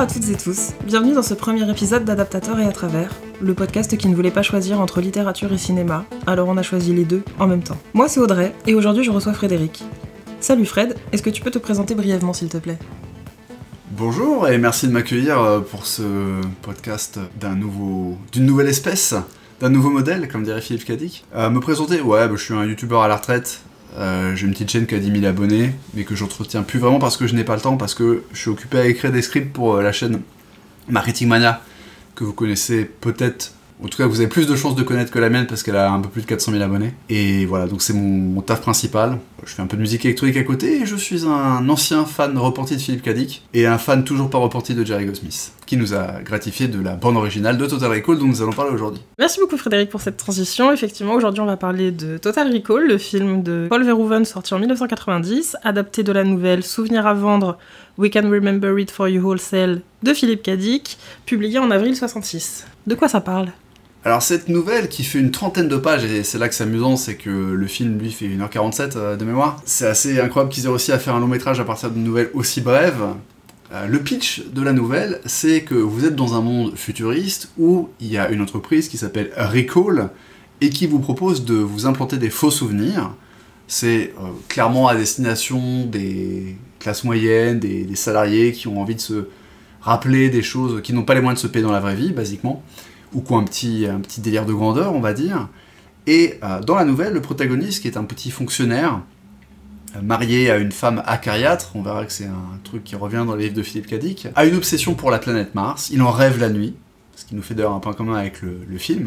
à toutes et tous, bienvenue dans ce premier épisode d'Adaptateur et à travers, le podcast qui ne voulait pas choisir entre littérature et cinéma, alors on a choisi les deux en même temps. Moi c'est Audrey, et aujourd'hui je reçois Frédéric. Salut Fred, est-ce que tu peux te présenter brièvement s'il te plaît ? Bonjour et merci de m'accueillir pour ce podcast d'une nouvelle espèce, d'un nouveau modèle, comme dirait Philippe Cadic. Me présenter, je suis un youtubeur à la retraite. J'ai une petite chaîne qui a 10 000 abonnés, mais que j'entretiens plus vraiment parce que je n'ai pas le temps, parce que je suis occupé à écrire des scripts pour la chaîne Marketing Mania, que vous connaissez peut-être, en tout cas vous avez plus de chances de connaître que la mienne parce qu'elle a un peu plus de 400 000 abonnés. Et voilà, donc c'est mon taf principal. Je fais un peu de musique électronique à côté et je suis un ancien fan repenti de Philippe Cadic et un fan toujours pas repenti de Jerry Goldsmith, qui nous a gratifié de la bande originale de Total Recall dont nous allons parler aujourd'hui. Merci beaucoup Frédéric pour cette transition. Effectivement, aujourd'hui on va parler de Total Recall, le film de Paul Verhoeven sorti en 1990, adapté de la nouvelle Souvenirs à vendre, We Can Remember It For You Wholesale de Philippe Cadic, publié en avril 66. De quoi ça parle ? Alors cette nouvelle qui fait une trentaine de pages, et c'est là que c'est amusant, c'est que le film lui fait 1h47 de mémoire, c'est assez incroyable qu'ils aient réussi à faire un long métrage à partir d'une nouvelle aussi brève. Le pitch de la nouvelle, c'est que vous êtes dans un monde futuriste où il y a une entreprise qui s'appelle Recall et qui vous propose de vous implanter des faux souvenirs. C'est clairement à destination des classes moyennes, des salariés qui ont envie de se rappeler des choses, qui n'ont pas les moyens de se payer dans la vraie vie, basiquement, ou qui ont un petit délire de grandeur, on va dire. Et dans la nouvelle, le protagoniste, qui est un petit fonctionnaire, marié à une femme acariâtre, on verra que c'est un truc qui revient dans les livres de Philippe Cadic, a une obsession pour la planète Mars, il en rêve la nuit, ce qui nous fait d'ailleurs un point commun avec le film,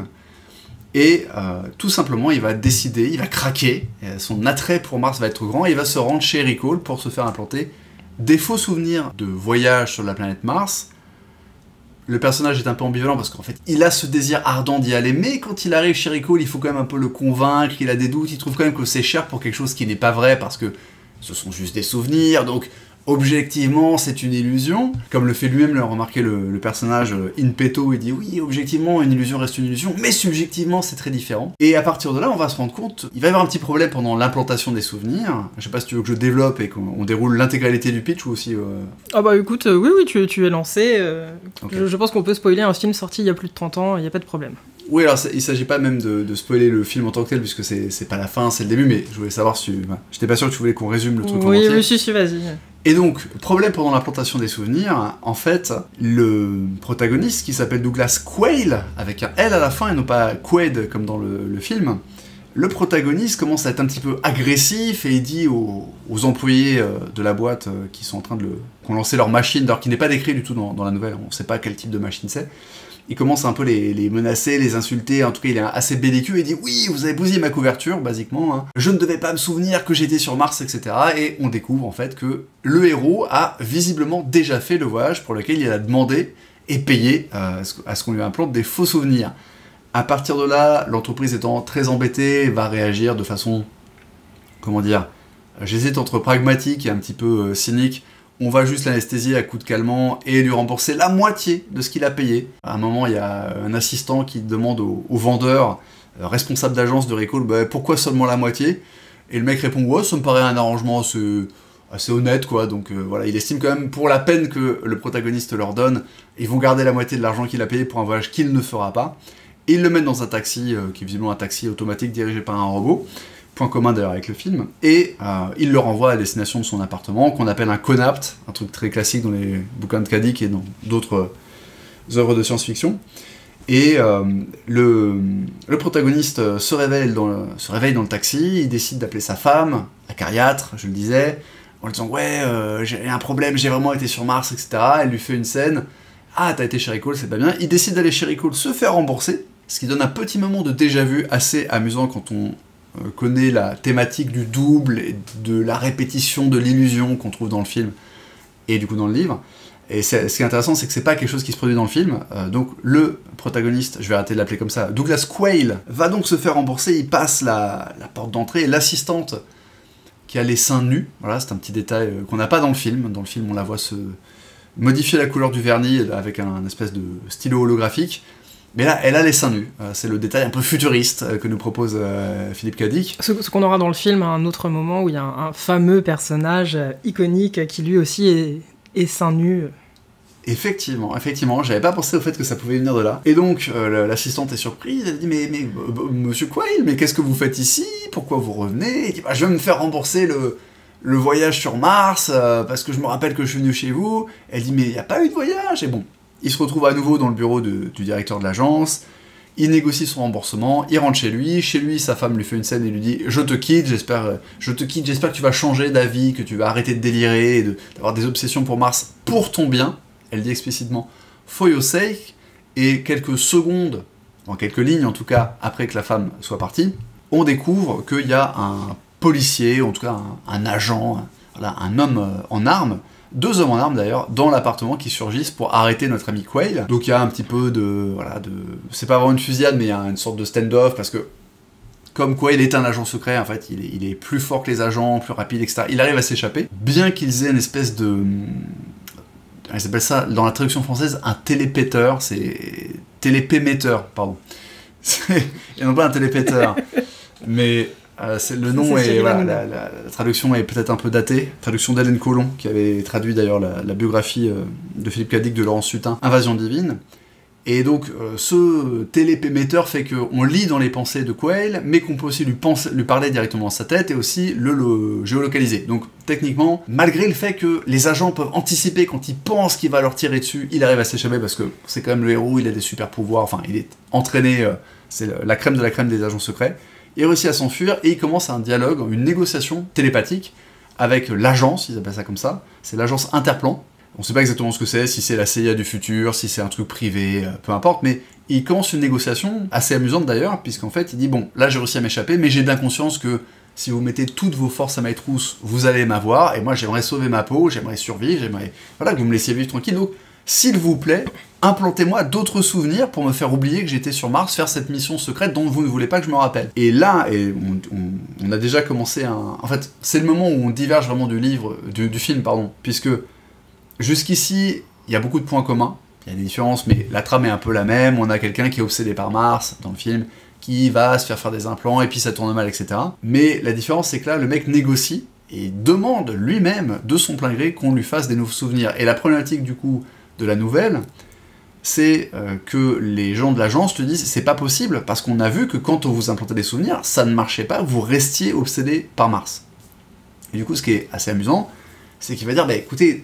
et tout simplement il va décider, il va craquer, son attrait pour Mars va être grand, et il va se rendre chez Recall pour se faire implanter des faux souvenirs de voyage sur la planète Mars. Le personnage est un peu ambivalent parce qu'en fait, il a ce désir ardent d'y aller, mais quand il arrive chez Recall, il faut quand même un peu le convaincre, il a des doutes, il trouve quand même que c'est cher pour quelque chose qui n'est pas vrai parce que ce sont juste des souvenirs, donc objectivement, c'est une illusion. Comme le fait lui-même le remarquer le personnage in petto, il dit oui, objectivement, une illusion reste une illusion, mais subjectivement, c'est très différent. Et à partir de là, on va se rendre compte, il va y avoir un petit problème pendant l'implantation des souvenirs. Je sais pas si tu veux que je développe et qu'on déroule l'intégralité du pitch ou aussi... Ah bah écoute, oui, tu es lancé. Okay. Je pense qu'on peut spoiler un film sorti il y a plus de 30 ans, il n'y a pas de problème. Oui, alors il s'agit pas même de spoiler le film en tant que tel, puisque c'est pas la fin, c'est le début, mais je voulais savoir si... J'étais pas sûr que tu voulais qu'on résume le truc en entier. Oui, si, vas-y. Et donc, problème pendant l'implantation des souvenirs, en fait, le protagoniste, qui s'appelle Douglas Quaid, avec un L à la fin et non pas Quaid comme dans le film, le protagoniste commence à être un petit peu agressif et il dit aux employés de la boîte qui sont en train qui ont lancé leur machine, alors qui n'est pas décrit du tout dans la nouvelle, on ne sait pas quel type de machine c'est, il commence un peu les menacer, les insulter, en tout cas il est assez belliqueux, il dit « Oui, vous avez bousillé ma couverture, basiquement, hein. Je ne devais pas me souvenir que j'étais sur Mars, etc. » Et on découvre en fait que le héros a visiblement déjà fait le voyage pour lequel il a demandé et payé à ce qu'on lui implante des faux souvenirs. À partir de là, l'entreprise étant très embêtée, va réagir de façon, j'hésite entre pragmatique et un petit peu cynique. On va juste l'anesthésier à coups de calmant et lui rembourser la moitié de ce qu'il a payé. À un moment, il y a un assistant qui demande au vendeur, responsable d'agence de Recall, pourquoi seulement la moitié ? Et le mec répond, ouais, ça me paraît un arrangement assez honnête, quoi. Donc voilà, il estime quand même, pour la peine que le protagoniste leur donne, ils vont garder la moitié de l'argent qu'il a payé pour un voyage qu'il ne fera pas. Et ils le mettent dans un taxi, qui est visiblement un taxi automatique dirigé par un robot. Point commun d'ailleurs avec le film, et il le renvoie à destination de son appartement, qu'on appelle un conapt, un truc très classique dans les bouquins de Cadic et dans d'autres œuvres de science-fiction. Et le protagoniste se réveille dans le taxi, il décide d'appeler sa femme, acariâtre, je le disais, en lui disant « Ouais, j'ai un problème, j'ai vraiment été sur Mars, etc. » Elle lui fait une scène « Ah, t'as été chez Recall, c'est pas bien. » Il décide d'aller chez Recall, se faire rembourser, ce qui donne un petit moment de déjà-vu assez amusant quand on connaît la thématique du double et de la répétition de l'illusion qu'on trouve dans le film et du coup dans le livre. Et ce qui est intéressant, c'est que c'est pas quelque chose qui se produit dans le film. Donc le protagoniste, je vais arrêter de l'appeler comme ça, Douglas Quaid, va donc se faire rembourser, il passe la porte d'entrée, et l'assistante qui a les seins nus, voilà, c'est un petit détail qu'on n'a pas dans le film. Dans le film, on la voit se modifier la couleur du vernis avec un espèce de stylo holographique. Mais là, elle a les seins nus. C'est le détail un peu futuriste que nous propose Philippe Cadic. Ce qu'on aura dans le film à un autre moment où il y a un fameux personnage iconique qui lui aussi est seins nus. Effectivement, j'avais pas pensé au fait que ça pouvait venir de là. Et donc, l'assistante est surprise, elle dit mais monsieur Quayle, mais qu'est-ce que vous faites ici? Pourquoi vous revenez? Il dit, bah, je vais me faire rembourser le voyage sur Mars, parce que je me rappelle que je suis venu chez vous. Elle dit mais il n'y a pas eu de voyage. Et bon, il se retrouve à nouveau dans le bureau du directeur de l'agence, il négocie son remboursement, il rentre chez lui, sa femme lui fait une scène et lui dit je te quitte, j'espère que tu vas changer d'avis, que tu vas arrêter de délirer, d'avoir des obsessions pour Mars pour ton bien. Elle dit explicitement « for your sake », et quelques secondes, en quelques lignes en tout cas, après que la femme soit partie, on découvre qu'il y a un policier, en tout cas un agent, voilà, un homme en armes, 2 hommes en armes d'ailleurs, dans l'appartement qui surgissent pour arrêter notre ami Quayle. Donc il y a un petit peu c'est pas vraiment une fusillade, mais il y a une sorte de stand-off, parce que comme Quayle est un agent secret, en fait, il est plus fort que les agents, plus rapide, etc. Il arrive à s'échapper, bien qu'ils aient une espèce de... Ils appellent ça, dans la traduction française, un télépéteur, c'est... Télépémetteur, pardon. Et non pas un télépéteur. Mais le nom est... Voilà, la traduction est peut-être un peu datée. Traduction d'Hélène Colomb, qui avait traduit d'ailleurs la biographie de Philippe Cadic de Laurence Sutin, Invasion divine. Et donc, ce télépémetteur fait qu'on lit dans les pensées de Quayle, mais qu'on peut aussi lui parler directement dans sa tête, et aussi le géolocaliser. Donc, techniquement, malgré le fait que les agents peuvent anticiper quand ils pensent qu'il va leur tirer dessus, il arrive à s'échapper, parce que c'est quand même le héros, il a des super pouvoirs, enfin, il est entraîné, c'est la crème de la crème des agents secrets. Il réussit à s'enfuir, et il commence un dialogue, une négociation télépathique, avec l'agence, ils appellent ça comme ça, c'est l'agence Interplan. On sait pas exactement ce que c'est, si c'est la CIA du futur, si c'est un truc privé, peu importe, mais il commence une négociation, assez amusante d'ailleurs, puisqu'en fait il dit bon, là j'ai réussi à m'échapper, mais j'ai bien conscience que si vous mettez toutes vos forces à ma trousse, vous allez m'avoir, et moi j'aimerais sauver ma peau, j'aimerais survivre, j'aimerais voilà, que vous me laissiez vivre tranquille, donc s'il vous plaît, implantez-moi d'autres souvenirs pour me faire oublier que j'étais sur Mars, faire cette mission secrète dont vous ne voulez pas que je me rappelle. Et là, on a déjà commencé En fait, c'est le moment où on diverge vraiment du film, puisque jusqu'ici, il y a beaucoup de points communs, il y a des différences, mais la trame est un peu la même, on a quelqu'un qui est obsédé par Mars, dans le film, qui va se faire des implants, et puis ça tourne mal, etc. Mais la différence, c'est que là, le mec négocie, et demande lui-même, de son plein gré, qu'on lui fasse des nouveaux souvenirs. Et la problématique, du coup, de la nouvelle, c'est que les gens de l'agence te disent « c'est pas possible, parce qu'on a vu que quand on vous implantait des souvenirs, ça ne marchait pas, vous restiez obsédé par Mars. » Et du coup, ce qui est assez amusant, c'est qu'il va dire « bah écoutez,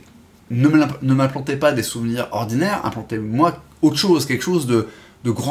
ne m'implantez pas des souvenirs ordinaires, implantez-moi autre chose, quelque chose de grandiose. »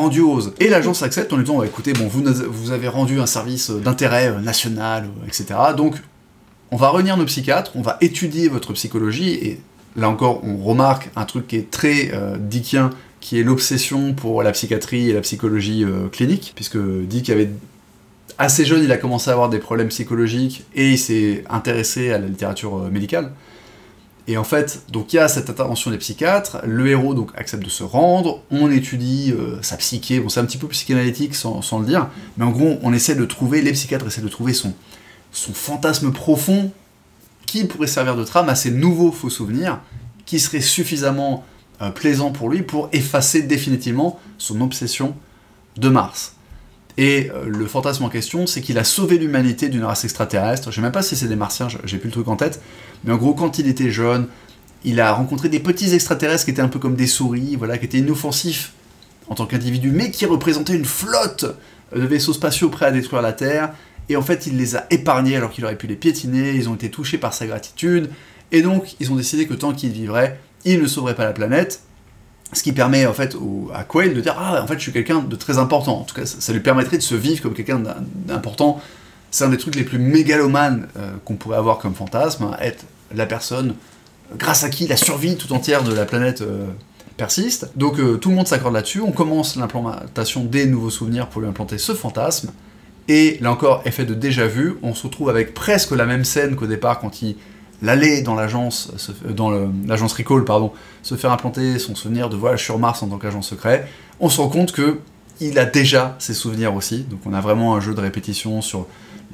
Et l'agence accepte en lui disant bah, « écoutez, bon, vous avez rendu un service d'intérêt national, etc. Donc, on va réunir nos psychiatres, on va étudier votre psychologie, et là encore, on remarque un truc qui est très dickien, qui est l'obsession pour la psychiatrie et la psychologie clinique, puisque Dick avait... Assez jeune, il a commencé à avoir des problèmes psychologiques, et il s'est intéressé à la littérature médicale. Et en fait, donc il y a cette intervention des psychiatres, le héros donc accepte de se rendre, on étudie sa psyché, bon c'est un petit peu psychanalytique sans le dire, mais en gros, les psychiatres essaient de trouver son fantasme profond, qui pourrait servir de trame à ces nouveaux faux souvenirs, qui seraient suffisamment plaisants pour lui pour effacer définitivement son obsession de Mars. Et le fantasme en question, c'est qu'il a sauvé l'humanité d'une race extraterrestre, je sais même pas si c'est des martiens, j'ai plus le truc en tête, mais en gros, quand il était jeune, il a rencontré des petits extraterrestres qui étaient un peu comme des souris, voilà, qui étaient inoffensifs en tant qu'individus, mais qui représentaient une flotte de vaisseaux spatiaux prêts à détruire la Terre, et en fait il les a épargnés alors qu'il aurait pu les piétiner, ils ont été touchés par sa gratitude, et donc ils ont décidé que tant qu'il vivrait, il ne sauverait pas la planète, ce qui permet en fait à Quayle de dire « Ah, en fait je suis quelqu'un de très important », en tout cas ça lui permettrait de se vivre comme quelqu'un d'important. C'est un des trucs les plus mégalomanes qu'on pourrait avoir comme fantasme, hein, être la personne grâce à qui la survie tout entière de la planète persiste. Donc tout le monde s'accorde là-dessus, on commence l'implantation des nouveaux souvenirs pour lui implanter ce fantasme, et là encore, effet de déjà-vu, on se retrouve avec presque la même scène qu'au départ quand il allait dans l'agence Recall, se faire implanter son souvenir de voyage sur Mars en tant qu'agent secret. On se rend compte que il a déjà ses souvenirs aussi, donc on a vraiment un jeu de répétition sur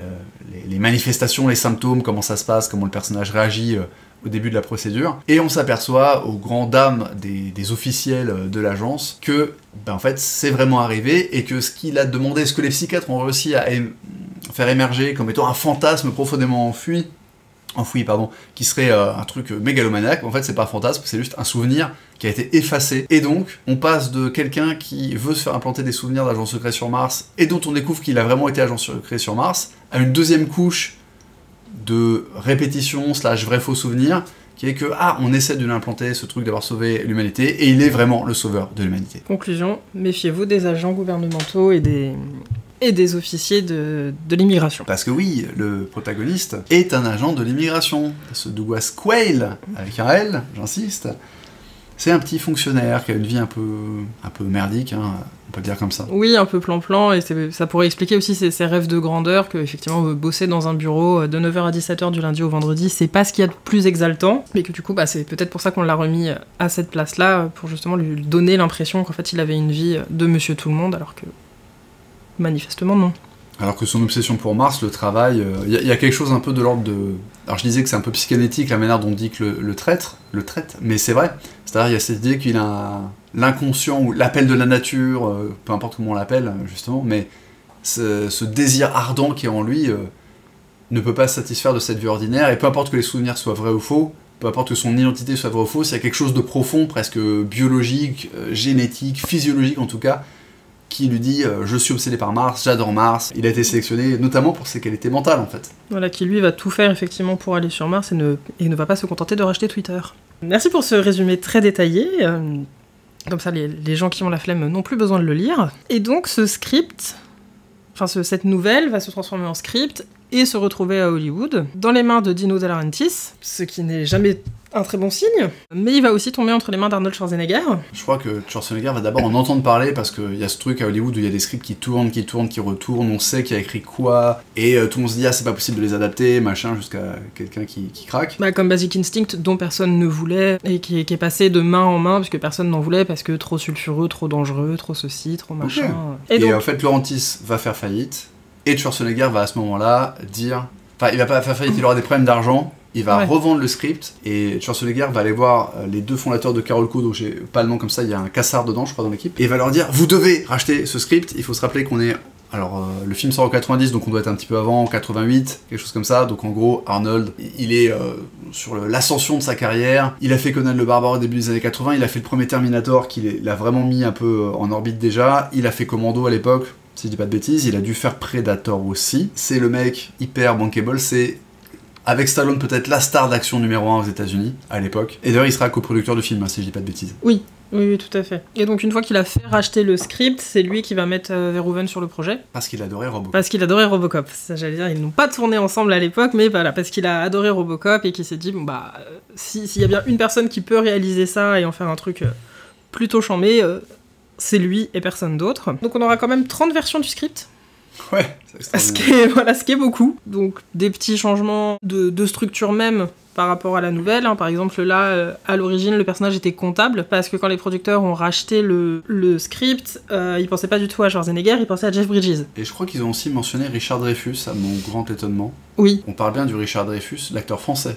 les manifestations, les symptômes, comment ça se passe, comment le personnage réagit au début de la procédure, et on s'aperçoit, aux grandes dames des officiels de l'agence, que en fait c'est vraiment arrivé, et que ce qu'il a demandé, ce que les psychiatres ont réussi à faire émerger comme étant un fantasme profondément enfui enfoui, pardon, qui serait un truc mégalomaniaque. En fait, c'est pas un fantasme, c'est juste un souvenir qui a été effacé. Et donc, on passe de quelqu'un qui veut se faire implanter des souvenirs d'agent secret sur Mars, et dont on découvre qu'il a vraiment été agent secret sur Mars, à une deuxième couche de répétition / vrai faux souvenir, qui est que, on essaie de lui implanter ce truc d'avoir sauvé l'humanité, et il est vraiment le sauveur de l'humanité. Conclusion, méfiez-vous des agents gouvernementaux et des officiers de l'immigration. Parce que oui, le protagoniste est un agent de l'immigration. Ce Douglas Quayle, avec un L, j'insiste, c'est un petit fonctionnaire qui a une vie un peu merdique, hein, on peut le dire comme ça. Oui, un peu plan-plan, et ça pourrait expliquer aussi ses rêves de grandeur, que effectivement bosser dans un bureau de 9h à 17h du lundi au vendredi, c'est pas ce qu'il y a de plus exaltant, mais que du coup, c'est peut-être pour ça qu'on l'a remis à cette place-là, pour justement lui donner l'impression qu'en fait il avait une vie de monsieur tout le monde, alors que manifestement non. Alors que son obsession pour Mars, le travail, il y a quelque chose un peu de l'ordre de... Alors je disais que c'est un peu psychanalytique la manière dont on dit que le traite, mais c'est vrai. C'est-à-dire il y a cette idée qu'il a l'inconscient ou l'appel de la nature, peu importe comment on l'appelle justement, mais ce désir ardent qui est en lui ne peut pas se satisfaire de cette vie ordinaire, et peu importe que les souvenirs soient vrais ou faux, peu importe que son identité soit vraie ou fausse, il y a quelque chose de profond, presque biologique, génétique, physiologique en tout cas, qui lui dit je suis obsédé par Mars, j'adore Mars. Il a été sélectionné notamment pour ses qualités mentales en fait. Voilà, qui lui va tout faire effectivement pour aller sur Mars et ne va pas se contenter de racheter Twitter. Merci pour ce résumé très détaillé. Comme ça, les gens qui ont la flemme n'ont plus besoin de le lire. Et donc ce script, cette nouvelle va se transformer en script et se retrouver à Hollywood, dans les mains de Dino De Laurentiis, ce qui n'est jamais un très bon signe, mais il va aussi tomber entre les mains d'Arnold Schwarzenegger. Je crois que Schwarzenegger va d'abord en entendre parler, parce qu'il y a ce truc à Hollywood où il y a des scripts qui tournent, qui retournent, on sait qui a écrit quoi, et tout le monde se dit c'est pas possible de les adapter, machin, jusqu'à quelqu'un qui craque. Comme Basic Instinct, dont personne ne voulait, et qui est passé de main en main, parce que personne n'en voulait, parce que trop sulfureux, trop dangereux, trop ceci, trop machin... Okay. Et donc... en fait, Laurentiis va faire faillite, et Schwarzenegger va à ce moment-là dire... Enfin, il va pas faire faillite, il aura des problèmes d'argent, il va revendre le script, et Schwarzenegger va aller voir les deux fondateurs de Carolco, dont j'ai pas le nom comme ça, il y a un cassard dedans, je crois, dans l'équipe, et il va leur dire, vous devez racheter ce script. Il faut se rappeler qu'on est... Alors, le film sort en 90, donc on doit être un petit peu avant, en 88, quelque chose comme ça, donc en gros, Arnold, il est sur l'ascension de sa carrière, il a fait Conan le Barbare au début des années 80, il a fait le premier Terminator, qu'il l'a vraiment mis un peu en orbite déjà, il a fait Commando à l'époque, si je dis pas de bêtises, il a dû faire Predator aussi, c'est le mec hyper bankable, c'est... Avec Stallone, peut-être la star d'action numéro 1 aux États-Unis à l'époque. Et d'ailleurs, il sera coproducteur de film, si je dis pas de bêtises. Oui, tout à fait. Et donc, une fois qu'il a fait racheter le script, c'est lui qui va mettre Verhoeven sur le projet. Parce qu'il adorait Robocop. Parce qu'il adorait Robocop. Ça, j'allais dire, ils n'ont pas tourné ensemble à l'époque, mais voilà, parce qu'il a adoré Robocop et qu'il s'est dit, s'il y a bien une personne qui peut réaliser ça et en faire un truc plutôt chambé, c'est lui et personne d'autre. Donc, on aura quand même 30 versions du script. Ouais, c'est ce qui est beaucoup. Donc des petits changements de structure même par rapport à la nouvelle. Par exemple là, à l'origine, le personnage était comptable parce que quand les producteurs ont racheté le script, ils pensaient pas du tout à Schwarzenegger, ils pensaient à Jeff Bridges. Et je crois qu'ils ont aussi mentionné Richard Dreyfuss, à mon grand étonnement. Oui. On parle bien du Richard Dreyfuss, l'acteur français.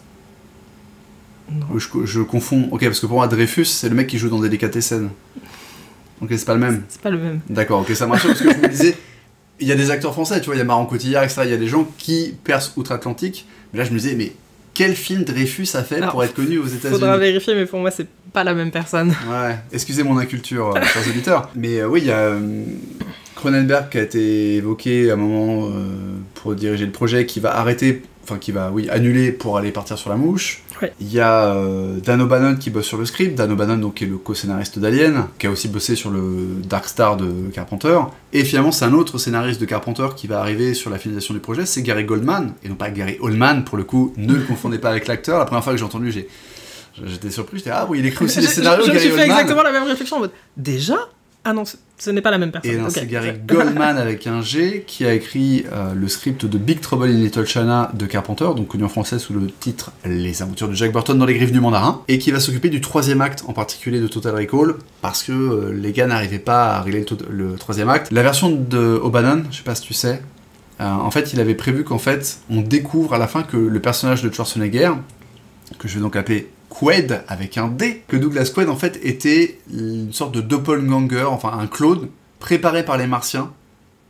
Non. Je confonds. Ok, parce que pour moi, Dreyfuss, c'est le mec qui joue dans Délicatessen. Ok, c'est pas le même. C'est pas le même. D'accord, ok, ça me rassure parce que je me disais... Il y a des acteurs français, tu vois, il y a Marion Cotillard, etc. Il y a des gens qui percent outre-Atlantique. Mais là, je me disais, mais quel film Dreyfuss a fait pour être connu aux États-Unis ? Faudra vérifier, mais pour moi, c'est pas la même personne. Ouais, excusez mon inculture, chers auditeurs. Mais oui, il y a Cronenberg qui a été évoqué à un moment pour diriger le projet, qui va arrêter, enfin qui va, annuler pour aller partir sur La Mouche. Ouais. Il y a Dan O'Bannon qui bosse sur le script, Dan O'Bannon donc, qui est le co-scénariste d'Alien, qui a aussi bossé sur le Dark Star de Carpenter, et finalement c'est un autre scénariste de Carpenter qui va arriver sur la finalisation du projet, c'est Gary Goldman, et non pas Gary Oldman pour le coup, ne le confondez pas avec l'acteur. La première fois que j'ai entendu, j'étais surpris, j'étais ah oui, il écrit aussi des scénarios de Gary Oldman. Je fais exactement la même réflexion en mode déjà ? Ah non, ce n'est pas la même personne. Et non, c'est Gary Goldman avec un G qui a écrit le script de Big Trouble in Little China de Carpenter, donc connu en français sous le titre Les aventures de Jack Burton dans les griffes du mandarin, et qui va s'occuper du troisième acte en particulier de Total Recall, parce que les gars n'arrivaient pas à régler le troisième acte. La version de O'Bannon, je sais pas si tu sais, en fait il avait prévu qu'en fait on découvre à la fin que le personnage de Schwarzenegger, que je vais donc appeler Quaid avec un D, que Douglas Quaid en fait était une sorte de doppelganger, enfin un clone préparé par les Martiens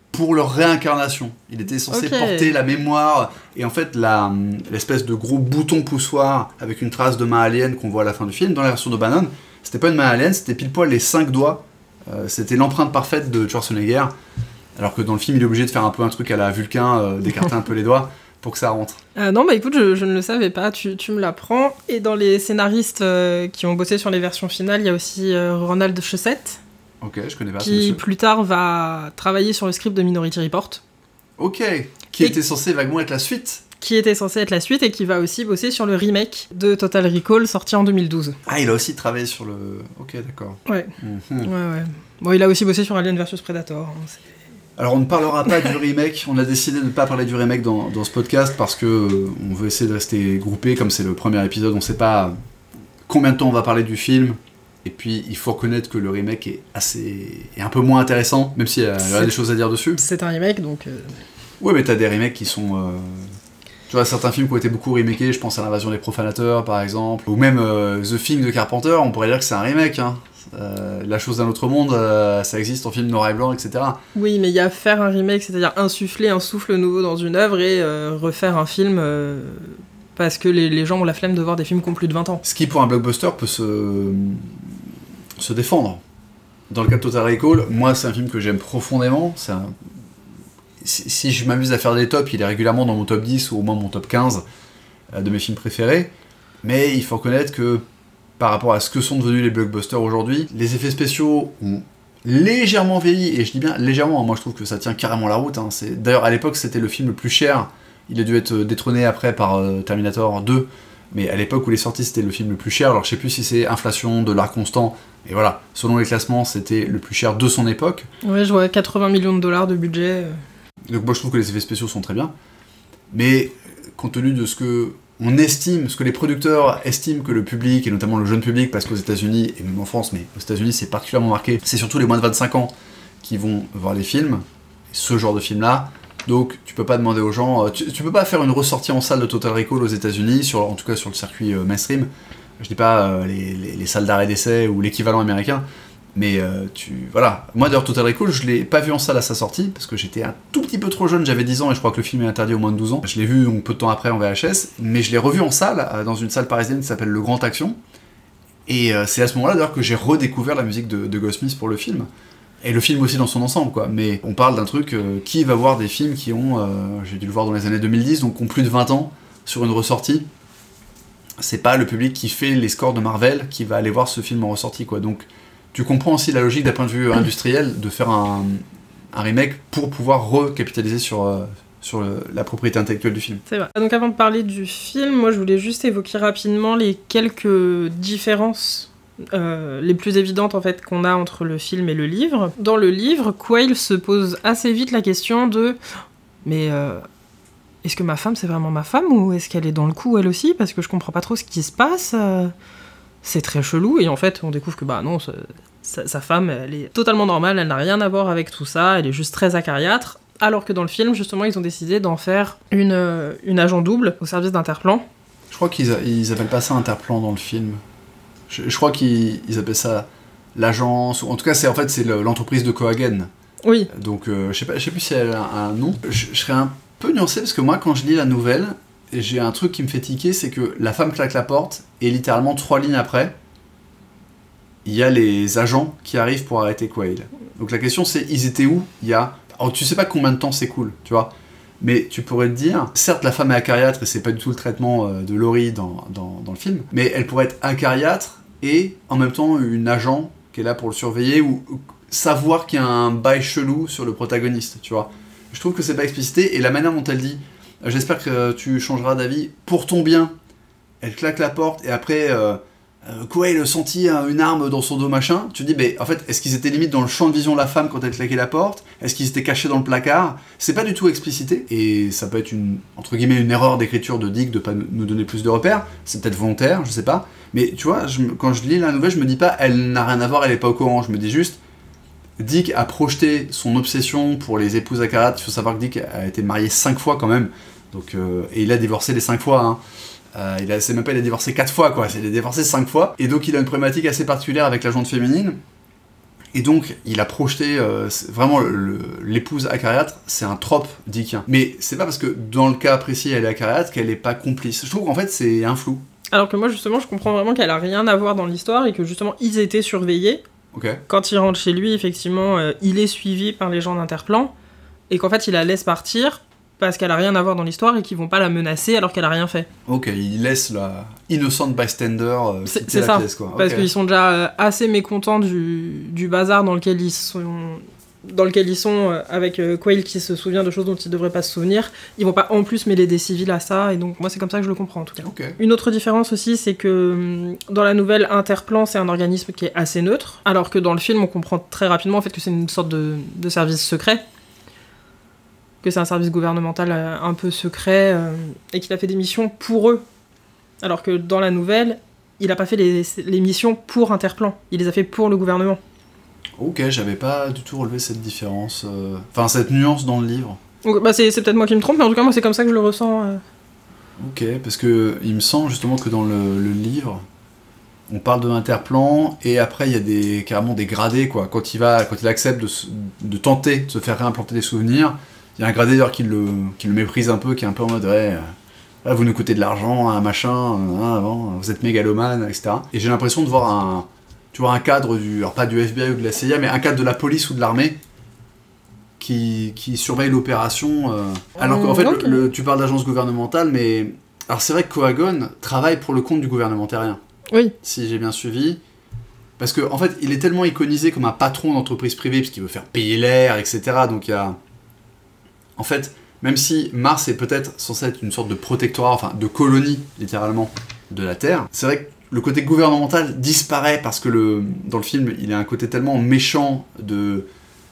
pour leur réincarnation. Il était censé porter la mémoire, et en fait l'espèce de gros bouton poussoir avec une trace de main alien qu'on voit à la fin du film, dans la version de Bannon, c'était pas une main alien, c'était pile poil les 5 doigts, c'était l'empreinte parfaite de Schwarzenegger, alors que dans le film il est obligé de faire un peu un truc à la Vulcain, d'écarter un peu les doigts pour que ça rentre. Non, bah écoute, je ne le savais pas, tu me l'apprends. Et dans les scénaristes qui ont bossé sur les versions finales, il y a aussi Ronald Shusett. Ok, je connais pas. Qui plus tard va travailler sur le script de Minority Report. Ok, qui était censé vaguement être la suite. Qui était censé être la suite et qui va aussi bosser sur le remake de Total Recall sorti en 2012. Ah, il a aussi travaillé sur le... Ok, d'accord. Ouais. Ouais. Bon, il a aussi bossé sur Alien vs Predator. Alors on ne parlera pas du remake, on a décidé de ne pas parler du remake dans ce podcast parce que on veut essayer de rester groupé, comme c'est le premier épisode, on sait pas combien de temps on va parler du film. Et puis, il faut reconnaître que le remake est un peu moins intéressant, même s'il y a des choses à dire dessus. C'est un remake, donc... Ouais, mais t'as des remakes qui sont... Tu vois, certains films qui ont été beaucoup remakés, je pense à l'Invasion des Profanateurs, par exemple, ou même The Thing de Carpenter, on pourrait dire que c'est un remake, hein. La chose d'un autre monde, ça existe en film noir et blanc, etc. Oui, mais il y a faire un remake, c'est-à-dire insuffler un souffle nouveau dans une œuvre et refaire un film... parce que les gens ont la flemme de voir des films qui ont plus de 20 ans. Ce qui, pour un blockbuster, peut se défendre. Dans le cas de Total Recall, moi, c'est un film que j'aime profondément. Si je m'amuse à faire des tops, il est régulièrement dans mon top 10 ou au moins mon top 15 de mes films préférés. Mais il faut reconnaître que, par rapport à ce que sont devenus les blockbusters aujourd'hui, les effets spéciaux ont légèrement vieilli, et je dis bien légèrement, moi je trouve que ça tient carrément la route. D'ailleurs, à l'époque, c'était le film le plus cher. Il a dû être détrôné après par Terminator 2, mais à l'époque où il est sorti, c'était le film le plus cher. Alors je sais plus si c'est inflation, dollar constant, et voilà, selon les classements, c'était le plus cher de son époque. Ouais, je vois 80 millions de dollars de budget. Donc moi je trouve que les effets spéciaux sont très bien, mais compte tenu de ce que on estime, ce que les producteurs estiment que le public, et notamment le jeune public, parce qu'aux États-Unis, et même en France, mais aux États-Unis c'est particulièrement marqué, c'est surtout les moins de 25 ans qui vont voir les films, ce genre de film-là. Donc tu peux pas demander aux gens, tu peux pas faire une ressortie en salle de Total Recall aux États-Unis, en tout cas sur le circuit mainstream. Je dis pas les salles d'arrêt d'essai ou l'équivalent américain, mais voilà. Moi d'ailleurs Total Recall, je l'ai pas vu en salle à sa sortie parce que j'étais un tout petit peu trop jeune, j'avais 10 ans et je crois que le film est interdit aux moins de 12 ans. Je l'ai vu peu de temps après en VHS, mais je l'ai revu en salle dans une salle parisienne qui s'appelle Le Grand Action. Et c'est à ce moment-là d'ailleurs que j'ai redécouvert la musique de Goldsmith pour le film. Et le film aussi dans son ensemble, quoi. Mais on parle d'un truc, qui va voir des films qui ont, j'ai dû le voir dans les années 2010, donc qui ont plus de 20 ans, sur une ressortie. C'est pas le public qui fait les scores de Marvel qui va aller voir ce film en ressortie, quoi. Donc tu comprends aussi la logique d'un point de vue industriel de faire un remake pour pouvoir recapitaliser sur la propriété intellectuelle du film. C'est vrai. Donc avant de parler du film, moi je voulais juste évoquer rapidement les quelques différences les plus évidentes en fait qu'on a entre le film et le livre. Dans le livre, Quayle se pose assez vite la question de mais est-ce que ma femme c'est vraiment ma femme ou est-ce qu'elle est dans le coup elle aussi, parce que je comprends pas trop ce qui se passe, c'est très chelou. Et en fait on découvre que bah non, sa femme elle est totalement normale, elle n'a rien à voir avec tout ça, elle est juste très acariâtre, alors que dans le film justement ils ont décidé d'en faire une agent double au service d'Interplan. Je crois qu'ils appellent pas ça Interplan dans le film. Je crois qu'ils appellent ça l'agence, ou en tout cas c'est l'entreprise de Cohagen. Oui. Donc je sais plus si elle a un nom. Je serais un peu nuancé parce que moi quand je lis la nouvelle, j'ai un truc qui me fait tiquer, c'est que la femme claque la porte et littéralement 3 lignes après, il y a les agents qui arrivent pour arrêter Quayle. Donc la question c'est, ils étaient où il y a... Alors tu sais pas combien de temps c'est cool, tu vois, mais tu pourrais te dire, certes la femme est acariâtre et c'est pas du tout le traitement de Laurie dans le film, mais elle pourrait être acariâtre et en même temps une agent qui est là pour le surveiller ou savoir qu'il y a un bail chelou sur le protagoniste, tu vois. Je trouve que c'est pas explicité, et la manière dont elle dit « J'espère que tu changeras d'avis pour ton bien », elle claque la porte et après Quayle sentit une arme dans son dos machin, tu te dis en fait est-ce qu'ils étaient limite dans le champ de vision de la femme quand elle claquait la porte, est-ce qu'ils étaient cachés dans le placard, c'est pas du tout explicité, et ça peut être entre guillemets une erreur d'écriture de Dick de pas nous donner plus de repères, c'est peut-être volontaire, je sais pas, mais tu vois, quand je lis la nouvelle je me dis pas elle n'a rien à voir, elle est pas au courant, je me dis juste Dick a projeté son obsession pour les épouses acariâtres. Il faut savoir que Dick a été marié 5 fois quand même, donc, et il a divorcé les 5 fois, hein. C'est même pas il a divorcé 4 fois, quoi. Il a divorcé 5 fois, et donc il a une problématique assez particulière avec la jante féminine. Et donc, il a projeté vraiment l'épouse acariâtre, c'est un trope dickien. Mais c'est pas parce que dans le cas précis, elle est acariâtre qu'elle est pas complice. Je trouve qu'en fait, c'est un flou. Alors que moi, justement, je comprends vraiment qu'elle a rien à voir dans l'histoire et que justement, ils étaient surveillés. Okay. Quand il rentre chez lui, effectivement, il est suivi par les gens d'Interplan et qu'en fait, il la laisse partir parce qu'elle a rien à voir dans l'histoire et qu'ils vont pas la menacer alors qu'elle a rien fait. Ok, il laisse la innocent bystander c'est ça, pièce, quoi. Parce qu'ils sont déjà assez mécontents du bazar dans lequel ils sont avec Quayle qui se souvient de choses dont il devrait pas se souvenir. Ils vont pas en plus mêler des civils à ça, et donc moi c'est comme ça que je le comprends en tout cas. Okay. Une autre différence aussi, c'est que dans la nouvelle, Interplan c'est un organisme qui est assez neutre, alors que dans le film on comprend très rapidement en fait que c'est une sorte de service secret, que c'est un service gouvernemental un peu secret, et qu'il a fait des missions pour eux. Alors que dans la nouvelle, il a pas fait les missions pour Interplan, il les a fait pour le gouvernement. Ok, j'avais pas du tout relevé cette différence, enfin cette nuance dans le livre. Donc, bah c'est peut-être moi qui me trompe, mais en tout cas moi c'est comme ça que je le ressens. Ok, parce que il me semble justement que dans le livre, on parle de l'Interplan, et après il y a carrément des gradés, quoi. Quand il accepte de tenter de se faire réimplanter des souvenirs, il y a un gradé d'ailleurs qui le méprise un peu, qui est un peu en mode ouais, vous nous coûtez de l'argent, un machin, vous êtes mégalomane, etc. Et j'ai l'impression de voir un cadre alors pas du FBI ou de la CIA, mais un cadre de la police ou de l'armée qui surveille l'opération. Alors qu'en fait, okay. Tu parles d'agence gouvernementale, mais alors c'est vrai que Cohagon travaille pour le compte du gouvernement terrien. Oui. Si j'ai bien suivi. Parce qu'en fait, il est tellement iconisé comme un patron d'entreprise privée, parce qu'il veut faire payer l'air, etc. Donc il y a... En fait, même si Mars est peut-être censé être une sorte de protectorat, enfin de colonie, littéralement, de la Terre, c'est vrai que le côté gouvernemental disparaît parce que dans le film, il y a un côté tellement méchant de...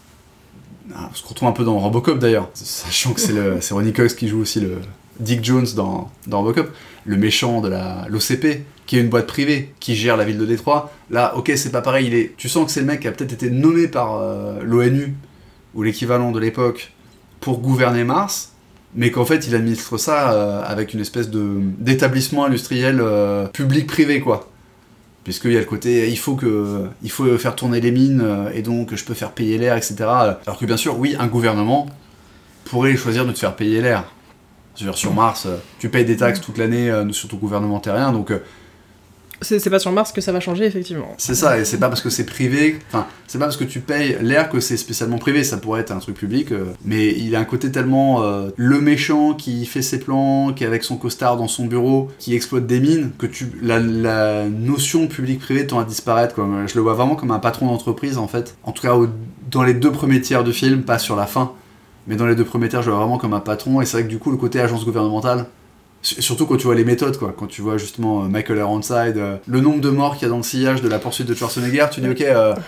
Ce qu'on retrouve un peu dans Robocop d'ailleurs, sachant que c'est Ronnie Cox qui joue aussi le Dick Jones dans Robocop, le méchant de l'OCP, qui est une boîte privée, qui gère la ville de Détroit. Là, ok, c'est pas pareil, tu sens que c'est le mec qui a peut-être été nommé par l'ONU, ou l'équivalent de l'époque, pour gouverner Mars, mais qu'en fait il administre ça avec une espèce d'établissement industriel public-privé, quoi. Puisqu'il y a le côté, il faut faire tourner les mines, et donc je peux faire payer l'air, etc. Alors que bien sûr, oui, un gouvernement pourrait choisir de te faire payer l'air. Sur Mars, tu payes des taxes toute l'année sur ton gouvernement terrien, donc... C'est pas sur Mars que ça va changer, effectivement. C'est ça, et c'est pas parce que c'est privé, enfin, c'est pas parce que tu payes l'air que c'est spécialement privé, ça pourrait être un truc public, mais il a un côté tellement le méchant qui fait ses plans, qui est avec son costard dans son bureau, qui exploite des mines, que la notion public-privé tend à disparaître, quoi. Je le vois vraiment comme un patron d'entreprise, en fait. En tout cas, dans les 2 premiers tiers du film, pas sur la fin, mais dans les 2 premiers tiers, je le vois vraiment comme un patron, et c'est vrai que du coup, le côté agence gouvernementale, surtout quand tu vois les méthodes, quoi. Quand tu vois justement Michael Ironside, le nombre de morts qu'il y a dans le sillage de la poursuite de Schwarzenegger, tu dis ok,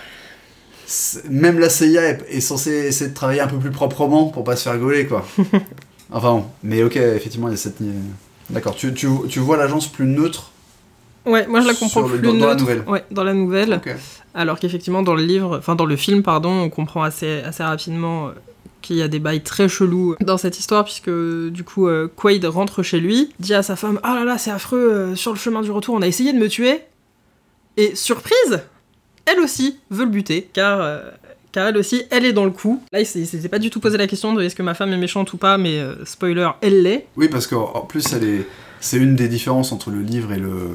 même la CIA est censée essayer de travailler un peu plus proprement pour pas se faire gauler, quoi. Enfin bon, mais ok, effectivement il y a cette... D'accord, tu vois l'agence plus neutre. Ouais, moi je la comprends plus neutre. Dans la nouvelle. Ouais, dans la nouvelle. Okay. Alors qu'effectivement dans le film, on comprend assez rapidement... qu'il y a des bails très chelous dans cette histoire, puisque du coup Quaid rentre chez lui, dit à sa femme « Ah là là, c'est affreux, sur le chemin du retour, on a essayé de me tuer !» Et surprise, elle aussi veut le buter, car elle aussi, elle est dans le coup. Là, il s'était pas du tout posé la question de est-ce que ma femme est méchante ou pas, mais spoiler, elle l'est. Oui, parce qu'en plus, c'est une des différences entre le livre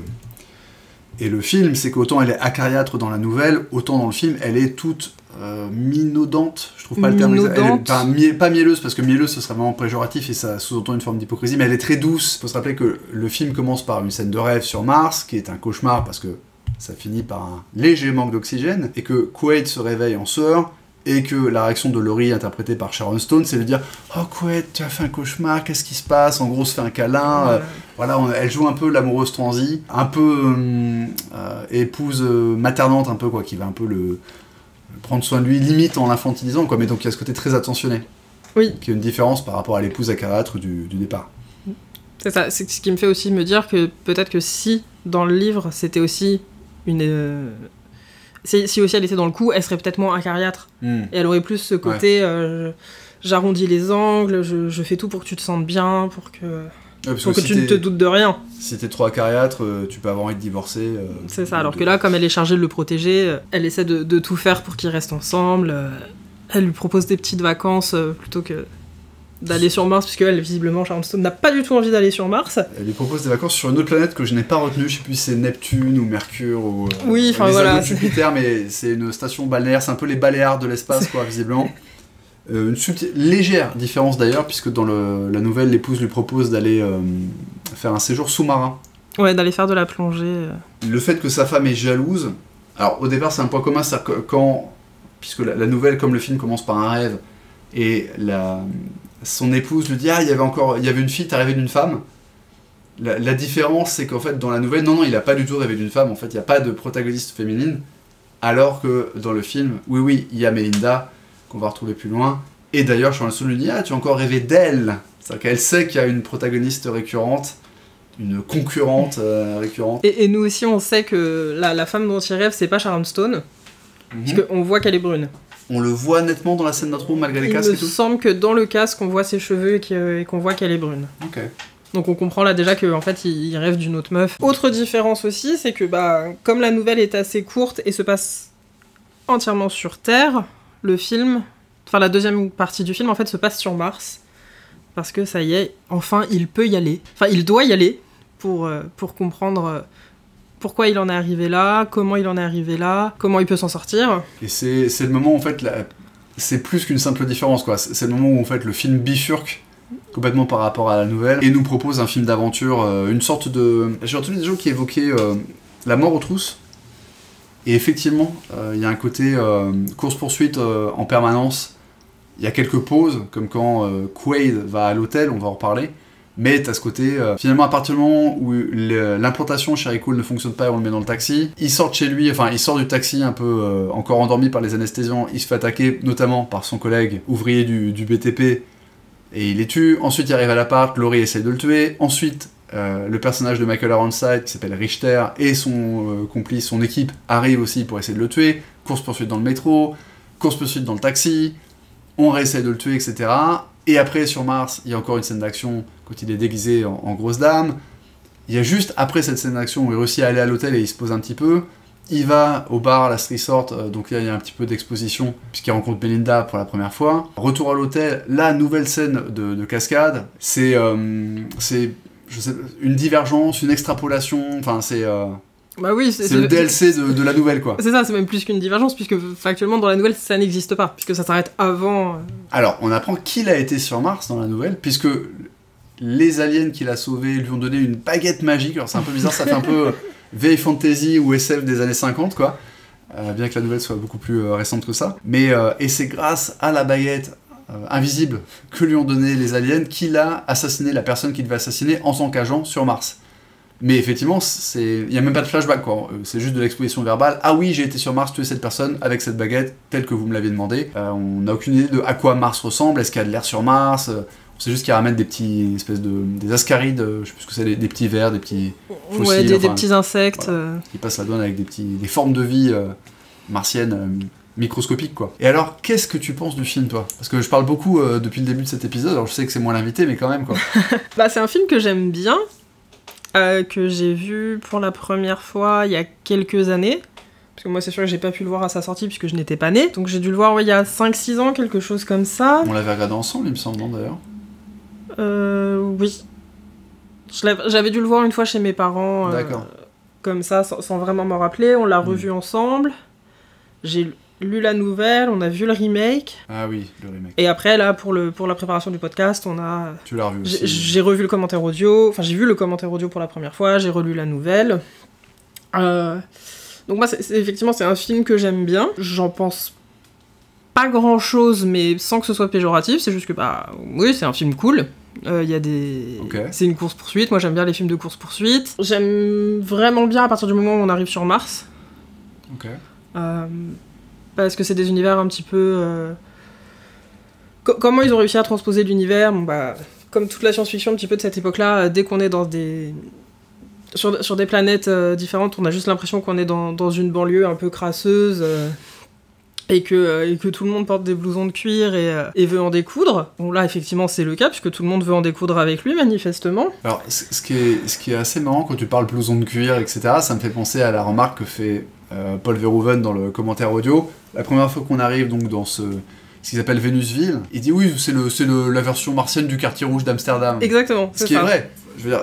et le film, c'est qu'autant elle est acariâtre dans la nouvelle, autant dans le film, elle est toute... minaudante, je trouve pas le terme exact. Pas mielleuse, parce que mielleuse ce serait vraiment péjoratif et ça sous-entend une forme d'hypocrisie, mais elle est très douce. Faut se rappeler que le film commence par une scène de rêve sur Mars, qui est un cauchemar parce que ça finit par un léger manque d'oxygène, et que Quaid se réveille en sueur, et que la réaction de Laurie, interprétée par Sharon Stone, c'est de dire « Oh Quaid, tu as fait un cauchemar, qu'est-ce qui se passe ?» En gros, se fait un câlin. Voilà, elle joue un peu l'amoureuse transie, un peu épouse maternante, un peu, quoi, qui va un peu prendre soin de lui, limite en l'infantilisant, quoi. Mais donc il y a ce côté très attentionné. Oui. Qui est une différence par rapport à l'épouse acariâtre du départ. C'est ça, c'est ce qui me fait aussi me dire que peut-être que si, dans le livre, c'était aussi une... Si aussi elle était dans le coup, elle serait peut-être moins acariâtre. Et elle aurait plus ce côté, j'arrondis les angles, je fais tout pour que tu te sentes bien, pour que... parce pour que si tu ne te doutes de rien. Si t'es trop acariâtre, tu peux avoir envie de divorcer. C'est ça, alors que là, comme elle est chargée de le protéger, elle essaie de tout faire pour qu'ils restent ensemble. Elle lui propose des petites vacances plutôt que d'aller sur Mars, puisque elle, visiblement, Sharon Stone n'a pas du tout envie d'aller sur Mars. Elle lui propose des vacances sur une autre planète que je n'ai pas retenue, je sais plus si c'est Neptune ou Mercure ou oui, enfin les voilà, anneaux de Jupiter, mais c'est une station balnéaire, c'est un peu les Baléares de l'espace, quoi, visiblement. Une légère différence d'ailleurs, puisque dans la nouvelle, l'épouse lui propose d'aller faire un séjour sous-marin. Ouais, d'aller faire de la plongée. Le fait que sa femme est jalouse, alors au départ c'est un point commun, c'est-à-dire que puisque la nouvelle, comme le film, commence par un rêve, et son épouse lui dit « Ah, il y avait une fille, t'as rêvé d'une femme ?» La différence, c'est qu'en fait, dans la nouvelle, non, il a pas du tout rêvé d'une femme, en fait, il n'y a pas de protagoniste féminine, alors que dans le film, oui, il y a Melinda, qu'on va retrouver plus loin, et d'ailleurs, Sharon Stone lui dit « Ah, tu as encore rêvé d'elle !» C'est-à-dire qu'elle sait qu'il y a une protagoniste récurrente, une concurrente récurrente. Et nous aussi, on sait que la femme dont il rêve, c'est pas Sharon Stone, puisqu'on voit qu'elle est brune. On le voit nettement dans la scène d'intro, malgré les casques et tout. Il me semble que dans le casque, on voit ses cheveux et qu'on voit qu'elle est brune. Ok. Donc on comprend là déjà qu'en fait, il rêve d'une autre meuf. Autre différence aussi, c'est que comme la nouvelle est assez courte et se passe entièrement sur Terre, le film, enfin la deuxième partie du film, en fait, se passe sur Mars. Parce que ça y est, enfin, il peut y aller. Enfin, il doit y aller pour comprendre... pourquoi il en est arrivé là, comment il en est arrivé là, comment il peut s'en sortir. Et c'est le moment où, en fait, c'est plus qu'une simple différence, quoi. C'est le moment où, en fait, le film bifurque complètement par rapport à la nouvelle et nous propose un film d'aventure, une sorte de... J'ai entendu des gens qui évoquaient la mort aux trousses. Et effectivement, il y a un côté course-poursuite en permanence. Il y a quelques pauses, comme quand Quaid va à l'hôtel, on va en reparler. Mais t'as ce côté, finalement, à partir du moment où l'implantation chez Rick Cole ne fonctionne pas et on le met dans le taxi, il sort de chez lui, enfin, il sort du taxi un peu encore endormi par les anesthésiants, il se fait attaquer notamment par son collègue ouvrier du BTP, et il les tue. Ensuite, il arrive à l'appart, Laurie essaie de le tuer. Ensuite, le personnage de Michael Ironside, qui s'appelle Richter, et son complice, son équipe, arrivent aussi pour essayer de le tuer. Course-poursuite dans le métro, course-poursuite dans le taxi, on réessaie de le tuer, etc. Et après, sur Mars, il y a encore une scène d'action quand il est déguisé en grosse dame. Il y a juste après cette scène d'action où il réussit à aller à l'hôtel et il se pose un petit peu. Il va au bar, Last Resort, donc là il y a un petit peu d'exposition, puisqu'il rencontre Melinda pour la première fois. Retour à l'hôtel, la nouvelle scène de cascade, c'est je sais, une divergence, une extrapolation, enfin c'est... Bah oui, c'est le DLC de la nouvelle, quoi. C'est ça, c'est même plus qu'une divergence, puisque factuellement dans la nouvelle ça n'existe pas, puisque ça s'arrête avant... Alors, on apprend qu'il a été sur Mars dans la nouvelle, puisque les aliens qu'il a sauvés lui ont donné une baguette magique. Alors c'est un peu bizarre, ça fait un peu vieille fantasy ou SF des années 50, quoi. Bien que la nouvelle soit beaucoup plus récente que ça. Mais, et c'est grâce à la baguette invisible que lui ont donné les aliens qu'il a assassiné la personne qu'il devait assassiner en tant qu'agent sur Mars. Mais effectivement, il n'y a même pas de flashback, quoi. C'est juste de l'exposition verbale. Ah oui, j'ai été sur Mars, tuer cette personne avec cette baguette, telle que vous me l'aviez demandé. On n'a aucune idée de à quoi Mars ressemble, est-ce qu'il y a de l'air sur Mars. On sait juste qu'ils ramènent des petits espèces des ascarides, je sais plus ce que c'est, des petits vers, des petits fossiles. Ouais, des petits insectes. Voilà, qui passent la douane avec des formes de vie martiennes microscopiques, quoi. Et alors, qu'est-ce que tu penses du film, toi? Parce que je parle beaucoup depuis le début de cet épisode, alors je sais que c'est moi l'invité, mais quand même, quoi. Bah, c'est un film que j'aime bien. Que j'ai vu pour la première fois il y a quelques années. Parce que moi, c'est sûr que j'ai pas pu le voir à sa sortie puisque je n'étais pas née. Donc j'ai dû le voir il y a 5-6 ans, quelque chose comme ça. On l'avait regardé ensemble, il me semble, non, d'ailleurs? Oui. J'avais dû le voir une fois chez mes parents. D'accord. Comme ça, sans vraiment m'en rappeler. On l'a revu ensemble. J'ai lu la nouvelle, on a vu le remake. Ah oui, le remake. Et après, là, pour la préparation du podcast, on a... Tu l'as revu aussi. J'ai revu le commentaire audio, enfin j'ai vu le commentaire audio pour la première fois, j'ai relu la nouvelle. Donc moi, effectivement, c'est un film que j'aime bien. J'en pense pas grand-chose, mais sans que ce soit péjoratif, c'est juste que, oui, c'est un film cool. Il y a des... Okay. C'est une course-poursuite, moi j'aime bien les films de course-poursuite. J'aime vraiment bien à partir du moment où on arrive sur Mars. Ok. Parce que c'est des univers un petit peu... Comment ils ont réussi à transposer l'univers, comme toute la science-fiction un petit peu de cette époque-là, dès qu'on est dans des... Sur des planètes différentes, on a juste l'impression qu'on est dans une banlieue un peu crasseuse, et que tout le monde porte des blousons de cuir et veut en découdre. Bon là effectivement c'est le cas puisque tout le monde veut en découdre avec lui manifestement. Alors ce qui est assez marrant quand tu parles blouson de cuir, etc., ça me fait penser à la remarque que fait Paul Verhoeven dans le commentaire audio. La première fois qu'on arrive donc dans ce qui s'appelle Vénusville, il dit oui c'est la version martienne du quartier rouge d'Amsterdam. Exactement, c'est ça. Ce qui est vrai. Je veux dire,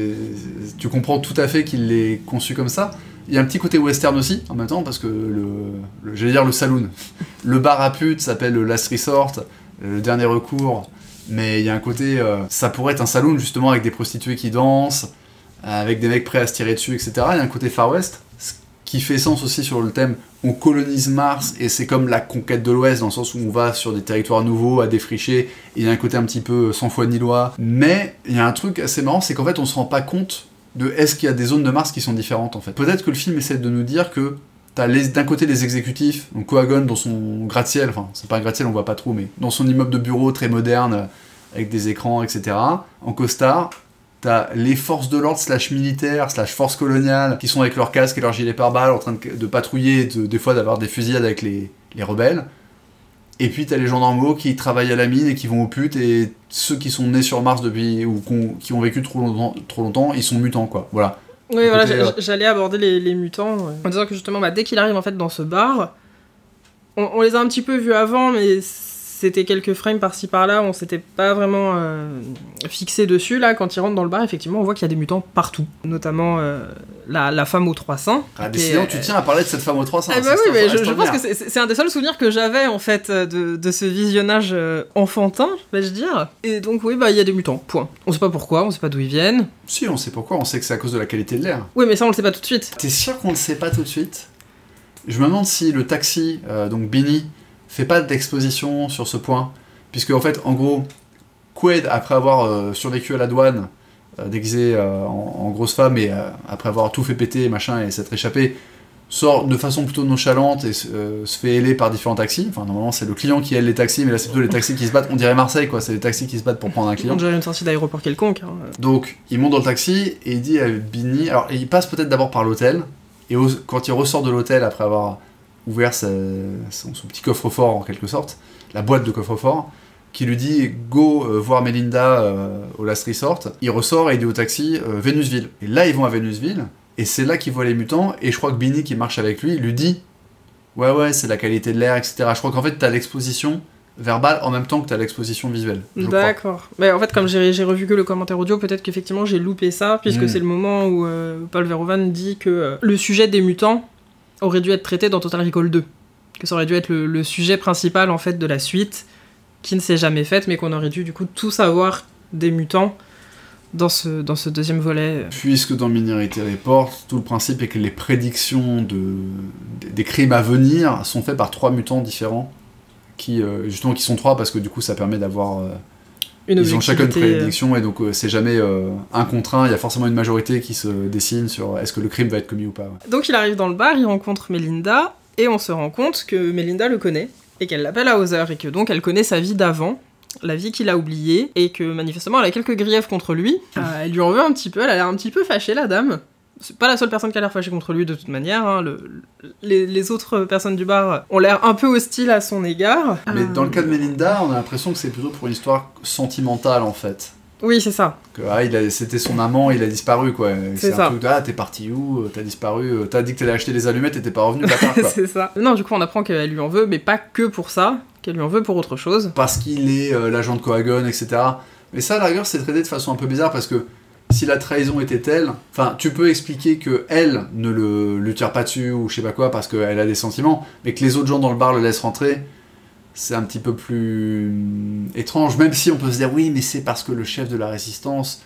tu comprends tout à fait qu'il l'ait conçu comme ça. Il y a un petit côté western aussi, en même temps, parce que j'allais dire le saloon. Le bar à pute s'appelle le Last Resort, le dernier recours, mais il y a un côté... ça pourrait être un saloon, justement, avec des prostituées qui dansent, avec des mecs prêts à se tirer dessus, etc. Il y a un côté Far West, ce qui fait sens aussi sur le thème on colonise Mars, et c'est comme la conquête de l'Ouest, dans le sens où on va sur des territoires nouveaux, à défricher, et il y a un côté un petit peu sans foi ni loi. Mais il y a un truc assez marrant, c'est qu'en fait, on se rend pas compte de est-ce qu'il y a des zones de Mars qui sont différentes en fait. Peut-être que le film essaie de nous dire que t'as d'un côté les exécutifs, donc Cohagon dans son gratte-ciel, enfin c'est pas un gratte-ciel on voit pas trop, mais dans son immeuble de bureau très moderne, avec des écrans, etc. En costard, t'as les forces de l'ordre / militaires / forces coloniales qui sont avec leurs casques et leurs gilets pare-balles en train de patrouiller et des fois d'avoir des fusillades avec les rebelles. Et puis t'as les gendarmes qui travaillent à la mine et qui vont aux putes, et ceux qui sont nés sur Mars depuis ou qui ont vécu trop longtemps, ils sont mutants quoi. Voilà. Oui, voilà, j'allais aborder les mutants en disant que justement dès qu'il arrive en fait dans ce bar, on les a un petit peu vus avant, mais c'était quelques frames par-ci par-là, on s'était pas vraiment fixé dessus. Là, quand il rentre dans le bar, effectivement, on voit qu'il y a des mutants partout, notamment la femme aux 3 seins. Ah, décidément, tu tiens à parler de cette femme aux 3 seins. Ah bah oui, mais je pense que c'est un des seuls souvenirs que j'avais en fait de ce visionnage enfantin, vais-je dire. Et donc oui, bah il y a des mutants. Point. On sait pas pourquoi, on sait pas d'où ils viennent. Si, on sait pourquoi. On sait que c'est à cause de la qualité de l'air. Oui, mais ça on le sait pas tout de suite. T'es sûr qu'on le sait pas tout de suite? Je me demande si le taxi, donc Binny, fait pas d'exposition sur ce point, puisque en fait, en gros, Quaid, après avoir survécu à la douane, déguisé en grosse femme, et après avoir tout fait péter, machin, et s'être échappé, sort de façon plutôt nonchalante et se fait héler par différents taxis. Enfin, normalement, c'est le client qui aile les taxis, mais là, c'est plutôt les taxis qui se battent. On dirait Marseille, quoi. C'est les taxis qui se battent pour prendre un client. On dirait une sortie d'aéroport quelconque. Hein. Donc, il monte dans le taxi et il dit à Binny... Alors, il passe peut-être d'abord par l'hôtel, et quand il ressort de l'hôtel, après avoir ouvert son petit coffre-fort, en quelque sorte, la boîte de coffre-fort, qui lui dit « Go voir Melinda au Last Resort », il ressort et il dit au taxi « Vénusville ». Et là, ils vont à Vénusville, et c'est là qu'il voit les mutants, et je crois que Binny, qui marche avec lui, lui dit « Ouais, c'est la qualité de l'air, etc. » Je crois qu'en fait, t'as l'exposition verbale en même temps que t'as l'exposition visuelle. D'accord. Mais en fait, comme j'ai revu que le commentaire audio, peut-être qu'effectivement j'ai loupé ça, puisque c'est le moment où Paul Verhoeven dit que le sujet des mutants aurait dû être traité dans Total Recall 2. Que ça aurait dû être le sujet principal en fait de la suite, qui ne s'est jamais faite, mais qu'on aurait dû du coup tout savoir des mutants dans ce deuxième volet. Puisque dans Minority Report, tout le principe est que les prédictions des crimes à venir sont faites par 3 mutants différents, qui sont 3 parce que du coup ça permet d'avoir... ils ont chacun une prédiction, et donc c'est jamais un contre un, il y a forcément une majorité qui se dessine sur est-ce que le crime va être commis ou pas. Ouais. Donc il arrive dans le bar, il rencontre Melinda, et on se rend compte que Melinda le connaît, et qu'elle l'appelle à Hauser, et que donc elle connaît sa vie d'avant, la vie qu'il a oubliée, et que manifestement elle a quelques griefs contre lui. Elle lui en veut un petit peu, elle a l'air un petit peu fâchée la dame. C'est pas la seule personne qui a l'air fâchée contre lui de toute manière, hein. Les autres personnes du bar ont l'air un peu hostiles à son égard. Mais dans le cas de Melinda, on a l'impression que c'est plutôt pour une histoire sentimentale en fait. Oui, c'est ça. Que, c'était son amant, il a disparu quoi. C'est ça. Un truc de t'es parti où, t'as disparu, t'as dit que t'allais acheter des allumettes et t'es pas revenu, bâtard quoi. C'est ça. Non, du coup on apprend qu'elle lui en veut, mais pas que pour ça, qu'elle lui en veut pour autre chose. Parce qu'il est l'agent de Cohagon, etc. Mais ça, à la rigueur, c'est traité de façon un peu bizarre parce que si la trahison était telle, enfin, tu peux expliquer que elle ne lui tire pas dessus ou je sais pas quoi parce qu'elle a des sentiments, mais que les autres gens dans le bar le laissent rentrer, c'est un petit peu plus étrange, même si on peut se dire oui, mais c'est parce que le chef de la résistance,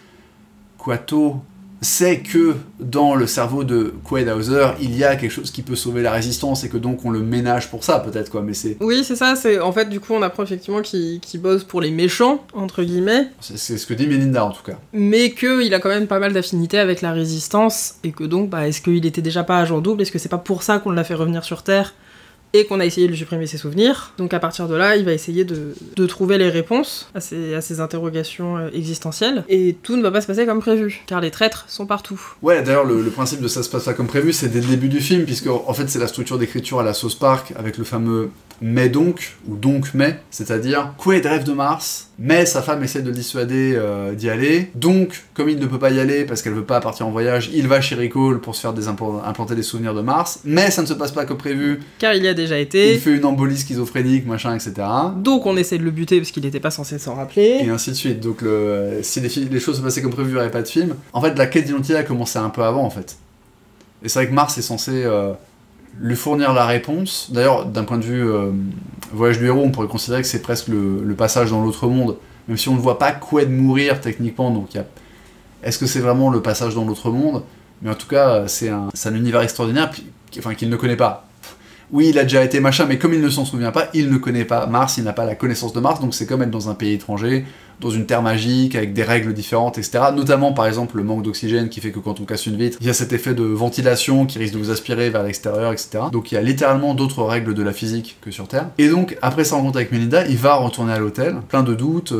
Kuato, sait que dans le cerveau de Quaid Hauser, il y a quelque chose qui peut sauver la résistance et que donc on le ménage pour ça, peut-être quoi, mais c'est... Oui, c'est ça, en fait, du coup, on apprend effectivement qu'il bosse pour les méchants, entre guillemets. C'est ce que dit Melinda, en tout cas. Mais qu'il a quand même pas mal d'affinités avec la résistance, et que donc, est-ce qu'il était déjà pas agent double? Est-ce que c'est pas pour ça qu'on l'a fait revenir sur Terre et qu'on a essayé de lui supprimer ses souvenirs? Donc à partir de là, il va essayer de trouver les réponses à ces interrogations existentielles, et tout ne va pas se passer comme prévu, car les traîtres sont partout. Ouais, d'ailleurs, le principe de ça se passe pas comme prévu, c'est dès le début du film, puisque en fait c'est la structure d'écriture à la South Park, avec le fameux mais c'est-à-dire Quaid rêve de Mars, mais sa femme essaie de le dissuader d'y aller, donc comme il ne peut pas y aller parce qu'elle veut pas partir en voyage, il va chez Recall pour se faire implanter des souvenirs de Mars, mais ça ne se passe pas comme prévu. Car il y a déjà été. Il fait une embolie schizophrénique, machin, etc. Donc on essaie de le buter parce qu'il n'était pas censé s'en rappeler. Et ainsi de suite. Donc si les choses se passaient comme prévu, il n'y aurait pas de film. En fait, la quête d'identité a commencé un peu avant, en fait. Et c'est vrai que Mars est censé lui fournir la réponse. D'ailleurs, d'un point de vue voyage du héros, on pourrait considérer que c'est presque le passage dans l'autre monde. Même si on ne voit pas Quaid mourir techniquement, donc est-ce que c'est vraiment le passage dans l'autre monde? Mais en tout cas, c'est un univers extraordinaire qu'il ne connaît pas. Oui, il a déjà été machin, mais comme il ne s'en souvient pas, il ne connaît pas Mars, il n'a pas la connaissance de Mars, donc c'est comme être dans un pays étranger, dans une terre magique, avec des règles différentes, etc. Notamment, par exemple, le manque d'oxygène qui fait que quand on casse une vitre, il y a cet effet de ventilation qui risque de vous aspirer vers l'extérieur, etc. Donc il y a littéralement d'autres règles de la physique que sur Terre. Et donc, après sa rencontre avec Melinda, il va retourner à l'hôtel, plein de doutes,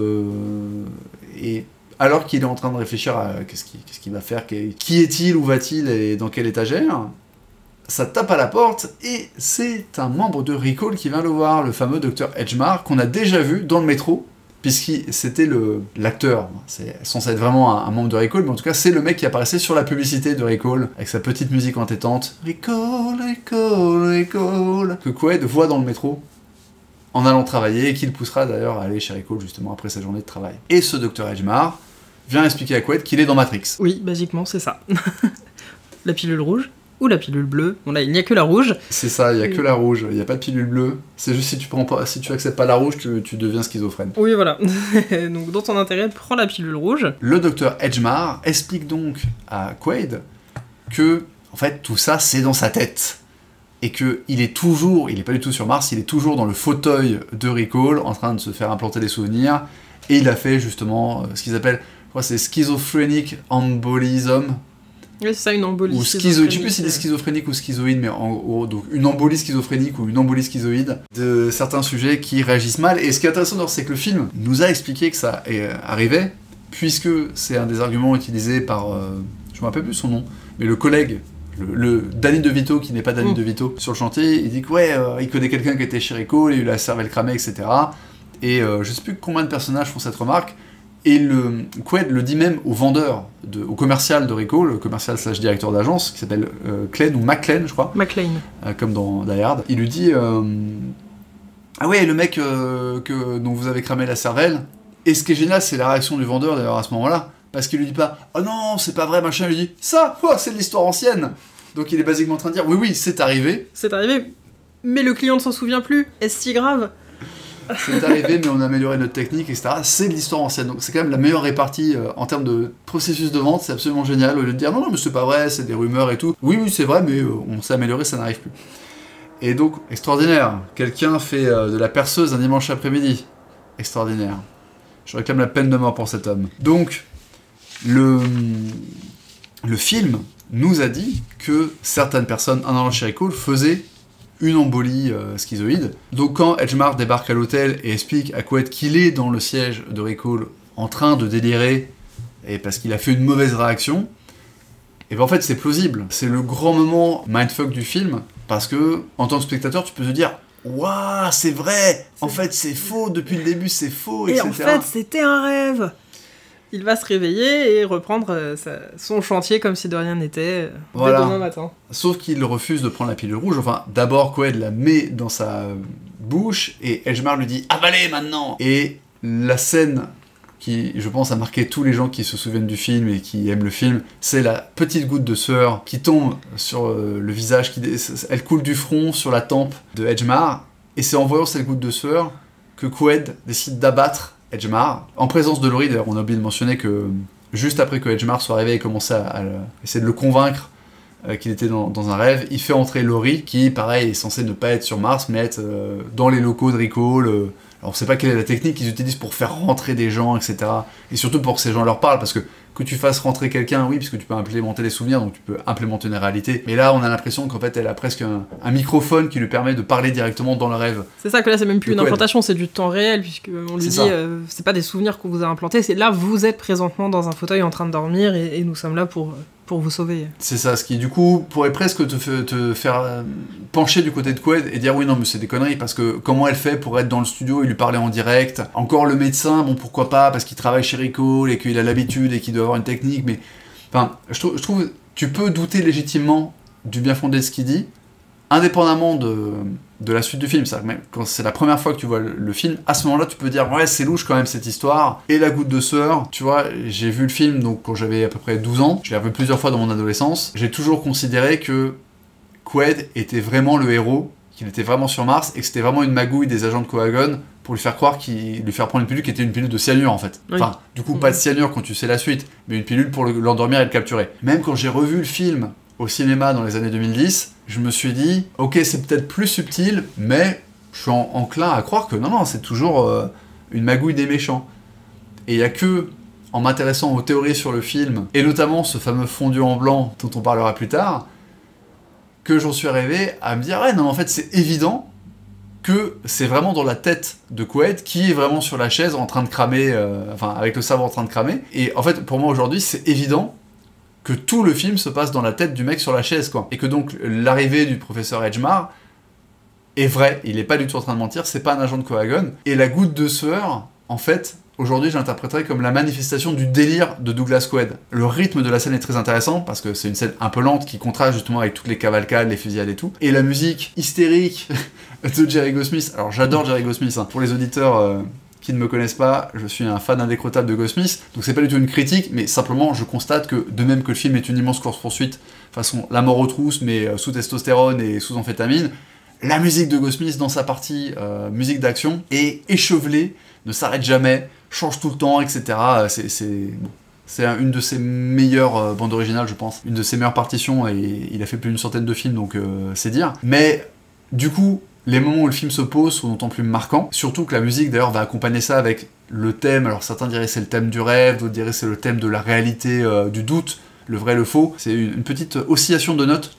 et alors qu'il est en train de réfléchir à qu'est-ce qu'il va faire, qui est-il, où va-t-il, et dans quelle étagère, ça tape à la porte, et c'est un membre de Recall qui vient le voir, le fameux Dr Edgemar, qu'on a déjà vu dans le métro, puisque c'était l'acteur. C'est censé être vraiment un membre de Recall, mais en tout cas, c'est le mec qui apparaissait sur la publicité de Recall, avec sa petite musique entêtante. Recall, Recall, Recall, que Quaid voit dans le métro, en allant travailler, et qui le poussera d'ailleurs à aller chez Recall, justement, après sa journée de travail. Et ce Dr Edgemar vient expliquer à Quaid qu'il est dans Matrix. Oui, basiquement, c'est ça. La pilule rouge ou la pilule bleue. Bon là, il n'y a que la rouge. C'est ça, il n'y a que la rouge, il n'y a pas de pilule bleue. C'est juste si tu acceptes pas la rouge, tu deviens schizophrène. Oui, voilà. Donc dans ton intérêt, prends la pilule rouge. Le docteur Edgemar explique donc à Quaid que, en fait, tout ça, c'est dans sa tête. Et qu'il est toujours, il est pas du tout sur Mars, il est toujours dans le fauteuil de Recall, en train de se faire implanter des souvenirs. Et il a fait justement ce qu'ils appellent, je crois que c'est schizophrenic embolism. Oui, c'est ça, une embolie ou schizoïde. Je sais plus si c'est schizophrénique ou schizoïde, mais en gros, donc une embolie schizophrénique ou une embolie schizoïde de certains sujets qui réagissent mal. Et ce qui est intéressant, c'est que le film nous a expliqué que ça arrivait, puisque c'est un des arguments utilisés par, je me rappelle plus son nom, mais le collègue, le Danny DeVito, qui n'est pas Danny DeVito, sur le chantier, il dit que ouais, il connaît quelqu'un qui était chez Recall, il a eu la cervelle cramée, etc. Et je sais plus combien de personnages font cette remarque. Et Quaid le dit même au vendeur, au commercial de Recall, le commercial / directeur d'agence, qui s'appelle Klein ou McLean, je crois. McLean. Comme dans Die Hard. Il lui dit ah ouais, le mec dont vous avez cramé la cervelle. Et ce qui est génial, c'est la réaction du vendeur d'ailleurs à ce moment-là. Parce qu'il lui dit pas oh non, c'est pas vrai, machin. Il lui dit ça, oh, c'est de l'histoire ancienne. Donc il est basiquement en train de dire oui, c'est arrivé. C'est arrivé, mais le client ne s'en souvient plus. Est-ce si grave? C'est arrivé, mais on a amélioré notre technique, etc. C'est de l'histoire ancienne, donc c'est quand même la meilleure répartie en termes de processus de vente, c'est absolument génial, au lieu de dire non, mais c'est pas vrai, c'est des rumeurs et tout. Oui, c'est vrai, mais on s'est amélioré, ça n'arrive plus. Et donc, extraordinaire, quelqu'un fait de la perceuse un dimanche après-midi. Extraordinaire. Je réclame la peine de mort pour cet homme. Donc, le film nous a dit que certaines personnes, en allant chez Recall, faisaient une embolie schizoïde. Donc quand Edgemar débarque à l'hôtel et explique à Quaid qu'il est dans le siège de Recall en train de délirer, et parce qu'il a fait une mauvaise réaction, et ben en fait c'est plausible. C'est le grand moment mindfuck du film, parce que en tant que spectateur tu peux te dire waouh, c'est vrai, en fait c'est faux, depuis le début c'est faux, etc. Et en fait c'était un rêve. Il va se réveiller et reprendre son chantier comme si de rien n'était dès demain matin. Sauf qu'il refuse de prendre la pilule rouge. Enfin, d'abord, Quaid la met dans sa bouche et Edgemar lui dit « Avalez maintenant !» Et la scène qui, je pense, a marqué tous les gens qui se souviennent du film et qui aiment le film, c'est la petite goutte de sueur qui tombe sur le visage, elle coule du front sur la tempe de Edgemar. Et c'est en voyant cette goutte de sueur que Quaid décide d'abattre Edgemar, en présence de Laurie. D'ailleurs, on a oublié de mentionner que juste après que Edgemar soit arrivé et commençait à essayer de le convaincre qu'il était dans un rêve, il fait entrer Laurie, qui, pareil, est censé ne pas être sur Mars, mais être dans les locaux de Recall. Alors, on sait pas quelle est la technique qu'ils utilisent pour faire rentrer des gens, etc. Et surtout pour que ces gens leur parlent, parce que tu fasses rentrer quelqu'un, oui, puisque tu peux implémenter les souvenirs, donc tu peux implémenter une réalité. Mais là, on a l'impression qu'en fait, elle a presque un microphone qui lui permet de parler directement dans le rêve. C'est ça, que là, c'est même plus une implantation, c'est du temps réel, puisqu'on lui dit, c'est pas des souvenirs qu'on vous a implantés, c'est là, vous êtes présentement dans un fauteuil en train de dormir, et nous sommes là pour pour vous sauver. C'est ça, ce qui du coup pourrait presque te faire pencher du côté de Quaid et dire oui non mais c'est des conneries parce que comment elle fait pour être dans le studio et lui parler en direct. Encore le médecin, bon pourquoi pas parce qu'il travaille chez Recall et qu'il a l'habitude et qu'il doit avoir une technique, mais enfin je trouve tu peux douter légitimement du bien fondé de ce qu'il dit, indépendamment de la suite du film. C'est-à-dire que même quand c'est la première fois que tu vois le film, à ce moment-là tu peux dire ouais c'est louche quand même cette histoire. Et la goutte de sueur, tu vois, j'ai vu le film donc quand j'avais à peu près 12 ans, je l'ai revu plusieurs fois dans mon adolescence, j'ai toujours considéré que Quaid était vraiment le héros, qu'il était vraiment sur Mars et que c'était vraiment une magouille des agents de Cohagon pour lui faire croire lui faire prendre une pilule qui était une pilule de cyanure en fait. Oui. Enfin, du coup pas de cyanure quand tu sais la suite, mais une pilule pour l'endormir et le capturer. Même quand j'ai revu le film au cinéma dans les années 2010, je me suis dit, ok, c'est peut-être plus subtil, mais je suis enclin à croire que non, c'est toujours une magouille des méchants. Et il n'y a que, en m'intéressant aux théories sur le film, et notamment ce fameux fondu en blanc dont on parlera plus tard, que j'en suis arrivé à me dire, ouais, non, en fait, c'est évident que c'est vraiment dans la tête de Quaid qui est vraiment sur la chaise en train de cramer, avec le cerveau en train de cramer. Et en fait, pour moi aujourd'hui, c'est évident que tout le film se passe dans la tête du mec sur la chaise, quoi. Et que donc, l'arrivée du professeur Edgemar est vraie, il est pas du tout en train de mentir, c'est pas un agent de Cohagon. Et la goutte de sueur, en fait, aujourd'hui, je l'interpréterais comme la manifestation du délire de Douglas Quaid. Le rythme de la scène est très intéressant, parce que c'est une scène un peu lente qui contraste justement avec toutes les cavalcades, les fusillades et tout. Et la musique hystérique de Jerry Goldsmith, alors j'adore Jerry Goldsmith, hein. Pour les auditeurs qui ne me connaissent pas, je suis un fan indécrottable de Goldsmith, donc c'est pas du tout une critique, mais simplement je constate que, de même que le film est une immense course-poursuite, façon la mort aux trousses, mais sous testostérone et sous amphétamine, la musique de Goldsmith dans sa partie musique d'action est échevelée, ne s'arrête jamais, change tout le temps, etc. C'est une de ses meilleures bandes originales, je pense, une de ses meilleures partitions, et il a fait plus d'une centaine de films, donc c'est dire. Mais du coup, les moments où le film se pose sont d'autant plus marquants, surtout que la musique d'ailleurs va accompagner ça avec le thème, alors certains diraient c'est le thème du rêve, d'autres diraient c'est le thème de la réalité, du doute, le vrai, le faux. C'est une petite oscillation de notes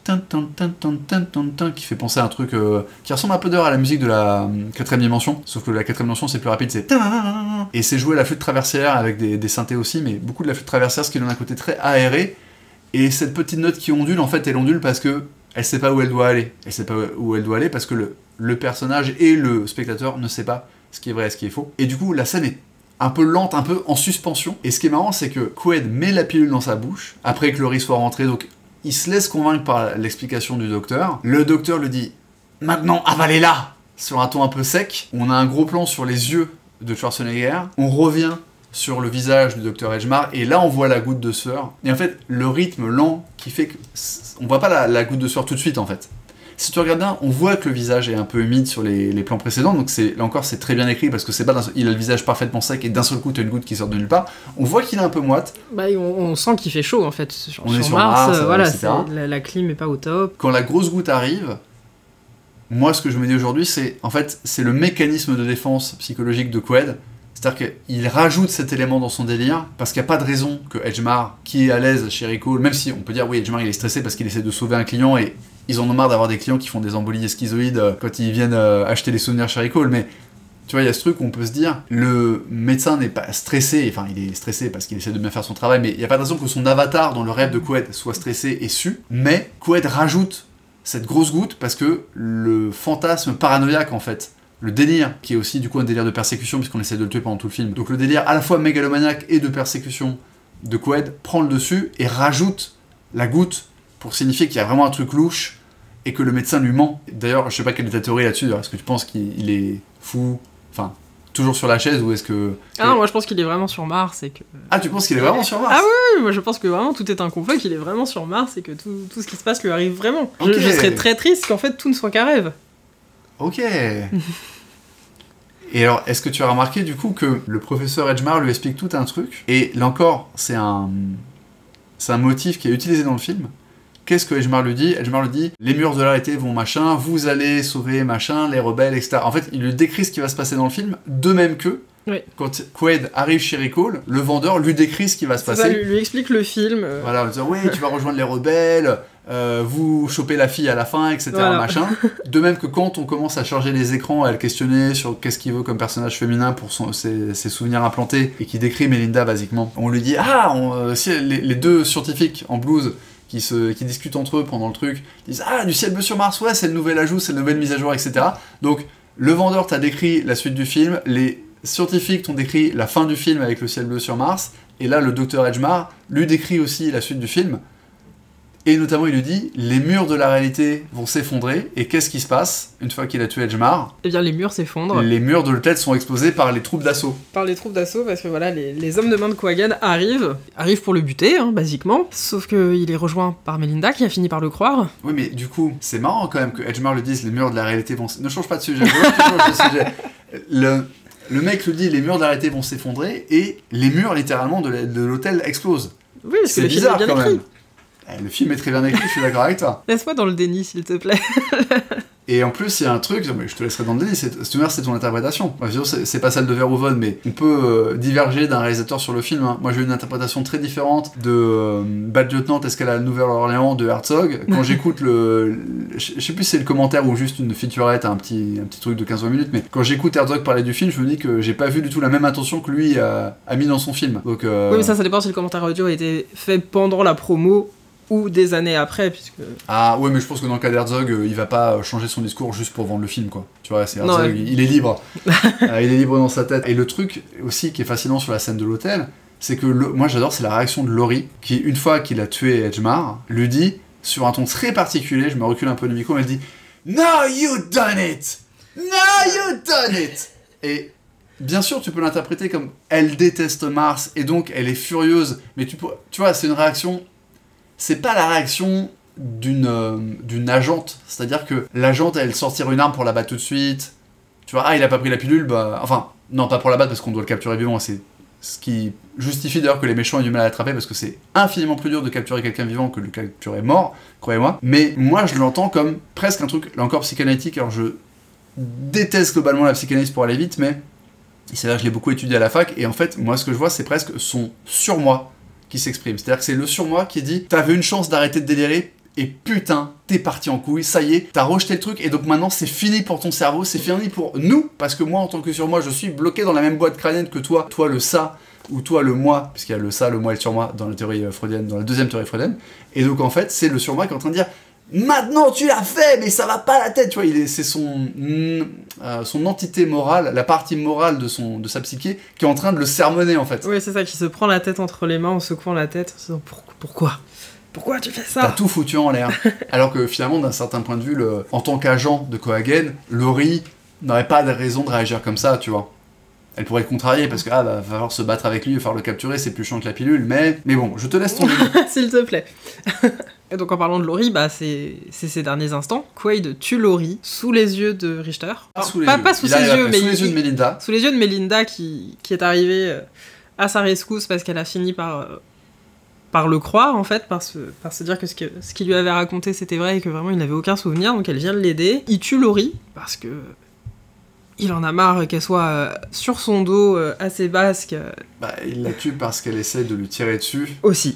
qui fait penser à un truc qui ressemble un peu d'ailleurs à la musique de la 4ème dimension, sauf que la 4ème dimension c'est plus rapide, c'est et c'est joué à la flûte traversière avec des synthés aussi, mais beaucoup de la flûte traversière, ce qui donne un côté très aéré. Et cette petite note qui ondule, en fait elle ondule parce que elle sait pas où elle doit aller. Elle sait pas où elle doit aller parce que le personnage et le spectateur ne sait pas ce qui est vrai et ce qui est faux. Et du coup, la scène est un peu lente, un peu en suspension. Et ce qui est marrant, c'est que Quaid met la pilule dans sa bouche, après que Laurie soit rentrée, donc il se laisse convaincre par l'explication du docteur. Le docteur lui dit « Maintenant, avalez-la !» sur un ton un peu sec. On a un gros plan sur les yeux de Schwarzenegger. On revient sur le visage du docteur Edgemar, et là on voit la goutte de sueur. Et en fait, le rythme lent qui fait que on voit pas la goutte de sueur tout de suite en fait. Si tu regardes bien, on voit que le visage est un peu humide sur les plans précédents, donc là encore c'est très bien écrit parce que c'est pas il a le visage parfaitement sec et d'un seul coup t'as une goutte qui sort de nulle part. On voit qu'il est un peu moite. Bah on sent qu'il fait chaud en fait sur Mars, voilà, la clim est pas au top. Quand la grosse goutte arrive, moi ce que je me dis aujourd'hui c'est en fait c'est le mécanisme de défense psychologique de Quaid. C'est-à-dire qu'il rajoute cet élément dans son délire, parce qu'il n'y a pas de raison que Edgemar, qui est à l'aise chez Recall, même si on peut dire oui, Edgemar il est stressé parce qu'il essaie de sauver un client, et ils en ont marre d'avoir des clients qui font des embolies schizoïdes quand ils viennent acheter des souvenirs chez Recall, mais tu vois, il y a ce truc où on peut se dire, le médecin n'est pas stressé, enfin il est stressé parce qu'il essaie de bien faire son travail, mais il n'y a pas de raison que son avatar dans le rêve de Quaid soit stressé et su, mais Quaid rajoute cette grosse goutte parce que le fantasme paranoïaque en fait, le délire, qui est aussi du coup un délire de persécution puisqu'on essaie de le tuer pendant tout le film. Donc le délire à la fois mégalomaniaque et de persécution de Quaid prend le dessus et rajoute la goutte pour signifier qu'il y a vraiment un truc louche et que le médecin lui ment. D'ailleurs, je sais pas quelle est ta théorie là-dessus, est-ce que tu penses qu'il est fou, enfin, toujours sur la chaise, ou est-ce que... Ah non, moi je pense qu'il est vraiment sur Mars et que... Ah, tu penses qu'il est vraiment sur Mars? Ah oui, moi je pense que vraiment tout est un complot, qu'il est vraiment sur Mars et que tout ce qui se passe lui arrive vraiment. Okay. Je serais très triste qu'en fait tout ne soit qu'un rêve. Ok. Et alors, est-ce que tu as remarqué du coup que le professeur Edgemar lui explique tout un truc, et là encore, c'est un motif qui est utilisé dans le film. Qu'est-ce que Edgemar lui dit? Edgemar lui dit, les murs de l'arrêté vont machin, vous allez sauver machin, les rebelles, etc. En fait, il lui décrit ce qui va se passer dans le film, de même que, Oui. Quand Quaid arrive chez Rico, le vendeur lui décrit ce qui va se passer. Ça lui explique le film. Voilà, en disant oui, tu vas rejoindre les rebelles, vous chopez la fille à la fin, etc. Voilà. Machin. De même que quand on commence à charger les écrans, à le questionner sur qu'est-ce qu'il veut comme personnage féminin pour ses souvenirs implantés, et qui décrit Melinda basiquement, on lui dit si les deux scientifiques en blouse qui discutent entre eux pendant le truc, disent du ciel bleu sur Mars, ouais, c'est le nouvel ajout, c'est la nouvelle mise à jour, etc. Donc le vendeur t'a décrit la suite du film, les scientifiques t'ont décrit la fin du film avec le ciel bleu sur Mars, et là le docteur Edgemar lui décrit aussi la suite du film, et notamment il lui dit les murs de la réalité vont s'effondrer, et qu'est-ce qui se passe une fois qu'il a tué Edgemar? Eh bien les murs s'effondrent. Les murs de l'hôtel sont explosés par les troupes d'assaut. Par les troupes d'assaut, parce que voilà, les hommes de main de Quagan arrivent pour le buter, basiquement, sauf qu'il est rejoint par Melinda, qui a fini par le croire. Oui, mais du coup, c'est marrant quand même que Edgemar lui dise les murs de la réalité vont... Ne change pas de sujet, change de sujet. Le mec lui dit les murs de la réalité vont s'effondrer, et les murs, littéralement, de l'hôtel explosent. Oui, parce que C'est le film bizarre est bien quand écrit. même. Le film est très bien écrit, je suis d'accord avec toi. Laisse-moi dans le déni, s'il te plaît. Et en plus, il y a un truc, mais je te laisserai dans le déni, c'est ton interprétation. C'est pas celle de Verhoeven, mais on peut diverger d'un réalisateur sur le film. Hein. Moi, j'ai eu une interprétation très différente de Bad Lieutenant, est-ce qu'elle a la Nouvelle-Orléans de Herzog. Quand j'écoute je sais plus si c'est le commentaire ou juste une featurette, un petit truc de 15-20 minutes, mais quand j'écoute Herzog parler du film, je me dis que j'ai pas vu du tout la même intention que lui a mis dans son film. Donc, Oui, mais ça dépend si le commentaire audio a été fait pendant la promo ou des années après, puisque... Ah ouais, mais je pense que dans le cas d'Herzog, il va pas changer son discours juste pour vendre le film, quoi. Tu vois, c'est Non, Herzog, ouais. il est libre. Il est libre dans sa tête. Et le truc aussi qui est fascinant sur la scène de l'hôtel, c'est que moi j'adore, c'est la réaction de Laurie, qui une fois qu'il a tué Edgemar, lui dit, sur un ton très particulier, je me recule un peu du micro, mais elle dit « Now you done it! Now you done it !» Et bien sûr, tu peux l'interpréter comme « Elle déteste Mars, et donc elle est furieuse », mais tu vois, c'est une réaction... C'est pas la réaction d'une agente, c'est-à-dire que l'agente, elle sortir une arme pour la battre tout de suite, tu vois, il a pas pris la pilule, enfin, non, pas pour la battre parce qu'on doit le capturer vivant, c'est ce qui justifie d'ailleurs que les méchants aient du mal à l'attraper, parce que c'est infiniment plus dur de capturer quelqu'un vivant que de le capturer mort, croyez-moi, mais moi je l'entends comme presque un truc, là encore psychanalytique, alors je déteste globalement la psychanalyse pour aller vite, mais il s'avère que je l'ai beaucoup étudié à la fac, et en fait, moi ce que je vois, c'est presque son surmoi qui s'exprime. C'est-à-dire que c'est le surmoi qui dit « T'avais une chance d'arrêter de délirer, et putain, t'es parti en couille, ça y est, t'as rejeté le truc, et donc maintenant c'est fini pour ton cerveau, c'est fini pour nous, parce que moi en tant que surmoi, je suis bloqué dans la même boîte crânienne que toi le ça, ou toi le moi, puisqu'il y a le ça, le moi et le surmoi dans la théorie freudienne, dans la deuxième théorie freudienne, et donc en fait, c'est le surmoi qui est en train de dire « Maintenant tu l'as fait, mais ça va pas la tête !» Tu vois, c'est son entité morale, la partie morale de sa psyché, qui est en train de le sermonner en fait. Oui, c'est ça, qui se prend la tête entre les mains en secouant la tête, en se disant pourquoi tu fais ça? T'as tout foutu en l'air. Alors que finalement, d'un certain point de vue, en tant qu'agent de Cohagen, Laurie n'aurait pas de raison de réagir comme ça, tu vois. Elle pourrait être contrariée parce que va falloir se battre avec lui, il va falloir le capturer, c'est plus chiant que la pilule, mais bon, je te laisse ton avis. S'il te plaît. Et donc en parlant de Laurie, c'est ces derniers instants, Quaid tue Laurie sous les yeux de Richter. Pas sous Sous les yeux de Melinda. Sous les yeux de Melinda qui est arrivée à sa rescousse parce qu'elle a fini par le croire en fait, par se dire que ce qu'il lui avait raconté c'était vrai et que vraiment il n'avait aucun souvenir, donc elle vient de l'aider. Il tue Laurie parce que il en a marre qu'elle soit sur son dos, assez basque. Il la tue parce qu'elle essaie de lui tirer dessus. Aussi.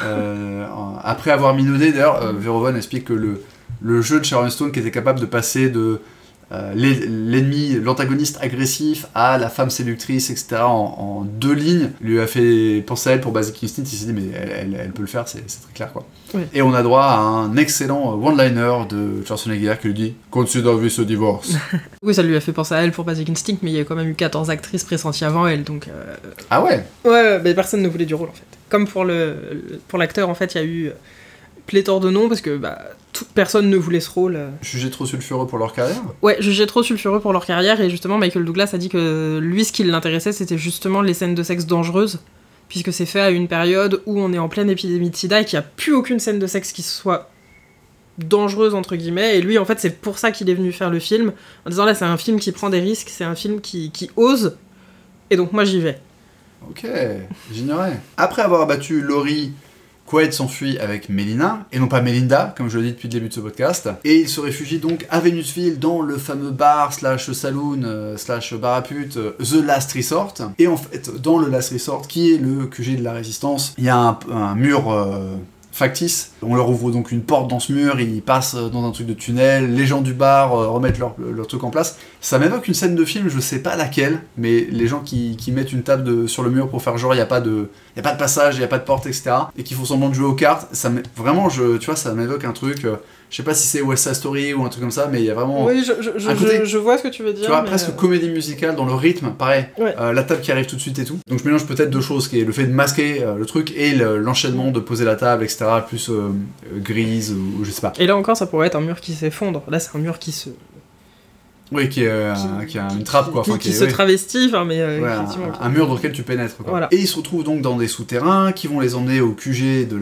Après avoir minaudé, d'ailleurs, Verhoeven explique que le jeu de Sharon Stone qui était capable de passer de l'ennemi, l'antagoniste agressif à la femme séductrice, etc. en 2 lignes, lui a fait penser à elle pour Basic Instinct. Il s'est dit, mais elle peut le faire, c'est très clair, quoi. Oui. Et on a droit à un excellent one-liner de Schwarzenegger qui lui dit « Consider this a divorce ». Oui, ça lui a fait penser à elle pour Basic Instinct, mais il y a quand même eu 14 actrices pressenties avant elle, donc... Ah ouais? Ouais, mais personne ne voulait du rôle, en fait. Comme pour l'acteur, en fait, il y a eu pléthore de noms, parce que personne ne voulait ce rôle. Jugé trop sulfureux pour leur carrière? Ouais, jugé trop sulfureux pour leur carrière, et justement, Michael Douglas a dit que lui, ce qui l'intéressait, c'était justement les scènes de sexe dangereuses, puisque c'est fait à une période où on est en pleine épidémie de sida et qu'il n'y a plus aucune scène de sexe qui soit dangereuse, entre guillemets, et lui, en fait, c'est pour ça qu'il est venu faire le film, en disant, là, c'est un film qui prend des risques, c'est un film qui ose, et donc moi, j'y vais. Ok, j'ignorais. Après avoir abattu Laurie, Quaid s'enfuit avec Melina, et non pas Melinda, comme je le dis depuis le début de ce podcast, et il se réfugie donc à Venusville dans le fameux bar slash saloon slash bar à pute The Last Resort. Et en fait, dans le Last Resort, qui est le QG de la Résistance, il y a un mur factice. On leur ouvre donc une porte dans ce mur, ils passent dans un truc de tunnel, les gens du bar remettent leur truc en place. Ça m'évoque une scène de film, je sais pas laquelle, mais les gens qui mettent une table sur le mur pour faire genre il y a pas de passage, il y a pas de porte, etc. et qui font semblant de jouer aux cartes, vraiment, tu vois, ça m'évoque un truc. Je sais pas si c'est West Side Story ou un truc comme ça, mais il y a vraiment. Oui, je vois ce que tu veux dire. Tu vois, presque comédie musicale dans le rythme, pareil. Ouais. La table qui arrive tout de suite et tout. Donc je mélange peut-être deux choses, qui est le fait de masquer le truc et l'enchaînement de poser la table, etc. plus grise ou je sais pas. Et là encore, ça pourrait être un mur qui s'effondre. Là, c'est un mur qui se. Oui, qui a une trappe, quoi. Qui se travestit, mais effectivement. Un mur dans lequel tu pénètres, quoi. Voilà. Et ils se retrouvent donc dans des souterrains qui vont les emmener au QG de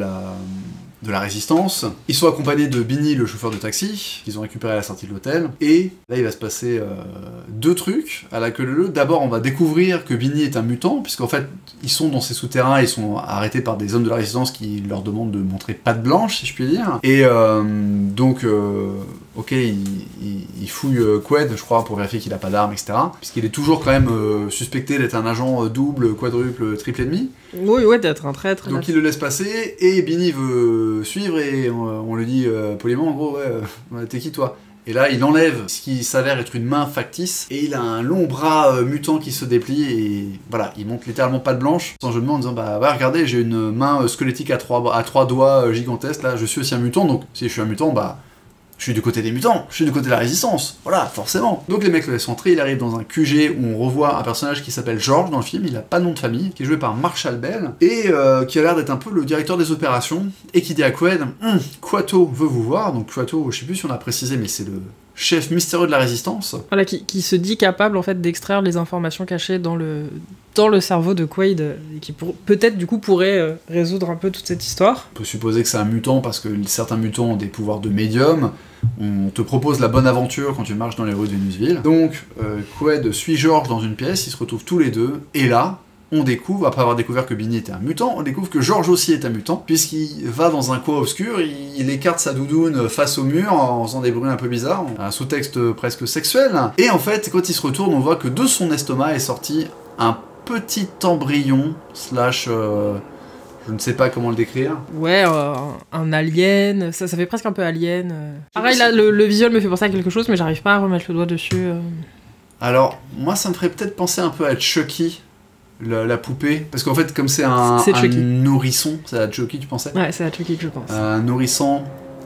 la Résistance. Ils sont accompagnés de Binny, le chauffeur de taxi, qu'ils ont récupéré à la sortie de l'hôtel. Et là, il va se passer deux trucs à la queue leu. D'abord, on va découvrir que Binny est un mutant, puisqu'en fait, ils sont dans ces souterrains, ils sont arrêtés par des hommes de la Résistance qui leur demandent de montrer patte blanche, si je puis dire. Et donc, ok, il fouille Quaid, je crois, pour vérifier qu'il a pas d'armes, etc. Puisqu'il est toujours quand même suspecté d'être un agent double, quadruple, triple ennemi. Oui, ouais, d'être un traître. Donc il le laisse passer, et Binny veut suivre, et on lui dit poliment, en gros, ouais, t'es qui toi ? Et là, il enlève ce qui s'avère être une main factice, et il a un long bras mutant qui se déplie, et voilà, il monte littéralement patte blanche, sans jeu de mots, en disant, bah ouais, regardez, j'ai une main squelettique à trois doigts gigantesques, là, je suis aussi un mutant, donc si je suis un mutant, bah... je suis du côté des mutants, je suis du côté de la Résistance, voilà, forcément. Donc les mecs le laissent entrer, il arrive dans un QG où on revoit un personnage qui s'appelle George dans le film, il a pas de nom de famille, qui est joué par Marshall Bell, et qui a l'air d'être un peu le directeur des opérations, et qui dit à Quaid, Kuato veut vous voir, donc Kuato, je sais plus si on a précisé, mais c'est le chef mystérieux de la Résistance. Voilà, qui se dit capable en fait d'extraire les informations cachées dans le cerveau de Quaid, et qui peut-être du coup pourrait résoudre un peu toute cette histoire. On peut supposer que c'est un mutant parce que certains mutants ont des pouvoirs de médium. On te propose la bonne aventure quand tu marches dans les rues de Venusville. Donc Quaid suit George dans une pièce, ils se retrouvent tous les deux, et là, on découvre, après avoir découvert que Binny était un mutant, on découvre que George aussi est un mutant, puisqu'il va dans un coin obscur, il écarte sa doudoune face au mur en faisant des bruits un peu bizarres, un sous-texte presque sexuel, et en fait, quand il se retourne, on voit que de son estomac est sorti un petit embryon, slash... je ne sais pas comment le décrire. Ouais, un alien, ça fait presque un peu alien. Pareil, là, le visuel me fait penser à quelque chose, mais j'arrive pas à remettre le doigt dessus. Alors, moi, ça me ferait peut-être penser un peu à Chucky, la poupée, parce qu'en fait, comme c'est un nourrisson, c'est à Chucky, tu pensais ? Ouais, c'est à Chucky que je pense. Un nourrisson,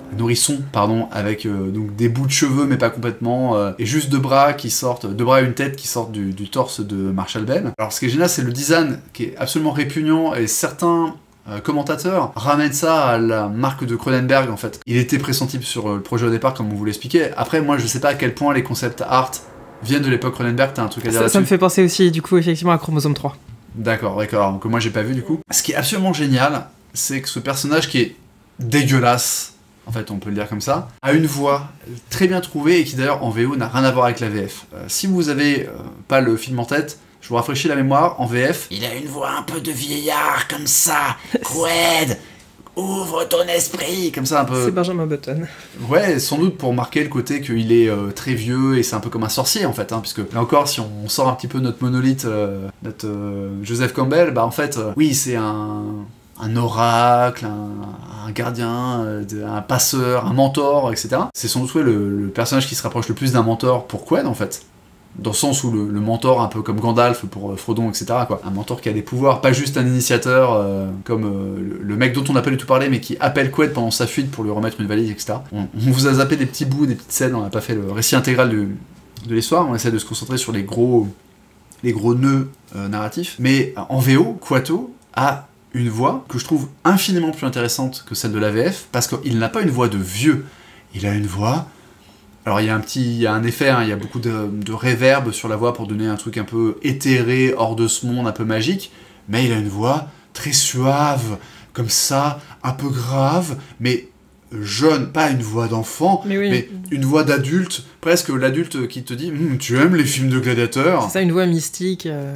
avec donc des bouts de cheveux, mais pas complètement, et juste deux bras et une tête qui sortent du torse de Marshall Bell. Alors, ce qui est génial, c'est le design, qui est absolument répugnant, et certains commentateurs ramènent ça à la marque de Cronenberg, en fait. Il était pressenti sur le projet au départ, comme on vous l'expliquait. Après, moi, je sais pas à quel point les concepts art viennent de l'époque Cronenberg, t'as un truc à dire là-dessus. Ça me fait penser aussi, du coup, effectivement, à Chromosome 3. D'accord, que moi j'ai pas vu, du coup. Ce qui est absolument génial, c'est que ce personnage qui est dégueulasse, en fait on peut le dire comme ça, a une voix très bien trouvée, et qui d'ailleurs en VO n'a rien à voir avec la VF. Si vous avez pas le film en tête, je vous rafraîchis la mémoire, en VF, il a une voix un peu de vieillard, comme ça, Quaid, ouvre ton esprit, comme ça un peu... C'est Benjamin Button. Ouais, sans doute pour marquer le côté qu'il est très vieux, et c'est un peu comme un sorcier en fait, puisque là encore, si on sort un petit peu notre monolithe, notre Joseph Campbell, bah en fait, oui, c'est un oracle, un gardien, un passeur, un mentor, etc. C'est sans doute le personnage qui se rapproche le plus d'un mentor pour Quaid en fait. Dans le sens où le mentor, un peu comme Gandalf pour Frodon, etc. quoi. Un mentor qui a des pouvoirs, pas juste un initiateur, comme le mec dont on n'a pas du tout parlé, mais qui appelle Quaid pendant sa fuite pour lui remettre une valise, etc. On vous a zappé des petits bouts, des petites scènes, on n'a pas fait le récit intégral de l'histoire, on essaie de se concentrer sur les gros nœuds narratifs. Mais en VO, Kuato a une voix que je trouve infiniment plus intéressante que celle de la VF, parce qu'il n'a pas une voix de vieux, il a une voix... Alors il y a un effet, il y a beaucoup de réverb sur la voix pour donner un truc un peu éthéré, hors de ce monde, un peu magique, mais il a une voix très suave, comme ça, un peu grave, mais jeune, pas une voix d'enfant, mais une voix d'adulte, presque l'adulte qui te dit tu aimes les films de gladiateurs ?» C'est ça, une voix mystique.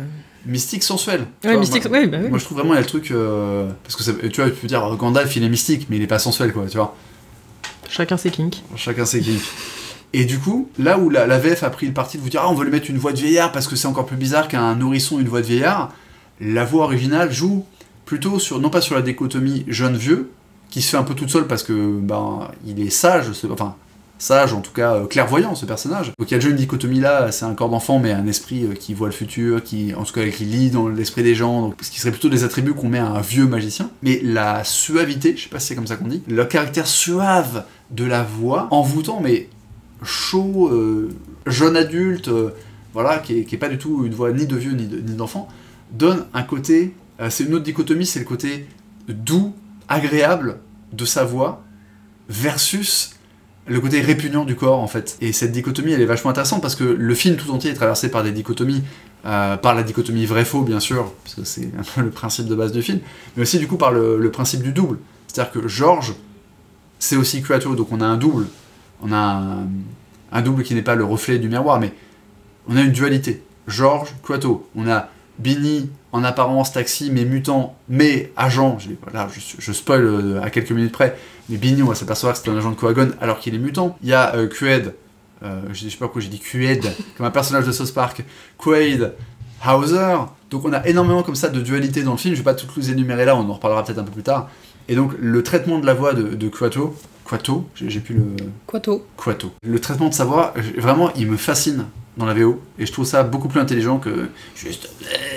mystique sensuel. Ouais, mystique, moi, ouais, bah oui. Moi je trouve vraiment il y a le truc parce que tu vois, tu peux dire Gandalf il est mystique mais il est pas sensuel quoi, tu vois. Chacun ses kinks. Chacun ses kinks. Et du coup, là où la VF a pris le parti de vous dire on veut lui mettre une voix de vieillard parce que c'est encore plus bizarre qu'un nourrisson une voix de vieillard, la voix originale joue plutôt sur non pas sur la dichotomie jeune-vieux qui se fait un peu toute seule parce que il est sage, sage, en tout cas clairvoyant ce personnage. Donc il y a déjà une dichotomie là, c'est un corps d'enfant mais un esprit qui voit le futur, en tout cas qui lit dans l'esprit des gens, donc, ce qui serait plutôt des attributs qu'on met à un vieux magicien. Mais la suavité, je sais pas si c'est comme ça qu'on dit, le caractère suave de la voix, envoûtant mais chaud, jeune adulte, voilà, qui est pas du tout une voix ni de vieux ni d'enfant, donne un côté, c'est une autre dichotomie, c'est le côté doux, agréable de sa voix versus le côté répugnant du corps en fait. Et cette dichotomie elle est vachement intéressante parce que le film tout entier est traversé par des dichotomies, par la dichotomie vrai-faux bien sûr, parce que c'est un peu le principe de base du film, mais aussi du coup par le principe du double. C'est-à-dire que George, c'est aussi Kuato, donc on a un double. On a un double qui n'est pas le reflet du miroir, mais on a une dualité. George, Kuato. On a Binny en apparence taxi, mais mutant, mais agent. Là, je spoil à quelques minutes près. Mais Binny, on va s'apercevoir que c'est un agent de Kohagon alors qu'il est mutant. Il y a Quaid, je sais pas pourquoi j'ai dit Quaid, comme un personnage de South Park. Quaid, Hauser. Donc on a énormément comme ça de dualité dans le film. Je vais pas toutes les énumérer là, on en reparlera peut-être un peu plus tard. Et donc le traitement de la voix de Kuato, j'ai plus le... Kuato. Le traitement de sa voix, vraiment, il me fascine dans la VO, et je trouve ça beaucoup plus intelligent que juste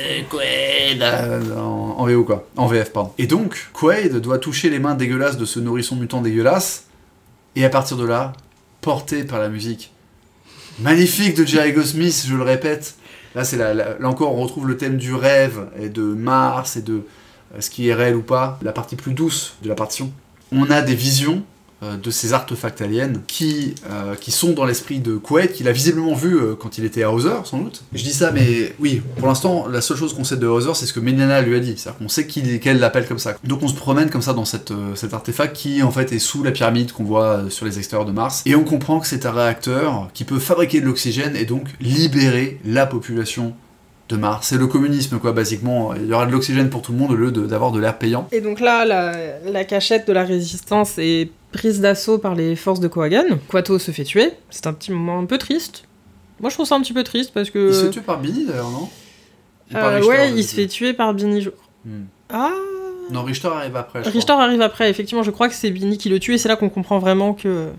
Quaid en VO quoi, en VF pardon. Et donc, Quaid doit toucher les mains dégueulasses de ce nourrisson mutant dégueulasse, et à partir de là, porté par la musique magnifique de Jerry Goldsmith, je le répète, là c'est là encore on retrouve le thème du rêve, et de Mars, et de ce qui est réel ou pas, la partie plus douce de la partition. On a des visions de ces artefacts aliens qui sont dans l'esprit de Quaid, qu'il a visiblement vu quand il était à Hauser, sans doute. Je dis ça, mais oui, pour l'instant, la seule chose qu'on sait de Hauser, c'est ce que Meliana lui a dit. C'est-à-dire qu'on sait qu'elle l'appelle comme ça. Donc on se promène comme ça dans cet artefact qui, en fait, est sous la pyramide qu'on voit sur les extérieurs de Mars. Et on comprend que c'est un réacteur qui peut fabriquer de l'oxygène et donc libérer la population de Mars. C'est le communisme, quoi, basiquement. Il y aura de l'oxygène pour tout le monde au lieu d'avoir de l'air payant. Et donc là, la cachette de la résistance est prise d'assaut par les forces de Kohagon. Kuato se fait tuer. C'est un petit moment un peu triste. Moi, je trouve ça un petit peu triste parce que... Il se fait tuer par Binny, d'ailleurs, non ouais, il se fait tuer par Binny. Ah... Non, Richter arrive après, Richter arrive après, effectivement. Je crois que c'est Binny qui le tue, et c'est là qu'on comprend vraiment que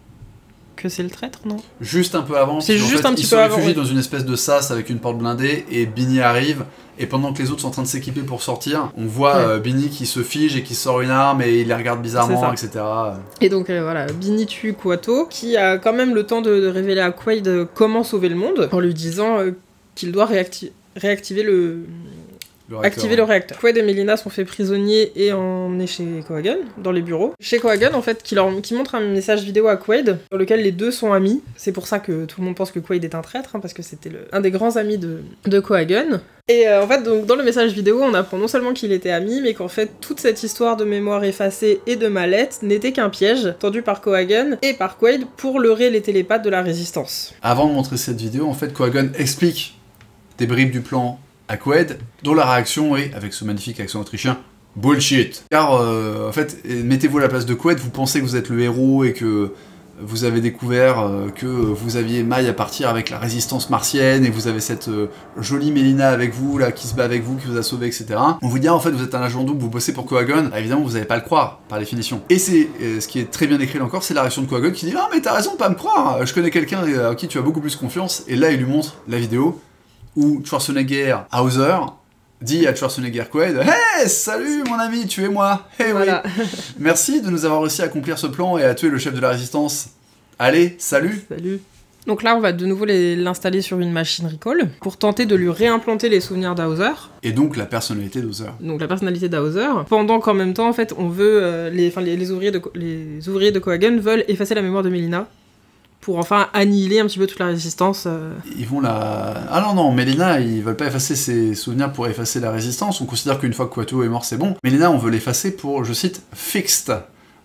c'est le traître, non? Juste un peu avant. C'est juste un petit peu avant. Ils se réfugient dans une espèce de sas avec une porte blindée, et Binny arrive, et pendant que les autres sont en train de s'équiper pour sortir, on voit Binny qui se fige et qui sort une arme, et il les regarde bizarrement, etc. Et donc voilà, Binny tue Kuato, qui a quand même le temps de révéler à Quaid comment sauver le monde, en lui disant qu'il doit réactiver le réacteur. Quaid et Melina sont faits prisonniers et emmenés chez Kohagon, dans les bureaux. Chez Kohagon, en fait, qui montre un message vidéo à Quaid, dans lequel les deux sont amis. C'est pour ça que tout le monde pense que Quaid est un traître, parce que c'était un des grands amis de Kohagon. Et en fait, donc, dans le message vidéo, on apprend non seulement qu'il était ami, mais qu'en fait, toute cette histoire de mémoire effacée et de mallette n'était qu'un piège tendu par Kohagon et par Quaid pour leurrer les télépathes de la résistance. Avant de montrer cette vidéo, en fait, Kohagon explique des bribes du plan à Quaid, dont la réaction est, avec ce magnifique accent autrichien, bullshit. Car, en fait, mettez-vous à la place de Quaid, vous pensez que vous êtes le héros et que vous avez découvert que vous aviez maille à partir avec la résistance martienne et vous avez cette jolie Melina avec vous, là, qui se bat avec vous, qui vous a sauvé, etc. On vous dit, en fait, vous êtes un agent double, vous bossez pour Kohagon. Évidemment, vous n'allez pas le croire, par définition. Et c'est ce qui est très bien écrit encore, c'est la réaction de Kohagon qui dit, ah, mais t'as raison de pas me croire, je connais quelqu'un à qui tu as beaucoup plus confiance. Et là, il lui montre la vidéo où Schwarzenegger, Hauser, dit à Schwarzenegger Quaid, hey, salut mon ami, tuez-moi. Hey, voilà. Oui. Merci de nous avoir réussi à accomplir ce plan et à tuer le chef de la résistance. Allez, salut. Salut. Donc là, on va de nouveau l'installer sur une machine Recall pour tenter de lui réimplanter les souvenirs d'Hauser. Et donc la personnalité d'Hauser. Donc la personnalité d'Hauser. Pendant qu'en même temps, en fait, on veut les ouvriers de Kohagon veulent effacer la mémoire de Melina pour enfin annihiler un petit peu toute la résistance. Ils vont Ah non, Melina, ils veulent pas effacer ses souvenirs pour effacer la résistance. On considère qu'une fois que Kuato est mort, c'est bon. Melina, on veut l'effacer pour, je cite, fixed.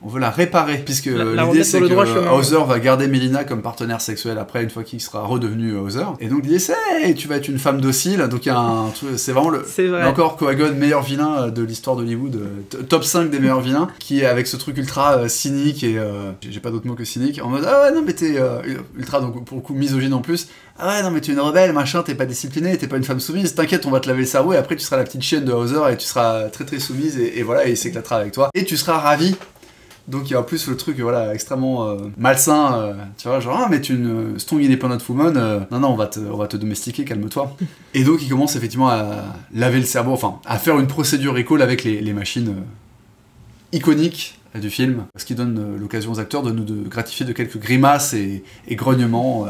on veut la réparer, puisque La l'idée remettre c'est sur le droit chemin. que Hauser va garder Melina comme partenaire sexuel après, une fois qu'il sera redevenu Hauser. Et donc l'idée c'est, hey, tu vas être une femme docile, donc il y a un truc, c'est vraiment C'est vrai. là encore Cohagon, meilleur vilain de l'histoire d'Hollywood, top 5 des meilleurs vilains, qui est avec ce truc ultra cynique et, j'ai pas d'autre mot que cynique, en mode, ah ouais, non mais t'es ultra, donc pour le coup misogyne en plus, ah ouais, non mais tu es une rebelle, machin, t'es pas disciplinée, t'es pas une femme soumise, t'inquiète, on va te laver le cerveau, et après tu seras la petite chienne de Hauser, et tu seras très très soumise, et voilà, et il s'éclatera avec toi, et tu seras ravi. Donc il y a en plus le truc voilà extrêmement malsain, tu vois, genre ah mais tu es une strong independent woman, non on va te domestiquer, calme-toi. Et donc il commence effectivement à laver le cerveau, enfin à faire une procédure recall avec les machines iconiques du film, ce qui donne l'occasion aux acteurs de nous gratifier de quelques grimaces et grognements.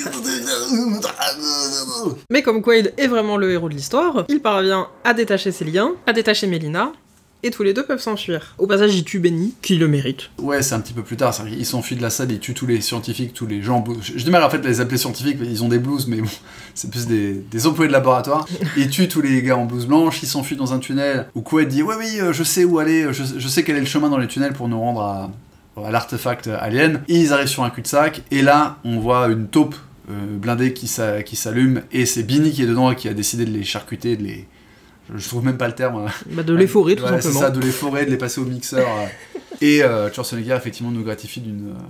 Mais comme Quaid est vraiment le héros de l'histoire, il parvient à détacher ses liens, à détacher Melina, et tous les deux peuvent s'enfuir. Au passage, il tue Benny, qui le mérite. Ouais, c'est un petit peu plus tard, ils s'enfuient de la salle, ils tuent tous les scientifiques, tous les gens blues. J'ai du mal en fait à les appeler scientifiques, ils ont des blouses, mais bon, c'est plus des employés de laboratoire. Ils tuent tous les gars en blouse blanche, ils s'enfuient dans un tunnel, où Quaid dit « Ouais, oui, je sais où aller, je sais quel est le chemin dans les tunnels pour nous rendre à l'artefact alien. » Et ils arrivent sur un cul-de-sac, et là, on voit une taupe blindée qui s'allume, et c'est Benny qui est dedans et qui a décidé de les charcuter, de les... Je trouve même pas le terme. De les forer, tout simplement. simplement. C'est ça, de les forer, de les passer au mixeur. Et Schwarzenegger, effectivement, nous gratifie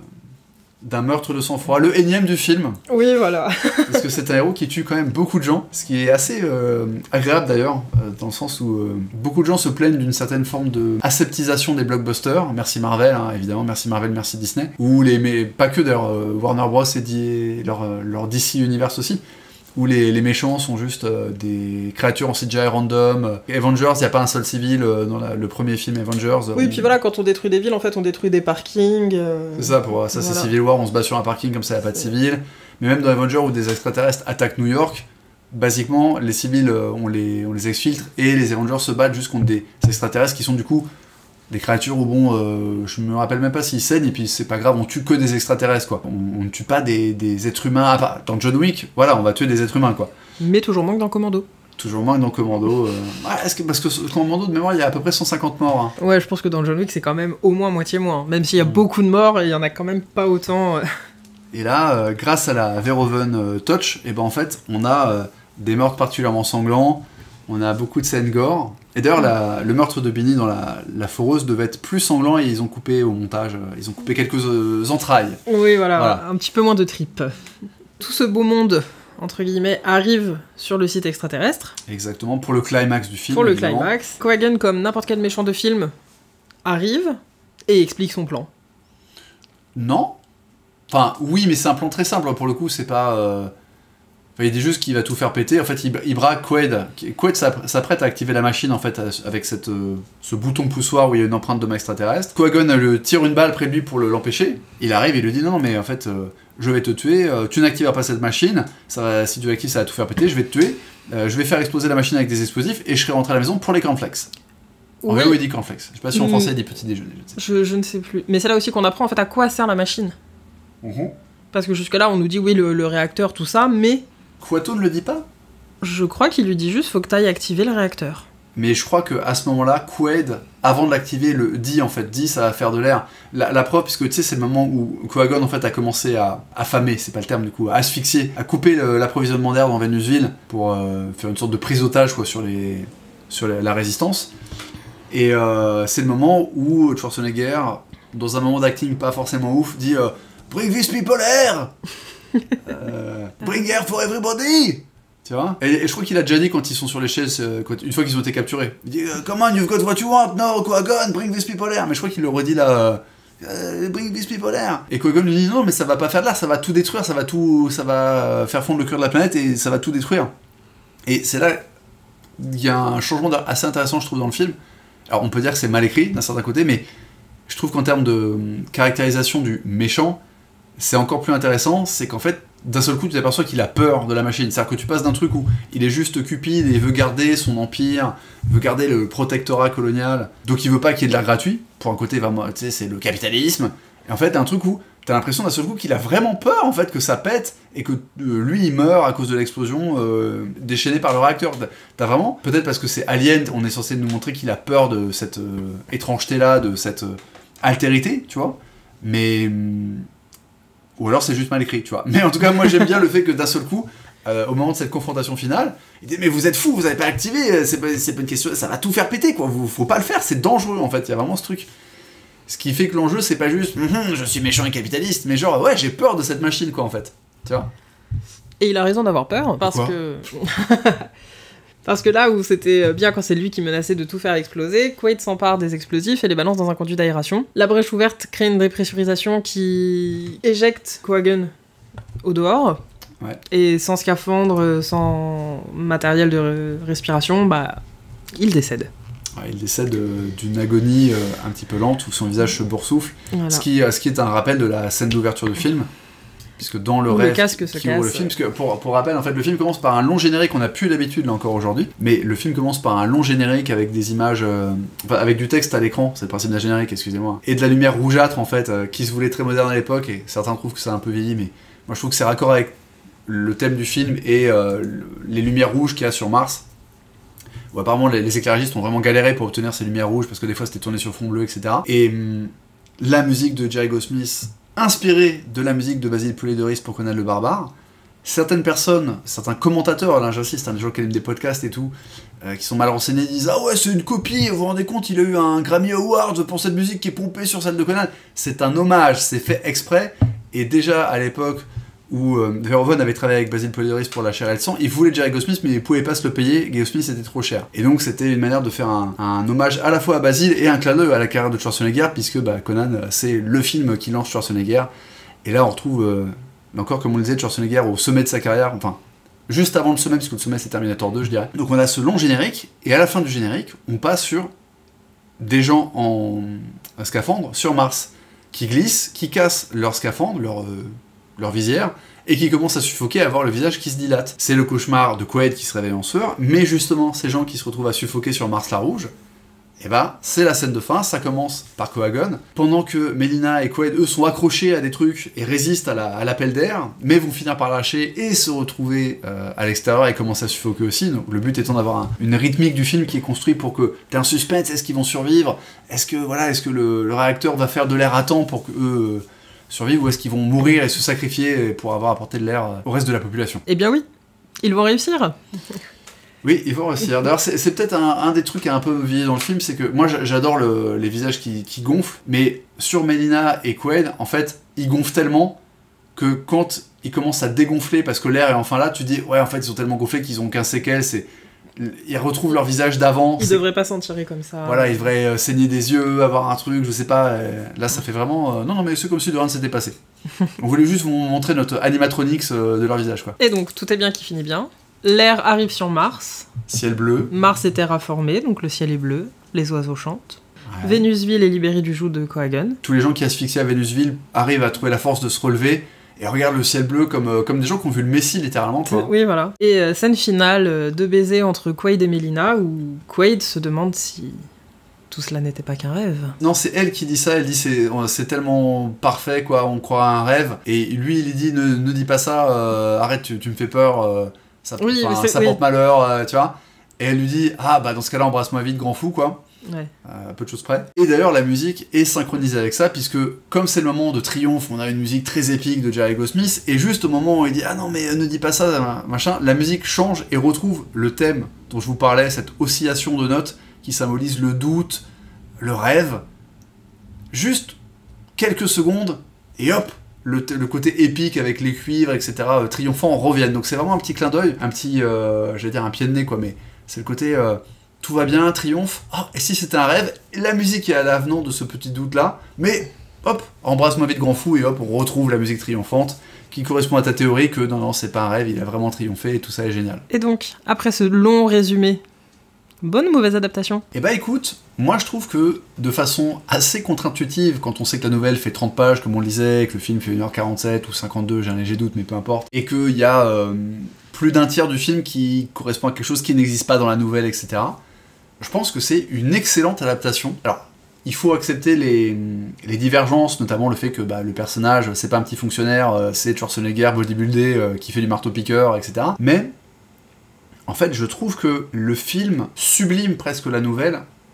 d'un meurtre de sang-froid, le énième du film. Oui, voilà. Parce que c'est un héros qui tue quand même beaucoup de gens, ce qui est assez agréable d'ailleurs, dans le sens où beaucoup de gens se plaignent d'une certaine forme de aseptisation des blockbusters. Merci Marvel, hein, évidemment, merci Marvel, merci Disney. Mais pas que d'ailleurs, Warner Bros et leur DC Universe aussi. Où les méchants sont juste des créatures en CGI random. Avengers, il n'y a pas un seul civil dans le premier film Avengers. Oui, puis voilà, quand on détruit des villes, en fait, on détruit des parkings. C'est ça, c'est Civil War, on se bat sur un parking comme ça, il n'y a pas de civils. Mais même dans Avengers, où des extraterrestres attaquent New York, basiquement, les civils, on les exfiltre, et les Avengers se battent juste contre des extraterrestres qui sont du coup des créatures où bon, je me rappelle même pas s'ils saignent, et puis c'est pas grave, on tue que des extraterrestres quoi. On ne tue pas des êtres humains, dans John Wick, voilà, on va tuer des êtres humains quoi. Mais toujours moins que dans Commando. Toujours moins que dans Commando. Parce que Commando de mémoire, il y a à peu près 150 morts. Hein. Ouais, je pense que dans John Wick c'est quand même au moins moitié moins. Même s'il y a beaucoup de morts, il y en a quand même pas autant. Et là, grâce à la Verhoeven Touch, et ben en fait, on a des meurtres particulièrement sanglants, on a beaucoup de scènes gore. Et d'ailleurs, le meurtre de Benny dans la foreuse devait être plus sanglant, et ils ont coupé au montage, ils ont coupé quelques entrailles. Oui, voilà, un petit peu moins de tripes. Tout ce beau monde, entre guillemets, arrive sur le site extraterrestre. Exactement, pour le climax du film. Pour le climax. Cohagen, comme n'importe quel méchant de film, arrive et explique son plan. Non. Enfin, oui, mais c'est un plan très simple, pour le coup, c'est pas... il dit juste qu'il va tout faire péter. En fait, il braque Quaid. Quaid s'apprête à activer la machine en fait avec ce bouton poussoir où il y a une empreinte d'homme extraterrestre. Cohagen le tire une balle près de lui pour l'empêcher. Il arrive et lui dit non mais en fait je vais te tuer. Tu n'activeras pas cette machine. Si tu l'actives, ça va tout faire péter. Je vais te tuer. Je vais faire exploser la machine avec des explosifs et je serai rentré à la maison pour les cornflakes. En VO, il dit cornflakes. Je sais pas si en français il dit petit déjeuner. Je ne sais plus. Mais c'est là aussi qu'on apprend en fait à quoi sert la machine. Parce que jusque là on nous dit oui le réacteur tout ça, mais Kuato ne le dit pas ? Je crois qu'il lui dit juste faut que t'ailles activer le réacteur. Mais je crois qu'à ce moment-là, Quaid, avant de l'activer, dit ça va faire de l'air. La preuve, puisque tu sais, c'est le moment où Cohagen en fait a commencé à affamer, c'est pas le terme du coup, à asphyxier, à couper l'approvisionnement d'air dans Venusville pour faire une sorte de prise d'otage quoi, sur la résistance. Et c'est le moment où Schwarzenegger, dans un moment d'acting pas forcément ouf, dit Bring these people air Bring air for everybody. Tu vois, et je crois qu'il a déjà dit quand ils sont sur les chaises, une fois qu'ils ont été capturés, il dit Come on, you've got what you want, no, Cohagen, bring these people air. Mais je crois qu'il le redit là, bring these people air. Et Cohagen lui dit non, mais ça va pas faire de l'air, ça va tout détruire, ça va faire fondre le cœur de la planète et ça va tout détruire. Et c'est là il y a un changement assez intéressant, je trouve, dans le film. Alors on peut dire que c'est mal écrit d'un certain côté, mais je trouve qu'en termes de caractérisation du méchant, c'est encore plus intéressant, c'est qu'en fait, d'un seul coup, tu t'aperçois qu'il a peur de la machine. C'est-à-dire que tu passes d'un truc où il est juste cupide et il veut garder son empire, veut garder le protectorat colonial, donc il veut pas qu'il y ait de l'air gratuit. Pour un côté, vraiment, tu sais, c'est le capitalisme. Et en fait, t'as un truc où t'as l'impression d'un seul coup qu'il a vraiment peur, en fait, que ça pète et que lui, il meurt à cause de l'explosion déchaînée par le réacteur. T'as vraiment, peut-être parce que c'est Alien, on est censé nous montrer qu'il a peur de cette étrangeté-là, de cette altérité, tu vois, mais... ou alors c'est juste mal écrit, tu vois. Mais en tout cas, moi j'aime bien le fait que d'un seul coup, au moment de cette confrontation finale, il dit mais vous êtes fous, vous avez pas activé, c'est pas une question, ça va tout faire péter quoi, faut pas le faire, c'est dangereux en fait, il y a vraiment ce truc. Ce qui fait que l'enjeu c'est pas juste je suis méchant et capitaliste, mais genre ouais j'ai peur de cette machine quoi en fait, tu vois. Et il a raison d'avoir peur, parce que là où c'était bien quand c'est lui qui menaçait de tout faire exploser, Quaid s'empare des explosifs et les balance dans un conduit d'aération. La brèche ouverte crée une dépressurisation qui éjecte Quagan au dehors. Ouais. Et sans scaphandre, sans matériel de respiration, bah, il décède. Ouais, il décède d'une agonie un petit peu lente où son visage se boursoufle, voilà. ce qui est un rappel de la scène d'ouverture du film, puisque dans le rêve qui ouvre le film, parce que pour rappel, en fait, le film commence par un long générique, on n'a plus l'habitude là encore aujourd'hui, mais le film commence par un long générique avec des images, avec du texte à l'écran, c'est le principe d'un générique, excusez-moi, et de la lumière rougeâtre en fait, qui se voulait très moderne à l'époque, et certains trouvent que c'est un peu vieilli, mais moi je trouve que c'est raccord avec le thème du film et les lumières rouges qu'il y a sur Mars, où apparemment les éclairagistes ont vraiment galéré pour obtenir ces lumières rouges, parce que des fois c'était tourné sur fond bleu, etc. Et la musique de Jerry Goldsmith, inspirée de la musique de Basil Poledouris pour Conan le Barbare, certaines personnes, certains commentateurs, là j'insiste, des gens qui aiment des podcasts et tout, qui sont mal renseignés, disent « Ah ouais, c'est une copie, vous vous rendez compte, il a eu un Grammy Award pour cette musique qui est pompée sur celle de Conan. » C'est un hommage, c'est fait exprès, et déjà à l'époque où Verhoeven avait travaillé avec Basil Poledouris pour La chair et le sang, il voulait Jerry Goldsmith mais il pouvait pas se le payer, Goldsmith était trop cher. Et donc c'était une manière de faire un hommage à la fois à Basil et un clin d'œil à la carrière de Schwarzenegger, puisque Conan c'est le film qui lance Schwarzenegger, et là on retrouve, encore comme on le disait, Schwarzenegger au sommet de sa carrière, enfin juste avant le sommet, puisque le sommet c'est Terminator 2 je dirais. Donc on a ce long générique, et à la fin du générique, on passe sur des gens en scaphandre sur Mars, qui glissent, qui cassent leur scaphandre, leur visière, et qui commence à suffoquer, à avoir le visage qui se dilate. C'est le cauchemar de Quaid qui se réveille en sueur, mais justement, ces gens qui se retrouvent à suffoquer sur Mars la Rouge, et bah, c'est la scène de fin, ça commence par Quagan, pendant que Melina et Quaid, eux, sont accrochés à des trucs et résistent à l'appel d'air, mais vont finir par lâcher et se retrouver à l'extérieur et commencer à suffoquer aussi. Donc le but étant d'avoir une rythmique du film qui est construit pour que t'aies un suspense, est-ce qu'ils vont survivre, est-ce que le réacteur va faire de l'air à temps pour qu'eux survivre, ou est-ce qu'ils vont mourir et se sacrifier pour avoir apporté de l'air au reste de la population? Eh bien oui, ils vont réussir. Oui, ils vont réussir. D'ailleurs, c'est peut-être un des trucs qui est un peu vieilli dans le film, c'est que moi j'adore les visages qui gonflent, mais sur Melina et Quaid, en fait, ils gonflent tellement que quand ils commencent à dégonfler parce que l'air est enfin là, tu dis ouais, en fait, ils sont tellement gonflés qu'ils ont qu'un séquel, ils retrouvent leur visage d'avant. Ils devraient pas s'en tirer comme ça. Voilà, ils devraient saigner des yeux, avoir un truc, je sais pas. Là, ça fait vraiment... non, mais c'est comme si de rien ne s'était passé. On voulait juste vous montrer notre animatronics de leur visage, quoi. Et donc, tout est bien qui finit bien. L'air arrive sur Mars. Ciel bleu. Mars est terraformé, donc le ciel est bleu. Les oiseaux chantent. Ouais. Vénusville est libérée du joug de Quagan. Tous les gens qui asphyxiaient à Vénusville arrivent à trouver la force de se relever et regardent le ciel bleu comme des gens qui ont vu le Messie, littéralement, quoi. Oui, voilà. Et scène finale de baiser entre Quaid et Melina, où Quaid se demande si tout cela n'était pas qu'un rêve. Non, c'est elle qui dit ça, elle dit c'est tellement parfait, quoi, on croit à un rêve, et lui, il dit ne dis pas ça, arrête, tu me fais peur, ça porte malheur, tu vois. Et elle lui dit, ah bah dans ce cas-là, embrasse-moi vite, grand fou, quoi. Ouais. Peu de choses près. Et d'ailleurs, la musique est synchronisée avec ça, puisque comme c'est le moment de triomphe, on a une musique très épique de Jerry Goldsmith, et juste au moment où il dit ah non mais ne dis pas ça, machin, la musique change et retrouve le thème dont je vous parlais, cette oscillation de notes qui symbolise le doute, le rêve. Juste quelques secondes, et hop, le côté épique avec les cuivres, etc., triomphant, reviennent. Donc c'est vraiment un petit clin d'œil, un petit, j'allais dire un pied de nez, quoi, mais c'est le côté... tout va bien, triomphe, oh, et si c'était un rêve, la musique est à l'avenant de ce petit doute-là, mais hop, embrasse-moi vite grand fou, et hop, on retrouve la musique triomphante, qui correspond à ta théorie que non, c'est pas un rêve, il a vraiment triomphé, et tout ça est génial. Et donc, après ce long résumé, bonne ou mauvaise adaptation? Eh bah écoute, moi je trouve que, de façon assez contre-intuitive, quand on sait que la nouvelle fait 30 pages, comme on le disait, que le film fait 1h47 ou 52, j'ai un léger doute, mais peu importe, et qu'il y a plus d'un tiers du film qui correspond à quelque chose qui n'existe pas dans la nouvelle, etc., je pense que c'est une excellente adaptation. Alors, il faut accepter les divergences, notamment le fait que le personnage, c'est pas un petit fonctionnaire, c'est Schwarzenegger bodybuildé qui fait du marteau-piqueur, etc. Mais, en fait, je trouve que le film sublime presque la nouvelle,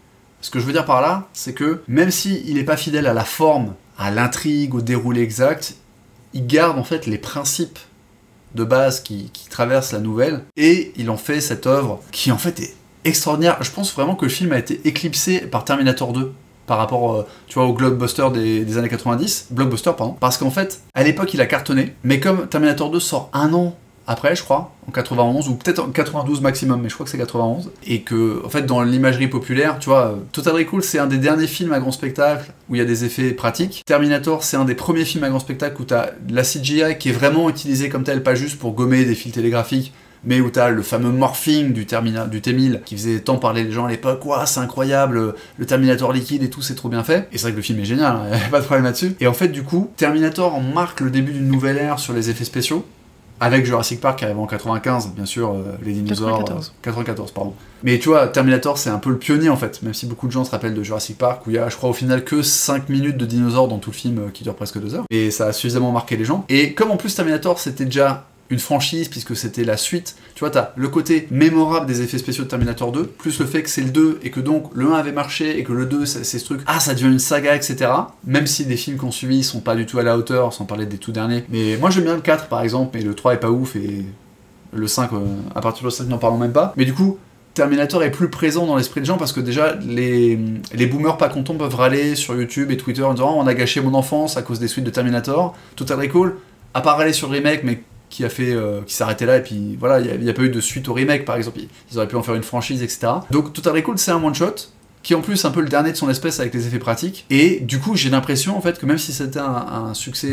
Ce que je veux dire par là, c'est que même s'il n'est pas fidèle à la forme, à l'intrigue, au déroulé exact, il garde en fait les principes de base qui traversent la nouvelle, et il en fait cette œuvre qui en fait est extraordinaire. Je pense vraiment que le film a été éclipsé par Terminator 2 par rapport tu vois, au blockbuster des années 90, parce qu'en fait, à l'époque il a cartonné, mais comme Terminator 2 sort un an après, je crois, en 91, ou peut-être en 92 maximum, mais je crois que c'est 91, et que, en fait, dans l'imagerie populaire, tu vois, Total Recall, c'est un des derniers films à grand spectacle où il y a des effets pratiques. Terminator, c'est un des premiers films à grand spectacle où t'as la CGI qui est vraiment utilisée comme telle, pas juste pour gommer des fils télégraphiques, mais où t'as le fameux morphing du T-1000 qui faisait tant parler les gens à l'époque, ouah, c'est incroyable, le Terminator liquide et tout, c'est trop bien fait. Et c'est vrai que le film est génial, hein, y a pas de problème là-dessus. Et en fait, du coup, Terminator marque le début d'une nouvelle ère sur les effets spéciaux. Avec Jurassic Park qui arrive en 95, bien sûr, les dinosaures... 94, pardon. Mais tu vois, Terminator, c'est un peu le pionnier, en fait, même si beaucoup de gens se rappellent de Jurassic Park, où il y a, je crois, au final, que 5 minutes de dinosaures dans tout le film qui dure presque 2 heures. Et ça a suffisamment marqué les gens. Et comme en plus Terminator, c'était déjà une franchise, puisque c'était la suite, tu vois, t'as le côté mémorable des effets spéciaux de Terminator 2, plus le fait que c'est le 2, et que donc le 1 avait marché, et que le 2, c'est ce truc, ça devient une saga, etc. Même si des films qu'on suivi sont pas du tout à la hauteur, sans parler des tout derniers. Mais moi j'aime bien le 4, par exemple, mais le 3 est pas ouf, et le 5, à partir du 5, n'en parlons même pas. Mais du coup, Terminator est plus présent dans l'esprit des gens, parce que déjà, les boomers pas contents peuvent râler sur YouTube et Twitter en disant « Oh, on a gâché mon enfance à cause des suites de Terminator », Total Recall, à part râler sur le remake, mais qui s'arrêtait là, et puis voilà, il n'y a pas eu de suite au remake par exemple, ils auraient pu en faire une franchise, etc. Donc Total Recall, c'est un one-shot, qui est en plus un peu le dernier de son espèce avec les effets pratiques, et du coup j'ai l'impression en fait que même si c'était un succès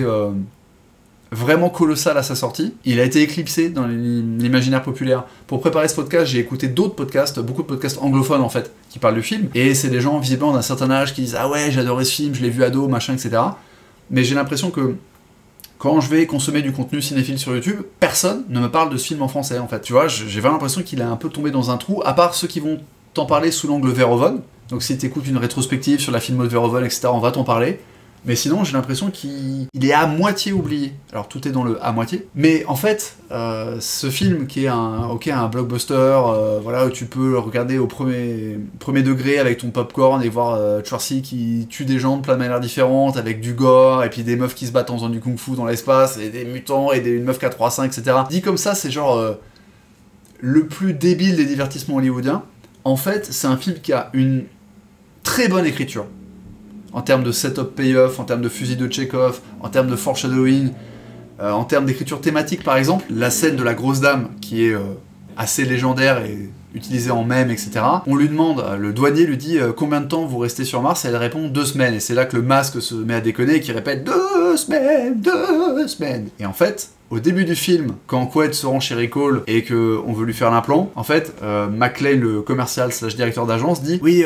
vraiment colossal à sa sortie, il a été éclipsé dans l'imaginaire populaire. Pour préparer ce podcast, j'ai écouté d'autres podcasts, beaucoup de podcasts anglophones en fait, qui parlent du film, et c'est des gens visiblement d'un certain âge qui disent « Ah ouais, j'ai adoré ce film, je l'ai vu ado, machin, etc. » Mais j'ai l'impression que quand je vais consommer du contenu cinéphile sur YouTube, personne ne me parle de ce film en français, en fait. Tu vois, j'ai vraiment l'impression qu'il a un peu tombé dans un trou, à part ceux qui vont t'en parler sous l'angle Verhoeven. Donc si t'écoutes une rétrospective sur la filmo de Verhoeven, etc., on va t'en parler. Mais sinon, j'ai l'impression qu'il est à moitié oublié. Alors tout est dans le à moitié. Mais en fait, ce film qui est un blockbuster, voilà, où tu peux le regarder au premier degré avec ton popcorn et voir Schwarzy qui tue des gens de plein de manières différentes, avec du gore, et puis des meufs qui se battent en faisant du kung-fu dans l'espace, et des mutants, et une meuf qui a 3 seins, etc. Dit comme ça, c'est genre le plus débile des divertissements hollywoodiens. En fait, c'est un film qui a une très bonne écriture. En termes de setup payoff, en termes de fusil de Chekhov, en termes de foreshadowing, en termes d'écriture thématique par exemple, la scène de la grosse dame qui est assez légendaire et utilisée en mème, etc. On lui demande, le douanier lui dit combien de temps vous restez sur Mars, et elle répond 2 semaines, et c'est là que le masque se met à déconner et qui répète 2 semaines, 2 semaines. Et en fait, au début du film, quand Quaid se rend chez Recall et qu'on veut lui faire l'implant, en fait, McClane, le commercial / directeur d'agence, dit « Oui,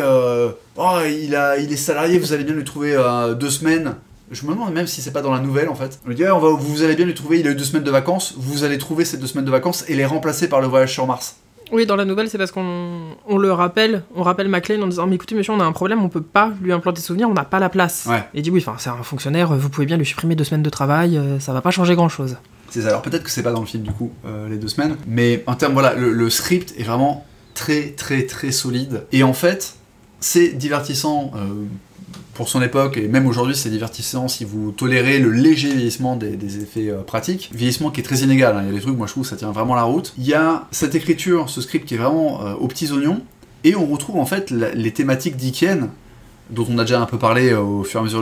il est salarié, vous allez bien lui trouver 2 semaines. » Je me demande même si c'est pas dans la nouvelle, en fait. On lui dit « vous allez bien lui trouver, il a eu 2 semaines de vacances, vous allez trouver ces 2 semaines de vacances et les remplacer par le voyage sur Mars. » Oui, dans la nouvelle, c'est parce on le rappelle, on rappelle McClane en disant « Mais écoutez, monsieur, on a un problème, on peut pas lui implanter des souvenirs, on n'a pas la place. Ouais. » Et il dit « Oui, c'est un fonctionnaire, vous pouvez bien lui supprimer 2 semaines de travail, ça va pas changer grand-chose. » C'est ça. Alors peut-être que c'est pas dans le film du coup, les 2 semaines, mais en termes, voilà, le script est vraiment très très très solide, et en fait, c'est divertissant pour son époque, et même aujourd'hui c'est divertissant si vous tolérez le léger vieillissement des effets pratiques, vieillissement qui est très inégal, hein. Il y a des trucs, moi je trouve ça tient vraiment la route. Il y a cette écriture, ce script qui est vraiment aux petits oignons, et on retrouve en fait les thématiques dickiennes, dont on a déjà un peu parlé au fur et à mesure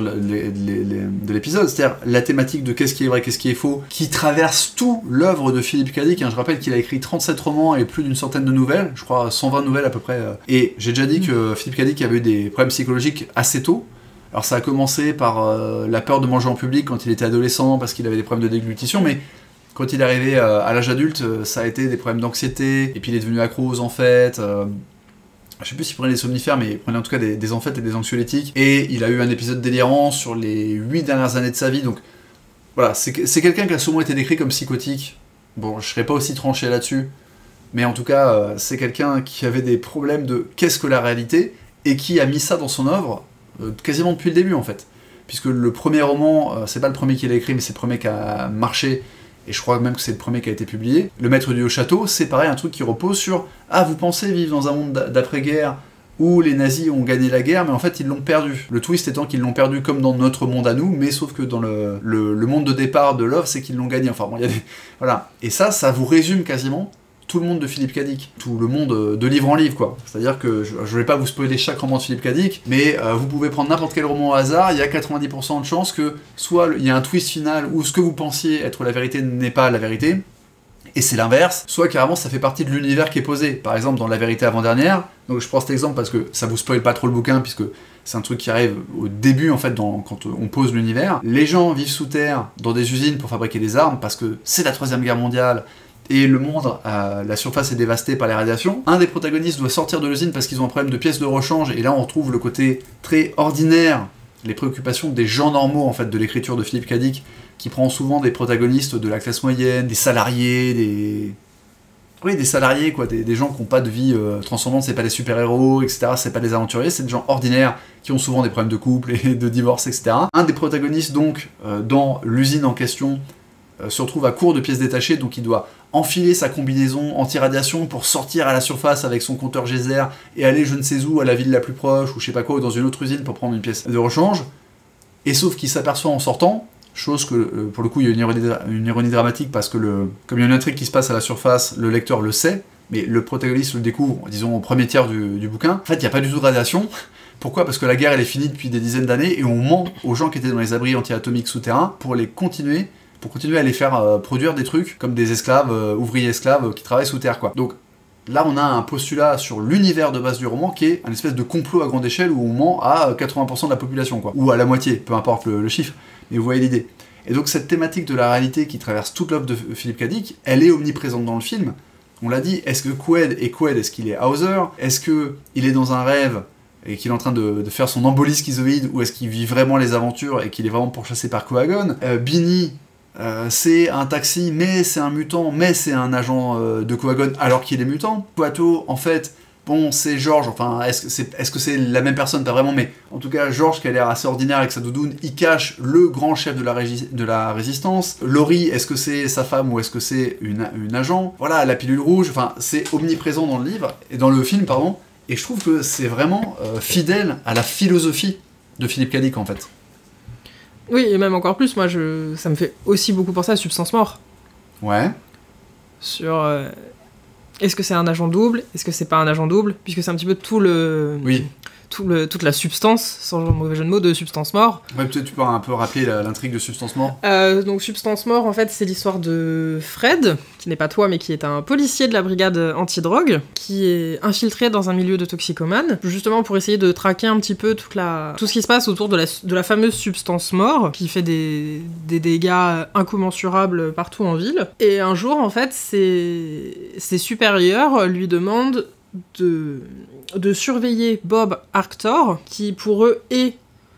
de l'épisode, c'est-à-dire la thématique de qu'est-ce qui est vrai, qu'est-ce qui est faux, qui traverse tout l'œuvre de Philip K. Dick. Je rappelle qu'il a écrit 37 romans et plus d'une centaine de nouvelles, je crois 120 nouvelles à peu près. Et j'ai déjà dit que Philip K. Dick avait eu des problèmes psychologiques assez tôt. Alors ça a commencé par la peur de manger en public quand il était adolescent, parce qu'il avait des problèmes de déglutition, mais quand il est arrivé à l'âge adulte, ça a été des problèmes d'anxiété, et puis il est devenu accro aux amphètes. Je sais plus s'il prenait des somnifères, mais il prenait en tout cas des amphètes et des anxiolytiques. Et il a eu un épisode délirant sur les 8 dernières années de sa vie. Donc voilà, c'est quelqu'un qui a souvent été décrit comme psychotique. Bon, je serais pas aussi tranché là-dessus. Mais en tout cas, c'est quelqu'un qui avait des problèmes de qu'est-ce que la réalité, et qui a mis ça dans son œuvre quasiment depuis le début en fait. Puisque le premier roman, c'est pas le premier qu'il a écrit, mais c'est le premier qui a marché. Et je crois même que c'est le premier qui a été publié. Le Maître du Haut Château, c'est pareil, un truc qui repose sur « Ah, vous pensez vivre dans un monde d'après-guerre où les nazis ont gagné la guerre, mais en fait ils l'ont perdu. Le twist étant qu'ils l'ont perdu comme dans notre monde à nous, mais sauf que dans le monde de départ de Love, c'est qu'ils l'ont gagné. Enfin bon, il y a des... Voilà. Et ça vous résume quasiment tout le monde de Philippe K. Dick, tout le monde de livre en livre, quoi. C'est-à-dire que je vais pas vous spoiler chaque roman de Philippe K. Dick, mais vous pouvez prendre n'importe quel roman au hasard, il y a 90% de chances que soit il y a un twist final où ce que vous pensiez être la vérité n'est pas la vérité, et c'est l'inverse, soit carrément ça fait partie de l'univers qui est posé. Par exemple, dans La Vérité avant-dernière, donc je prends cet exemple parce que ça vous spoil pas trop le bouquin, puisque c'est un truc qui arrive au début, en fait, quand on pose l'univers. Les gens vivent sous terre, dans des usines pour fabriquer des armes, parce que c'est la 3ème guerre mondiale, et le monde, la surface est dévastée par les radiations. Un des protagonistes doit sortir de l'usine parce qu'ils ont un problème de pièces de rechange, et là on retrouve le côté très ordinaire, les préoccupations des gens normaux, en fait, de l'écriture de Philippe K. Dick, qui prend souvent des protagonistes de la classe moyenne, des salariés, des salariés, quoi, des gens qui n'ont pas de vie transcendante, c'est pas des super-héros, etc., c'est pas des aventuriers, c'est des gens ordinaires qui ont souvent des problèmes de couple et de divorce, etc. Un des protagonistes, donc, dans l'usine en question, se retrouve à court de pièces détachées, donc il doit enfiler sa combinaison anti-radiation pour sortir à la surface avec son compteur geyser et aller je ne sais où, à la ville la plus proche, ou je sais pas quoi, ou dans une autre usine pour prendre une pièce de rechange. Et sauf qu'il s'aperçoit en sortant, chose que, pour le coup, il y a une ironie dramatique, parce que comme il y a une intrigue qui se passe à la surface, le lecteur le sait, mais le protagoniste le découvre, disons, au premier tiers du bouquin. En fait, il n'y a pas du tout de radiation. Pourquoi ? Parce que la guerre, elle est finie depuis des dizaines d'années, et on ment aux gens qui étaient dans les abris anti-atomiques souterrains pour continuer à les faire produire des trucs comme des esclaves, ouvriers esclaves qui travaillent sous terre, quoi. Donc là, on a un postulat sur l'univers de base du roman qui est un espèce de complot à grande échelle où on ment à 80% de la population, quoi. Ou à la moitié, peu importe le chiffre, mais vous voyez l'idée. Et donc cette thématique de la réalité qui traverse toute l'œuvre de Philippe K. Dick, elle est omniprésente dans le film. On l'a dit, est-ce que Quaid est Quaid ? Est-ce qu'il est Hauser ? Est-ce qu'il est dans un rêve et qu'il est en train de faire son embolie schizoïde, ou est-ce qu'il vit vraiment les aventures et qu'il est vraiment pourchassé par Quagon ? Binny, c'est un taxi, mais c'est un mutant, mais c'est un agent de Quagon alors qu'il est mutant. Quato, en fait, bon, c'est George, enfin, est-ce que c'est la même personne ? Pas vraiment, mais en tout cas, George, qui a l'air assez ordinaire avec sa doudoune, il cache le grand chef de la résistance. Laurie, est-ce que c'est sa femme ou est-ce que c'est une agent ? Voilà, la pilule rouge, enfin, c'est omniprésent dans le livre, et dans le film, pardon, et je trouve que c'est vraiment fidèle à la philosophie de Philippe K. Dick, en fait. Oui, et même encore plus, moi, ça me fait aussi beaucoup penser à Substance Mort. Ouais. Sur... est-ce que c'est un agent double ? Est-ce que c'est pas un agent double ? Puisque c'est un petit peu tout le... Oui. Toute la substance, sans mauvais jeu de mots, de Substance Mort. Ouais, peut-être tu peux un peu rappeler l'intrigue de Substance Mort. Donc Substance Mort, en fait, c'est l'histoire de Fred, qui n'est pas toi, mais qui est un policier de la brigade anti-drogue, qui est infiltré dans un milieu de toxicomanes, justement pour essayer de traquer un petit peu tout ce qui se passe autour de la fameuse Substance Mort, qui fait des dégâts incommensurables partout en ville. Et un jour, en fait, ses supérieurs lui demandent de surveiller Bob Arctor, qui pour eux est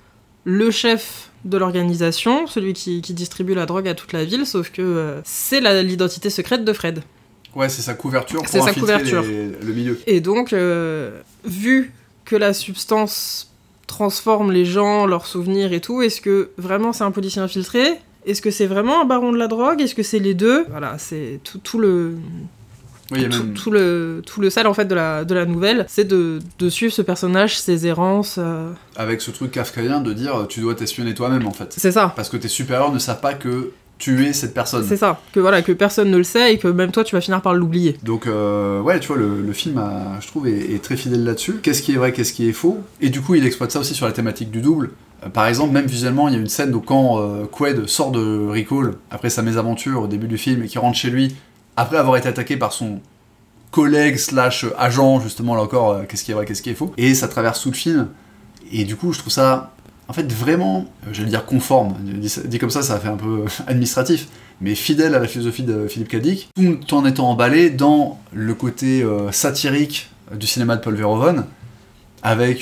le chef de l'organisation, celui qui distribue la drogue à toute la ville, sauf que c'est l'identité secrète de Fred. Ouais, c'est sa couverture pour infiltrer le milieu. Et donc, vu que la substance transforme les gens, leurs souvenirs et tout, est-ce que vraiment c'est un policier infiltré ? Est-ce que c'est vraiment un baron de la drogue ? Est-ce que c'est les deux ? Voilà, c'est tout le... Oui, tout le sel en fait de la nouvelle, c'est de suivre ce personnage, ses errances. Avec ce truc kafkaïen de dire tu dois t'espionner toi-même en fait. C'est ça. Parce que tes supérieurs ne savent pas que tu es cette personne. C'est ça. Que personne ne le sait et que même toi tu vas finir par l'oublier. Donc ouais, tu vois, le film je trouve est très fidèle là-dessus. Qu'est-ce qui est vrai, qu'est-ce qui est faux ? Et du coup il exploite ça aussi sur la thématique du double. Par exemple, même visuellement, il y a une scène où quand Quaid sort de Recall après sa mésaventure au début du film et qu'il rentre chez lui après avoir été attaqué par son collègue / agent, justement, là encore, qu'est-ce qui est vrai, qu'est-ce qui est faux, et ça traverse tout le film, et du coup, je trouve ça, en fait, vraiment, j'allais dire conforme, dit comme ça fait un peu administratif, mais fidèle à la philosophie de Philippe K. Dick, tout en étant emballé dans le côté satirique du cinéma de Paul Verhoeven, avec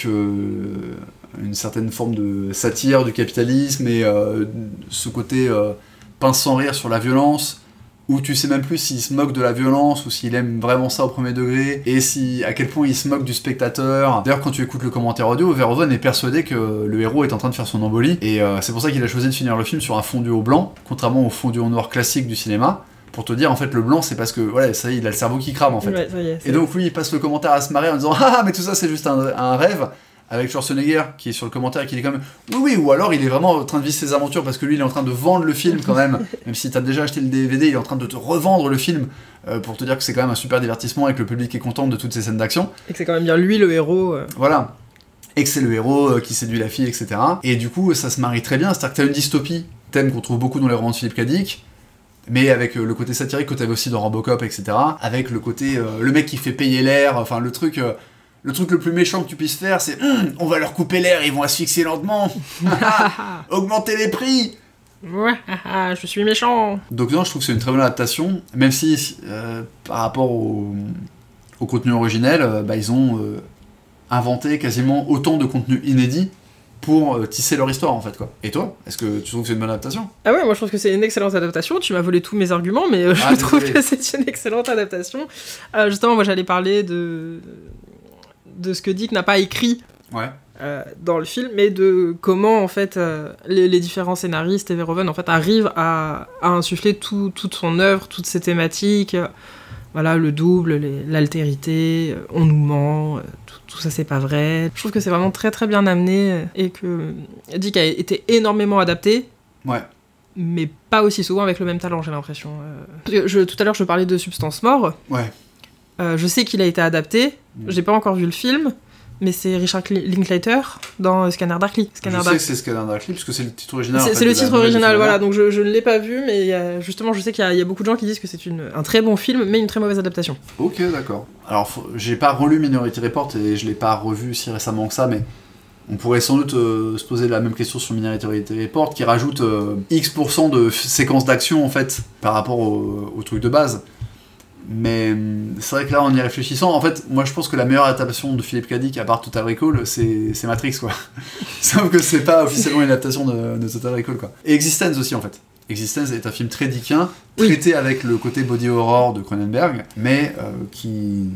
une certaine forme de satire du capitalisme, et ce côté pince sans rire sur la violence, où tu sais même plus s'il se moque de la violence ou s'il aime vraiment ça au premier degré, et à quel point il se moque du spectateur. D'ailleurs, quand tu écoutes le commentaire audio, Verhoeven est persuadé que le héros est en train de faire son embolie, et c'est pour ça qu'il a choisi de finir le film sur un fondu au blanc, contrairement au fondu au noir classique du cinéma, pour te dire en fait le blanc c'est parce que voilà, ça y est, il a le cerveau qui crame en fait. Ouais, ça y est, Et donc lui il passe le commentaire à se marrer en disant ah mais tout ça c'est juste un rêve, avec Schwarzenegger qui est sur le commentaire et qui dit quand même oui, ou alors il est vraiment en train de vivre ses aventures parce que lui il est en train de vendre le film quand même, même si t'as déjà acheté le DVD, il est en train de te revendre le film pour te dire que c'est quand même un super divertissement et que le public est content de toutes ces scènes d'action. Et que c'est quand même bien lui le héros. Voilà. Et que c'est le héros qui séduit la fille, etc. Et du coup ça se marie très bien, c'est-à-dire que t'as une dystopie, thème qu'on trouve beaucoup dans les romans de Philippe K. Dick, mais avec le côté satirique que t'avais aussi dans Robocop, etc. Avec le côté le mec qui fait payer l'air, enfin le truc le plus méchant que tu puisses faire, c'est on va leur couper l'air, ils vont asphyxier lentement. Augmenter les prix. Ouais, je suis méchant. Donc non, je trouve que c'est une très bonne adaptation, même si par rapport au contenu originel, ils ont inventé quasiment autant de contenu inédit pour tisser leur histoire en fait quoi. Et toi, est-ce que tu trouves que c'est une bonne adaptation ? Ah ouais, moi je trouve que c'est une excellente adaptation. Tu m'as volé tous mes arguments, mais je trouve que c'est une excellente adaptation. Justement, moi j'allais parler de ce que Dick n'a pas écrit dans le film, mais de comment en fait les différents scénaristes et Verhoeven en fait arrivent à insuffler toute son œuvre, toutes ses thématiques. Voilà, le double, l'altérité, on nous ment, tout ça c'est pas vrai. Je trouve que c'est vraiment très très bien amené et que Dick a été énormément adapté. Ouais. Mais pas aussi souvent avec le même talent, j'ai l'impression. Tout à l'heure, je parlais de Substance Mort. Ouais. Je sais qu'il a été adapté. J'ai pas encore vu le film, mais c'est Richard Linklater dans Scanner Darkly. Je sais que c'est Scanner Darkly, parce que c'est le titre original. C'est le titre original, voilà. Donc je ne l'ai pas vu, mais justement, je sais qu'il y a beaucoup de gens qui disent que c'est un très bon film, mais une très mauvaise adaptation. Ok, d'accord. Alors, j'ai pas relu Minority Report et je l'ai pas revu si récemment que ça, mais on pourrait sans doute se poser la même question sur Minority Report, qui rajoute X% de séquences d'action en fait par rapport au truc de base. Mais c'est vrai que là, en y réfléchissant, en fait, moi je pense que la meilleure adaptation de Philippe K. Dick, à part Total Recall, c'est Matrix, quoi. Sauf que c'est pas officiellement une adaptation de Total Recall, quoi. Et Existence aussi, en fait. Existence est un film très dickien, traité avec le côté body horror de Cronenberg, mais qui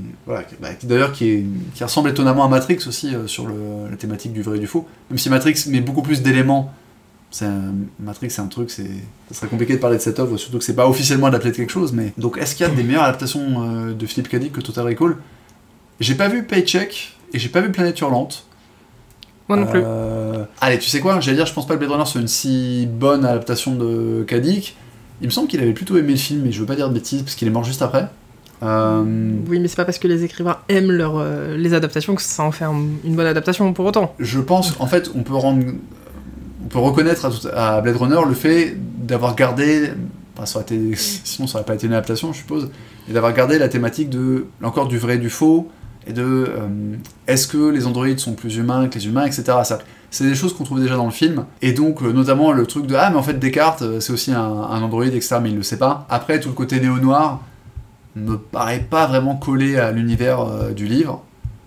ressemble étonnamment à Matrix aussi sur la thématique du vrai et du faux. Même si Matrix met beaucoup plus d'éléments. Matrix, c'est un truc, ça serait compliqué de parler de cette œuvre, surtout que c'est pas officiellement adapté de quelque chose, mais... Donc, est-ce qu'il y a des meilleures adaptations de Philippe K. Dick que Total Recall ? J'ai pas vu Paycheck, et j'ai pas vu Planète Hurlante. Moi non plus. Allez, tu sais quoi ? J'allais dire, je pense pas que Blade Runner soit une si bonne adaptation de K. Dick. Il me semble qu'il avait plutôt aimé le film, mais je veux pas dire de bêtises, parce qu'il est mort juste après. Oui, mais c'est pas parce que les écrivains aiment les adaptations que ça en fait une bonne adaptation pour autant. Je pense qu'en fait, on peut reconnaître à Blade Runner le fait d'avoir gardé, sinon ça aurait pas été une adaptation je suppose, et d'avoir gardé la thématique encore du vrai et du faux, et de est-ce que les androïdes sont plus humains que les humains, etc. C'est des choses qu'on trouve déjà dans le film, et donc notamment le truc de mais en fait Descartes c'est aussi un androïde, etc. mais il le sait pas. Après tout le côté néo-noir me paraît pas vraiment collé à l'univers du livre.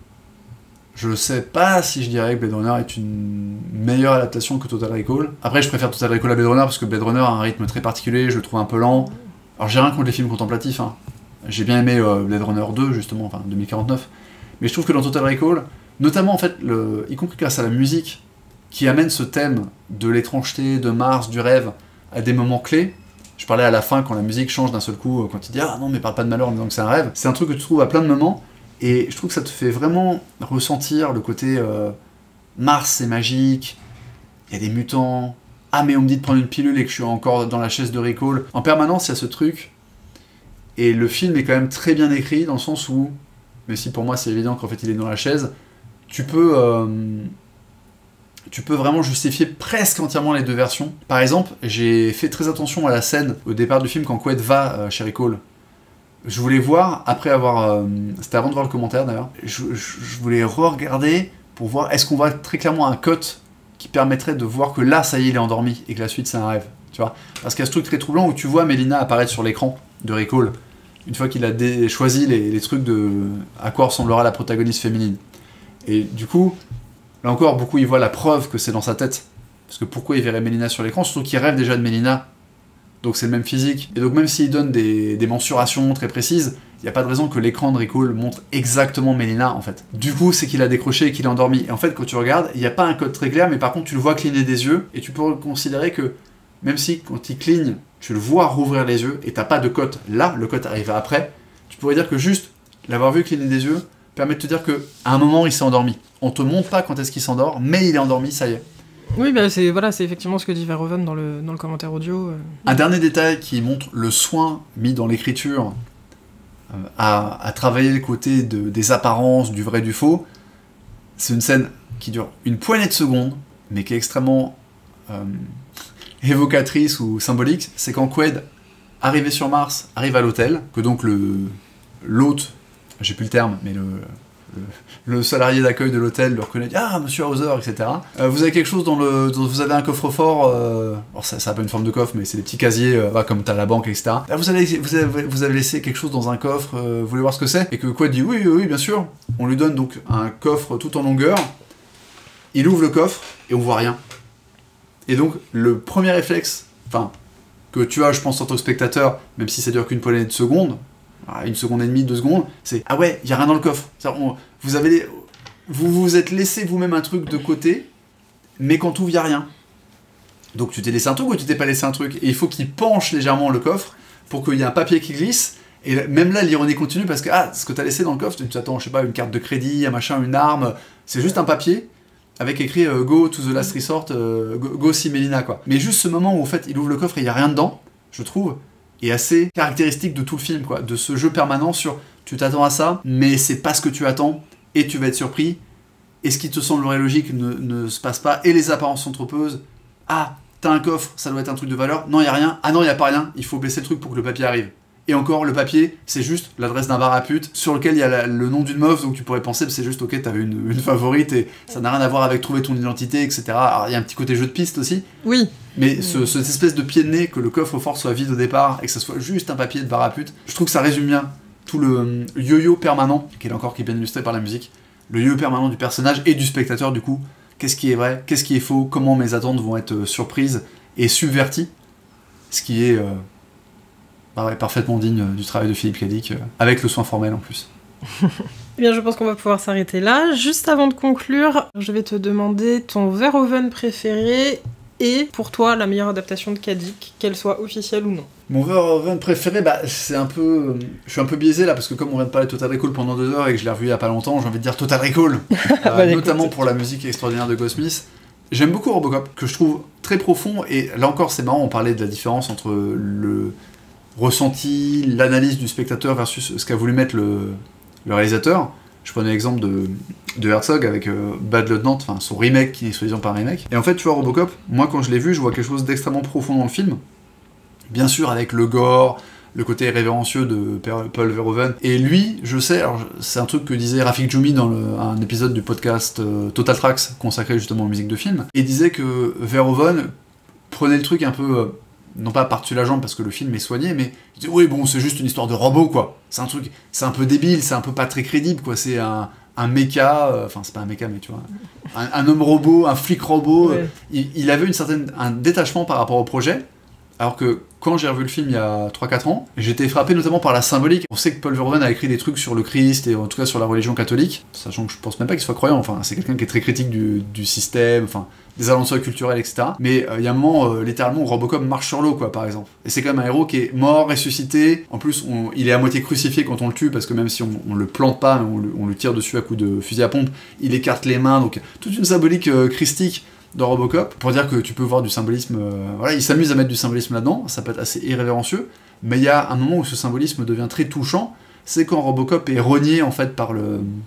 Je sais pas si je dirais que Blade Runner est une meilleure adaptation que Total Recall. Après, je préfère Total Recall à Blade Runner parce que Blade Runner a un rythme très particulier, je le trouve un peu lent. Alors, j'ai rien contre les films contemplatifs, hein. J'ai bien aimé Blade Runner 2, justement, enfin 2049. Mais je trouve que dans Total Recall, notamment en fait, y compris grâce à la musique, qui amène ce thème de l'étrangeté, de Mars, du rêve, à des moments clés. Je parlais à la fin quand la musique change d'un seul coup, quand il dit ah non, mais parle pas de malheur en disant que c'est un rêve. C'est un truc que tu trouves à plein de moments. Et je trouve que ça te fait vraiment ressentir le côté Mars c'est magique, il y a des mutants, mais on me dit de prendre une pilule et que je suis encore dans la chaise de Recall. En permanence, il y a ce truc, et le film est quand même très bien écrit, dans le sens où, même si pour moi c'est évident qu'en fait il est dans la chaise, tu peux vraiment justifier presque entièrement les deux versions. Par exemple, j'ai fait très attention à la scène au départ du film quand Quaid va chez Recall. Je voulais voir, après avoir... c'était avant de voir le commentaire d'ailleurs, je voulais re-regarder pour voir, est-ce qu'on voit très clairement un cut qui permettrait de voir que là, ça y est, il est endormi, et que la suite c'est un rêve, tu vois. Parce qu'il y a ce truc très troublant où tu vois Mélina apparaître sur l'écran de Recall, une fois qu'il a choisi les trucs de à quoi ressemblera la protagoniste féminine. Et du coup, là encore, beaucoup y voient la preuve que c'est dans sa tête. Parce que pourquoi il verrait Mélina sur l'écran, surtout qu'il rêve déjà de Mélina. Donc c'est le même physique. Et donc même s'il donne des mensurations très précises, il n'y a pas de raison que l'écran de Recall montre exactement Mélina en fait. Du coup, c'est qu'il a décroché et qu'il est endormi. Et en fait, quand tu regardes, il n'y a pas un code très clair, mais par contre, tu le vois cligner des yeux, et tu peux considérer que même si quand il cligne, tu le vois rouvrir les yeux et t'as pas de cote là, le cote arrive après, tu pourrais dire que juste l'avoir vu cligner des yeux permet de te dire qu'à un moment il s'est endormi. On te montre pas quand est-ce qu'il s'endort, mais il est endormi, ça y est. Oui, bah c'est effectivement ce que dit Verhoeven dans le commentaire audio. Un dernier détail qui montre le soin mis dans l'écriture à travailler le côté des apparences, du vrai, du faux, c'est une scène qui dure une poignée de secondes, mais qui est extrêmement évocatrice ou symbolique. C'est quand Quaid, arrivé sur Mars, arrive à l'hôtel, que donc l'hôte, j'ai plus le terme, mais le salarié d'accueil de l'hôtel le reconnaît, ah, monsieur Hauser, etc. Vous avez quelque chose vous avez un coffre-fort, alors ça n'a pas une forme de coffre, mais c'est des petits casiers, comme t'as à la banque, etc. Là, vous avez laissé quelque chose dans un coffre, vous voulez voir ce que c'est? Et que Quaid dit, oui, bien sûr. On lui donne donc un coffre tout en longueur, il ouvre le coffre, et on voit rien. Et donc, le premier réflexe, que tu as, je pense, en tant que spectateur, même si ça dure qu'une poignée de secondes, 1 seconde et demie, 2 secondes, c'est ah ouais, il y a rien dans le coffre. Vous vous êtes laissé vous-même un truc de côté, mais quand tout, il y a rien. Donc tu t'es laissé un truc ou tu t'es pas laissé un truc? Et il faut qu'il penche légèrement le coffre pour qu'il y ait un papier qui glisse. Et même là, l'ironie continue parce que ce que t'as laissé dans le coffre, tu t'attends, je sais pas, une carte de crédit, un machin, une arme. C'est juste un papier avec écrit Go to the last resort, go see Melina, quoi. Mais juste ce moment où en fait il ouvre le coffre et il y a rien dedans, je trouve, est assez caractéristique de tout le film, quoi, de ce jeu permanent sur tu t'attends à ça, mais c'est pas ce que tu attends, et tu vas être surpris, et ce qui te semblerait logique ne se passe pas, et les apparences sont trompeuses. Ah, t'as un coffre, ça doit être un truc de valeur, non, y a rien, ah non, y a pas rien, il faut baisser le truc pour que le papier arrive. Et encore, le papier, c'est juste l'adresse d'un bar à pute, sur lequel il y a le nom d'une meuf, donc tu pourrais penser que c'est juste, ok, t'avais une favorite, et ça n'a rien à voir avec trouver ton identité, etc. Alors, il y a un petit côté jeu de piste aussi. Oui. Mais cette espèce de pied de nez, que le coffre-fort soit vide au départ, et que ça soit juste un papier de bar à pute, je trouve que ça résume bien tout le yo-yo permanent, qui est bien illustré par la musique, le yo-yo permanent du personnage et du spectateur, du coup. Qu'est-ce qui est vrai, qu'est-ce qui est faux, comment mes attentes vont être surprises et subverties, ce qui est... parfaitement digne du travail de Philippe Cadic, avec le soin formel en plus. Eh bien, je pense qu'on va pouvoir s'arrêter là. Juste avant de conclure, je vais te demander ton Verhoeven préféré et, pour toi, la meilleure adaptation de Cadic, qu'elle soit officielle ou non. Mon Verhoeven préféré, c'est un peu... Je suis un peu biaisé là, parce que comme on vient de parler de Total Recall pendant 2 heures et que je l'ai revu il y a pas longtemps, j'ai envie de dire Total Recall, notamment pour la musique extraordinaire de Goldsmith. J'aime beaucoup Robocop, que je trouve très profond, et là encore c'est marrant, on parlait de la différence entre le ressenti, l'analyse du spectateur versus ce qu'a voulu mettre le réalisateur. Je prenais l'exemple de Herzog avec Bad Lieutenant, son remake qui n'est soi-disant pas un remake. Et en fait, tu vois, Robocop, moi quand je l'ai vu, je vois quelque chose d'extrêmement profond dans le film. Bien sûr, avec le gore, le côté révérencieux de Paul Verhoeven. Et lui, je sais, alors c'est un truc que disait Rafik Djoumi dans un épisode du podcast Total Tracks consacré justement aux musiques de films. Et il disait que Verhoeven prenait le truc un peu... non pas par-dessus la jambe parce que le film est soigné, mais il dit oui bon c'est juste une histoire de robot quoi, c'est un truc, c'est un peu débile, c'est un peu pas très crédible quoi, c'est un méca, c'est pas un méca mais tu vois, un homme robot, un flic robot, ouais. Il avait un détachement par rapport au projet, alors que quand j'ai revu le film il y a 3-4 ans, j'étais frappé notamment par la symbolique. On sait que Paul Verhoeven a écrit des truurs sur le Christ et en tout cas sur la religion catholique, sachant que je pense même pas qu'il soit croyant, c'est quelqu'un qui est très critique du système, des avancées culturelles, etc. Mais il y a un moment, littéralement, où Robocop marche sur l'eau, quoi, par exemple. Et c'est quand même un héros qui est mort, ressuscité. En plus, il est à moitié crucifié quand on le tue, parce que même si on le plante pas, on le tire dessus à coups de fusil à pompe, il écarte les mains, donc toute une symbolique christique dans Robocop, pour dire que tu peux voir du symbolisme... il s'amuse à mettre du symbolisme là-dedans, ça peut être assez irrévérencieux, mais il y a un moment où ce symbolisme devient très touchant, c'est quand Robocop est renié, en fait, par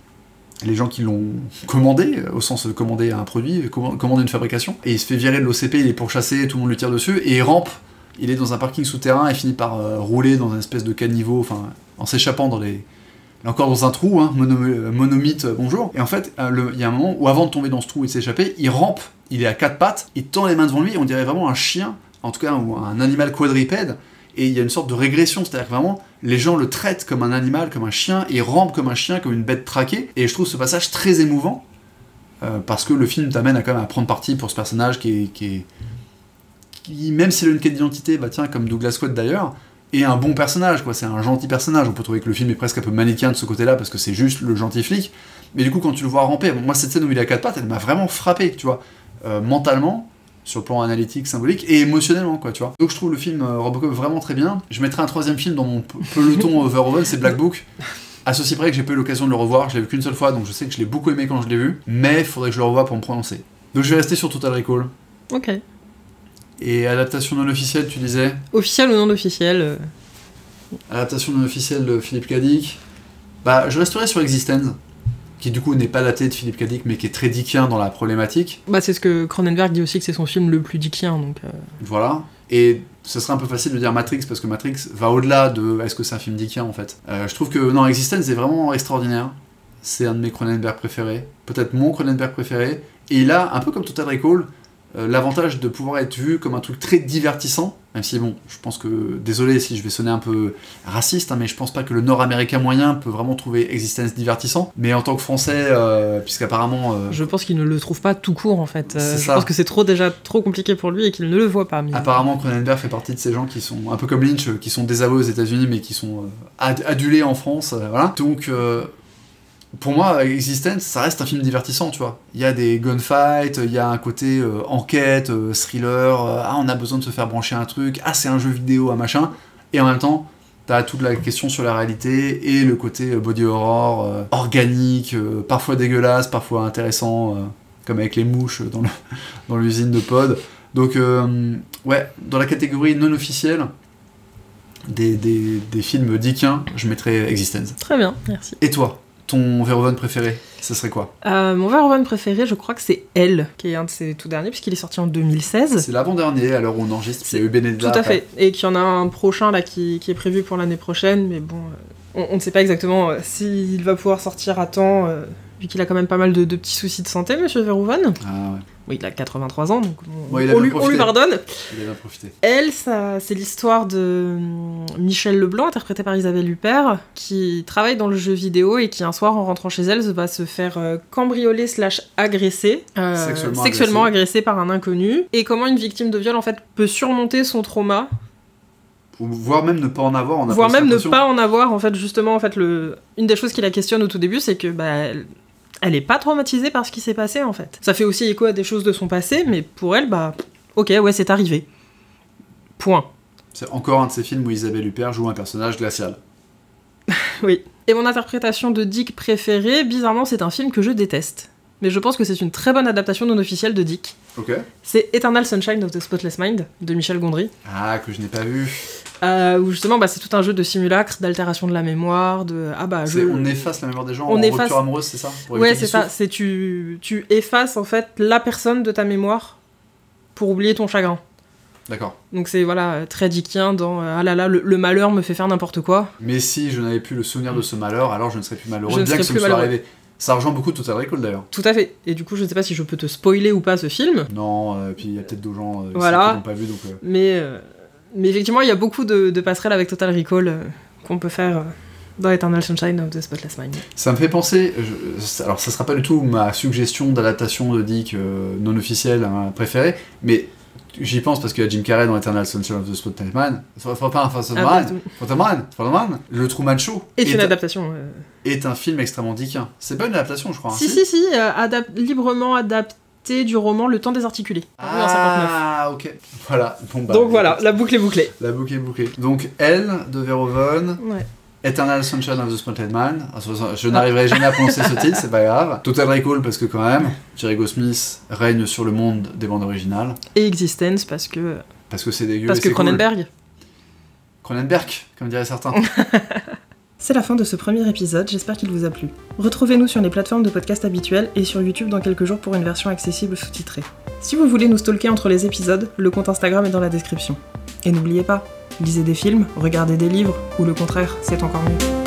les gens qui l'ont commandé, au sens de commander un produit, commander une fabrication, et il se fait virer de l'OCP, il est pourchassé, tout le monde lui tire dessus, et il rampe, il est dans un parking souterrain, et finit par rouler dans une espèce de caniveau, en s'échappant encore dans un trou, monomythe, bonjour. Et en fait, il y a un moment où avant de tomber dans ce trou et de s'échapper, il rampe, il est à 4 pattes, il tend les mains devant lui, on dirait vraiment un chien, en tout cas, ou un animal quadripède, et il y a une sorte de régression, c'est-à-dire que vraiment, les gens le traitent comme un animal, comme un chien, et rampent comme un chien, comme une bête traquée, et je trouve ce passage très émouvant, parce que le film t'amène à quand même à prendre parti pour ce personnage qui même s'il a une quête d'identité, comme Douglas Quaid d'ailleurs, est un bon personnage, quoi. C'est un gentil personnage, on peut trouver que le film est presque un peu manichéen de ce côté-là, parce que c'est juste le gentil flic, mais du coup quand tu le vois ramper, moi cette scène où il est à 4 pattes, elle m'a vraiment frappé, tu vois, mentalement, sur le plan analytique, symbolique et émotionnellement, quoi, tu vois. Donc je trouve le film Robocop vraiment très bien. Je mettrai un troisième film dans mon peloton Verhoeven, c'est Black Book. À ceci près que j'ai pas eu l'occasion de le revoir, je l'ai vu qu'une seule fois, donc je sais que je l'ai beaucoup aimé quand je l'ai vu, mais il faudrait que je le revoie pour me prononcer. Donc je vais rester sur Total Recall. Ok. Et adaptation non officielle, tu disais ? Officiel ou non officiel Adaptation non officielle de Philippe K. Dick. Bah, je resterai sur Existence, qui du coup n'est pas daté de Philippe K. Dick, mais qui est très dickien dans la problématique. Bah, c'est ce que Cronenberg dit aussi, que c'est son film le plus dickien, donc... Voilà. Et ce serait un peu facile de dire Matrix, parce que Matrix va au-delà de est-ce que c'est un film dickien, en fait. Je trouve que, non, Existence est vraiment extraordinaire. C'est un de mes Cronenberg préférés. Peut-être mon Cronenberg préféré. Et il a, un peu comme Total Recall, l'avantage de pouvoir être vu comme un truc très divertissant, même si bon, je pense que, désolé si je vais sonner un peu raciste, hein, mais je pense pas que le nord-américain moyen peut vraiment trouver Existence divertissant, mais en tant que français, puisqu'apparemment... Je pense qu'il ne le trouve pas tout court en fait, je ça. pense que c'est déjà trop compliqué pour lui et qu'il ne le voit pas. Mais... Apparemment Cronenberg fait partie de ces gens qui sont, un peu comme Lynch, qui sont désavoués aux États-Unis mais qui sont adulés en France, voilà. Donc... pour moi, Existence, ça reste un film divertissant, tu vois. Il y a des gunfights, il y a un côté enquête, thriller, on a besoin de se faire brancher un truc, c'est un jeu vidéo, un machin, et en même temps, t'as toute la question sur la réalité, et le côté body horror, organique, parfois dégueulasse, parfois intéressant, comme avec les mouches dans l'usine de Pod. Donc, ouais, dans la catégorie non officielle, des films dickiens, je mettrais Existence. Très bien, merci. Et toi ? Ton Verhoeven préféré, ce serait quoi ? Mon Verhoeven préféré, je crois que c'est Elle, qui est un de ses tout derniers, puisqu'il est sorti en 2016. C'est l'avant-dernier, à l'heure où on enregistre, il y a eu Benedetta. Tout à fait, et qu'il y en a un prochain là qui est prévu pour l'année prochaine, mais bon, on ne sait pas exactement s'il va pouvoir sortir à temps, vu qu'il a quand même pas mal de petits soucis de santé, monsieur Verhoeven. Ah ouais. Oui, il a 83 ans, donc on lui pardonne. Il a bien profité. Elle, c'est l'histoire de Michel Leblanc, interprétée par Isabelle Huppert, qui travaille dans le jeu vidéo et qui, un soir, en rentrant chez elle, va se faire cambrioler / agresser, sexuellement agressée par un inconnu. Et comment une victime de viol, en fait, peut surmonter son trauma. Voire même ne pas en avoir. Voire même ne pas en avoir, en fait, justement, en fait, une des choses qui la questionne au tout début, c'est que, elle est pas traumatisée par ce qui s'est passé, en fait. Ça fait aussi écho à des choses de son passé, mais pour elle, ok, ouais, c'est arrivé. Point. C'est encore un de ces films où Isabelle Huppert joue un personnage glacial. Oui. Et mon interprétation de Dick préférée, bizarrement, c'est un film que je déteste. Mais je pense que c'est une très bonne adaptation non officielle de Dick. Ok. C'est Eternal Sunshine of the Spotless Mind, de Michel Gondry. Ah, que je n'ai pas vu. Où justement, c'est tout un jeu de simulacre, d'altération de la mémoire, on efface la mémoire des gens en rupture amoureuse, c'est ça ? Ouais, c'est ça. C'est tu effaces, en fait, la personne de ta mémoire pour oublier ton chagrin. D'accord. Donc c'est, très dickien dans « Ah là là, le malheur me fait faire n'importe quoi ». Mais si je n'avais plus le souvenir de ce malheur, alors je ne serais plus malheureux, bien que ce me soit arrivé. Ça rejoint beaucoup Total Recall d'ailleurs. Tout à fait. Et du coup, je ne sais pas si je peux te spoiler ou pas ce film. Non, puis il y a peut-être d'autres gens qui n'ont pas vu. Donc, Mais effectivement, il y a beaucoup de passerelles avec Total Recall qu'on peut faire dans Eternal Sunshine of the Spotless Mind. Ça me fait penser, alors ça sera pas du tout ma suggestion d'adaptation de Dick non officielle préférée, mais j'y pense parce qu'il y a Jim Carrey dans Eternal Sunshine of the Spotless Mind. Le Truman Show est une adaptation. Est un film extrêmement dickien. C'est pas une adaptation, je crois. Si, librement adapté du roman Le Temps désarticulé. Ah, ok. Voilà. Donc voilà, la boucle est bouclée. La boucle est bouclée. Donc Elle de Verhoeven. Ouais. Eternal Sunshine of the Spotless Mind. Je n'arriverai jamais à prononcer ce titre, c'est pas grave. Total Recall parce que quand même, Jerry Goldsmith règne sur le monde des bandes originales. Et Existence parce que c'est dégueu. Parce que Cronenberg. Cool. Cronenberg, comme diraient certains. C'est la fin de ce premier épisode, j'espère qu'il vous a plu. Retrouvez-nous sur les plateformes de podcast habituelles et sur YouTube dans quelques jours pour une version accessible sous-titrée. Si vous voulez nous stalker entre les épisodes, le compte Instagram est dans la description. Et n'oubliez pas, lisez des films, regardez des livres, ou le contraire, c'est encore mieux.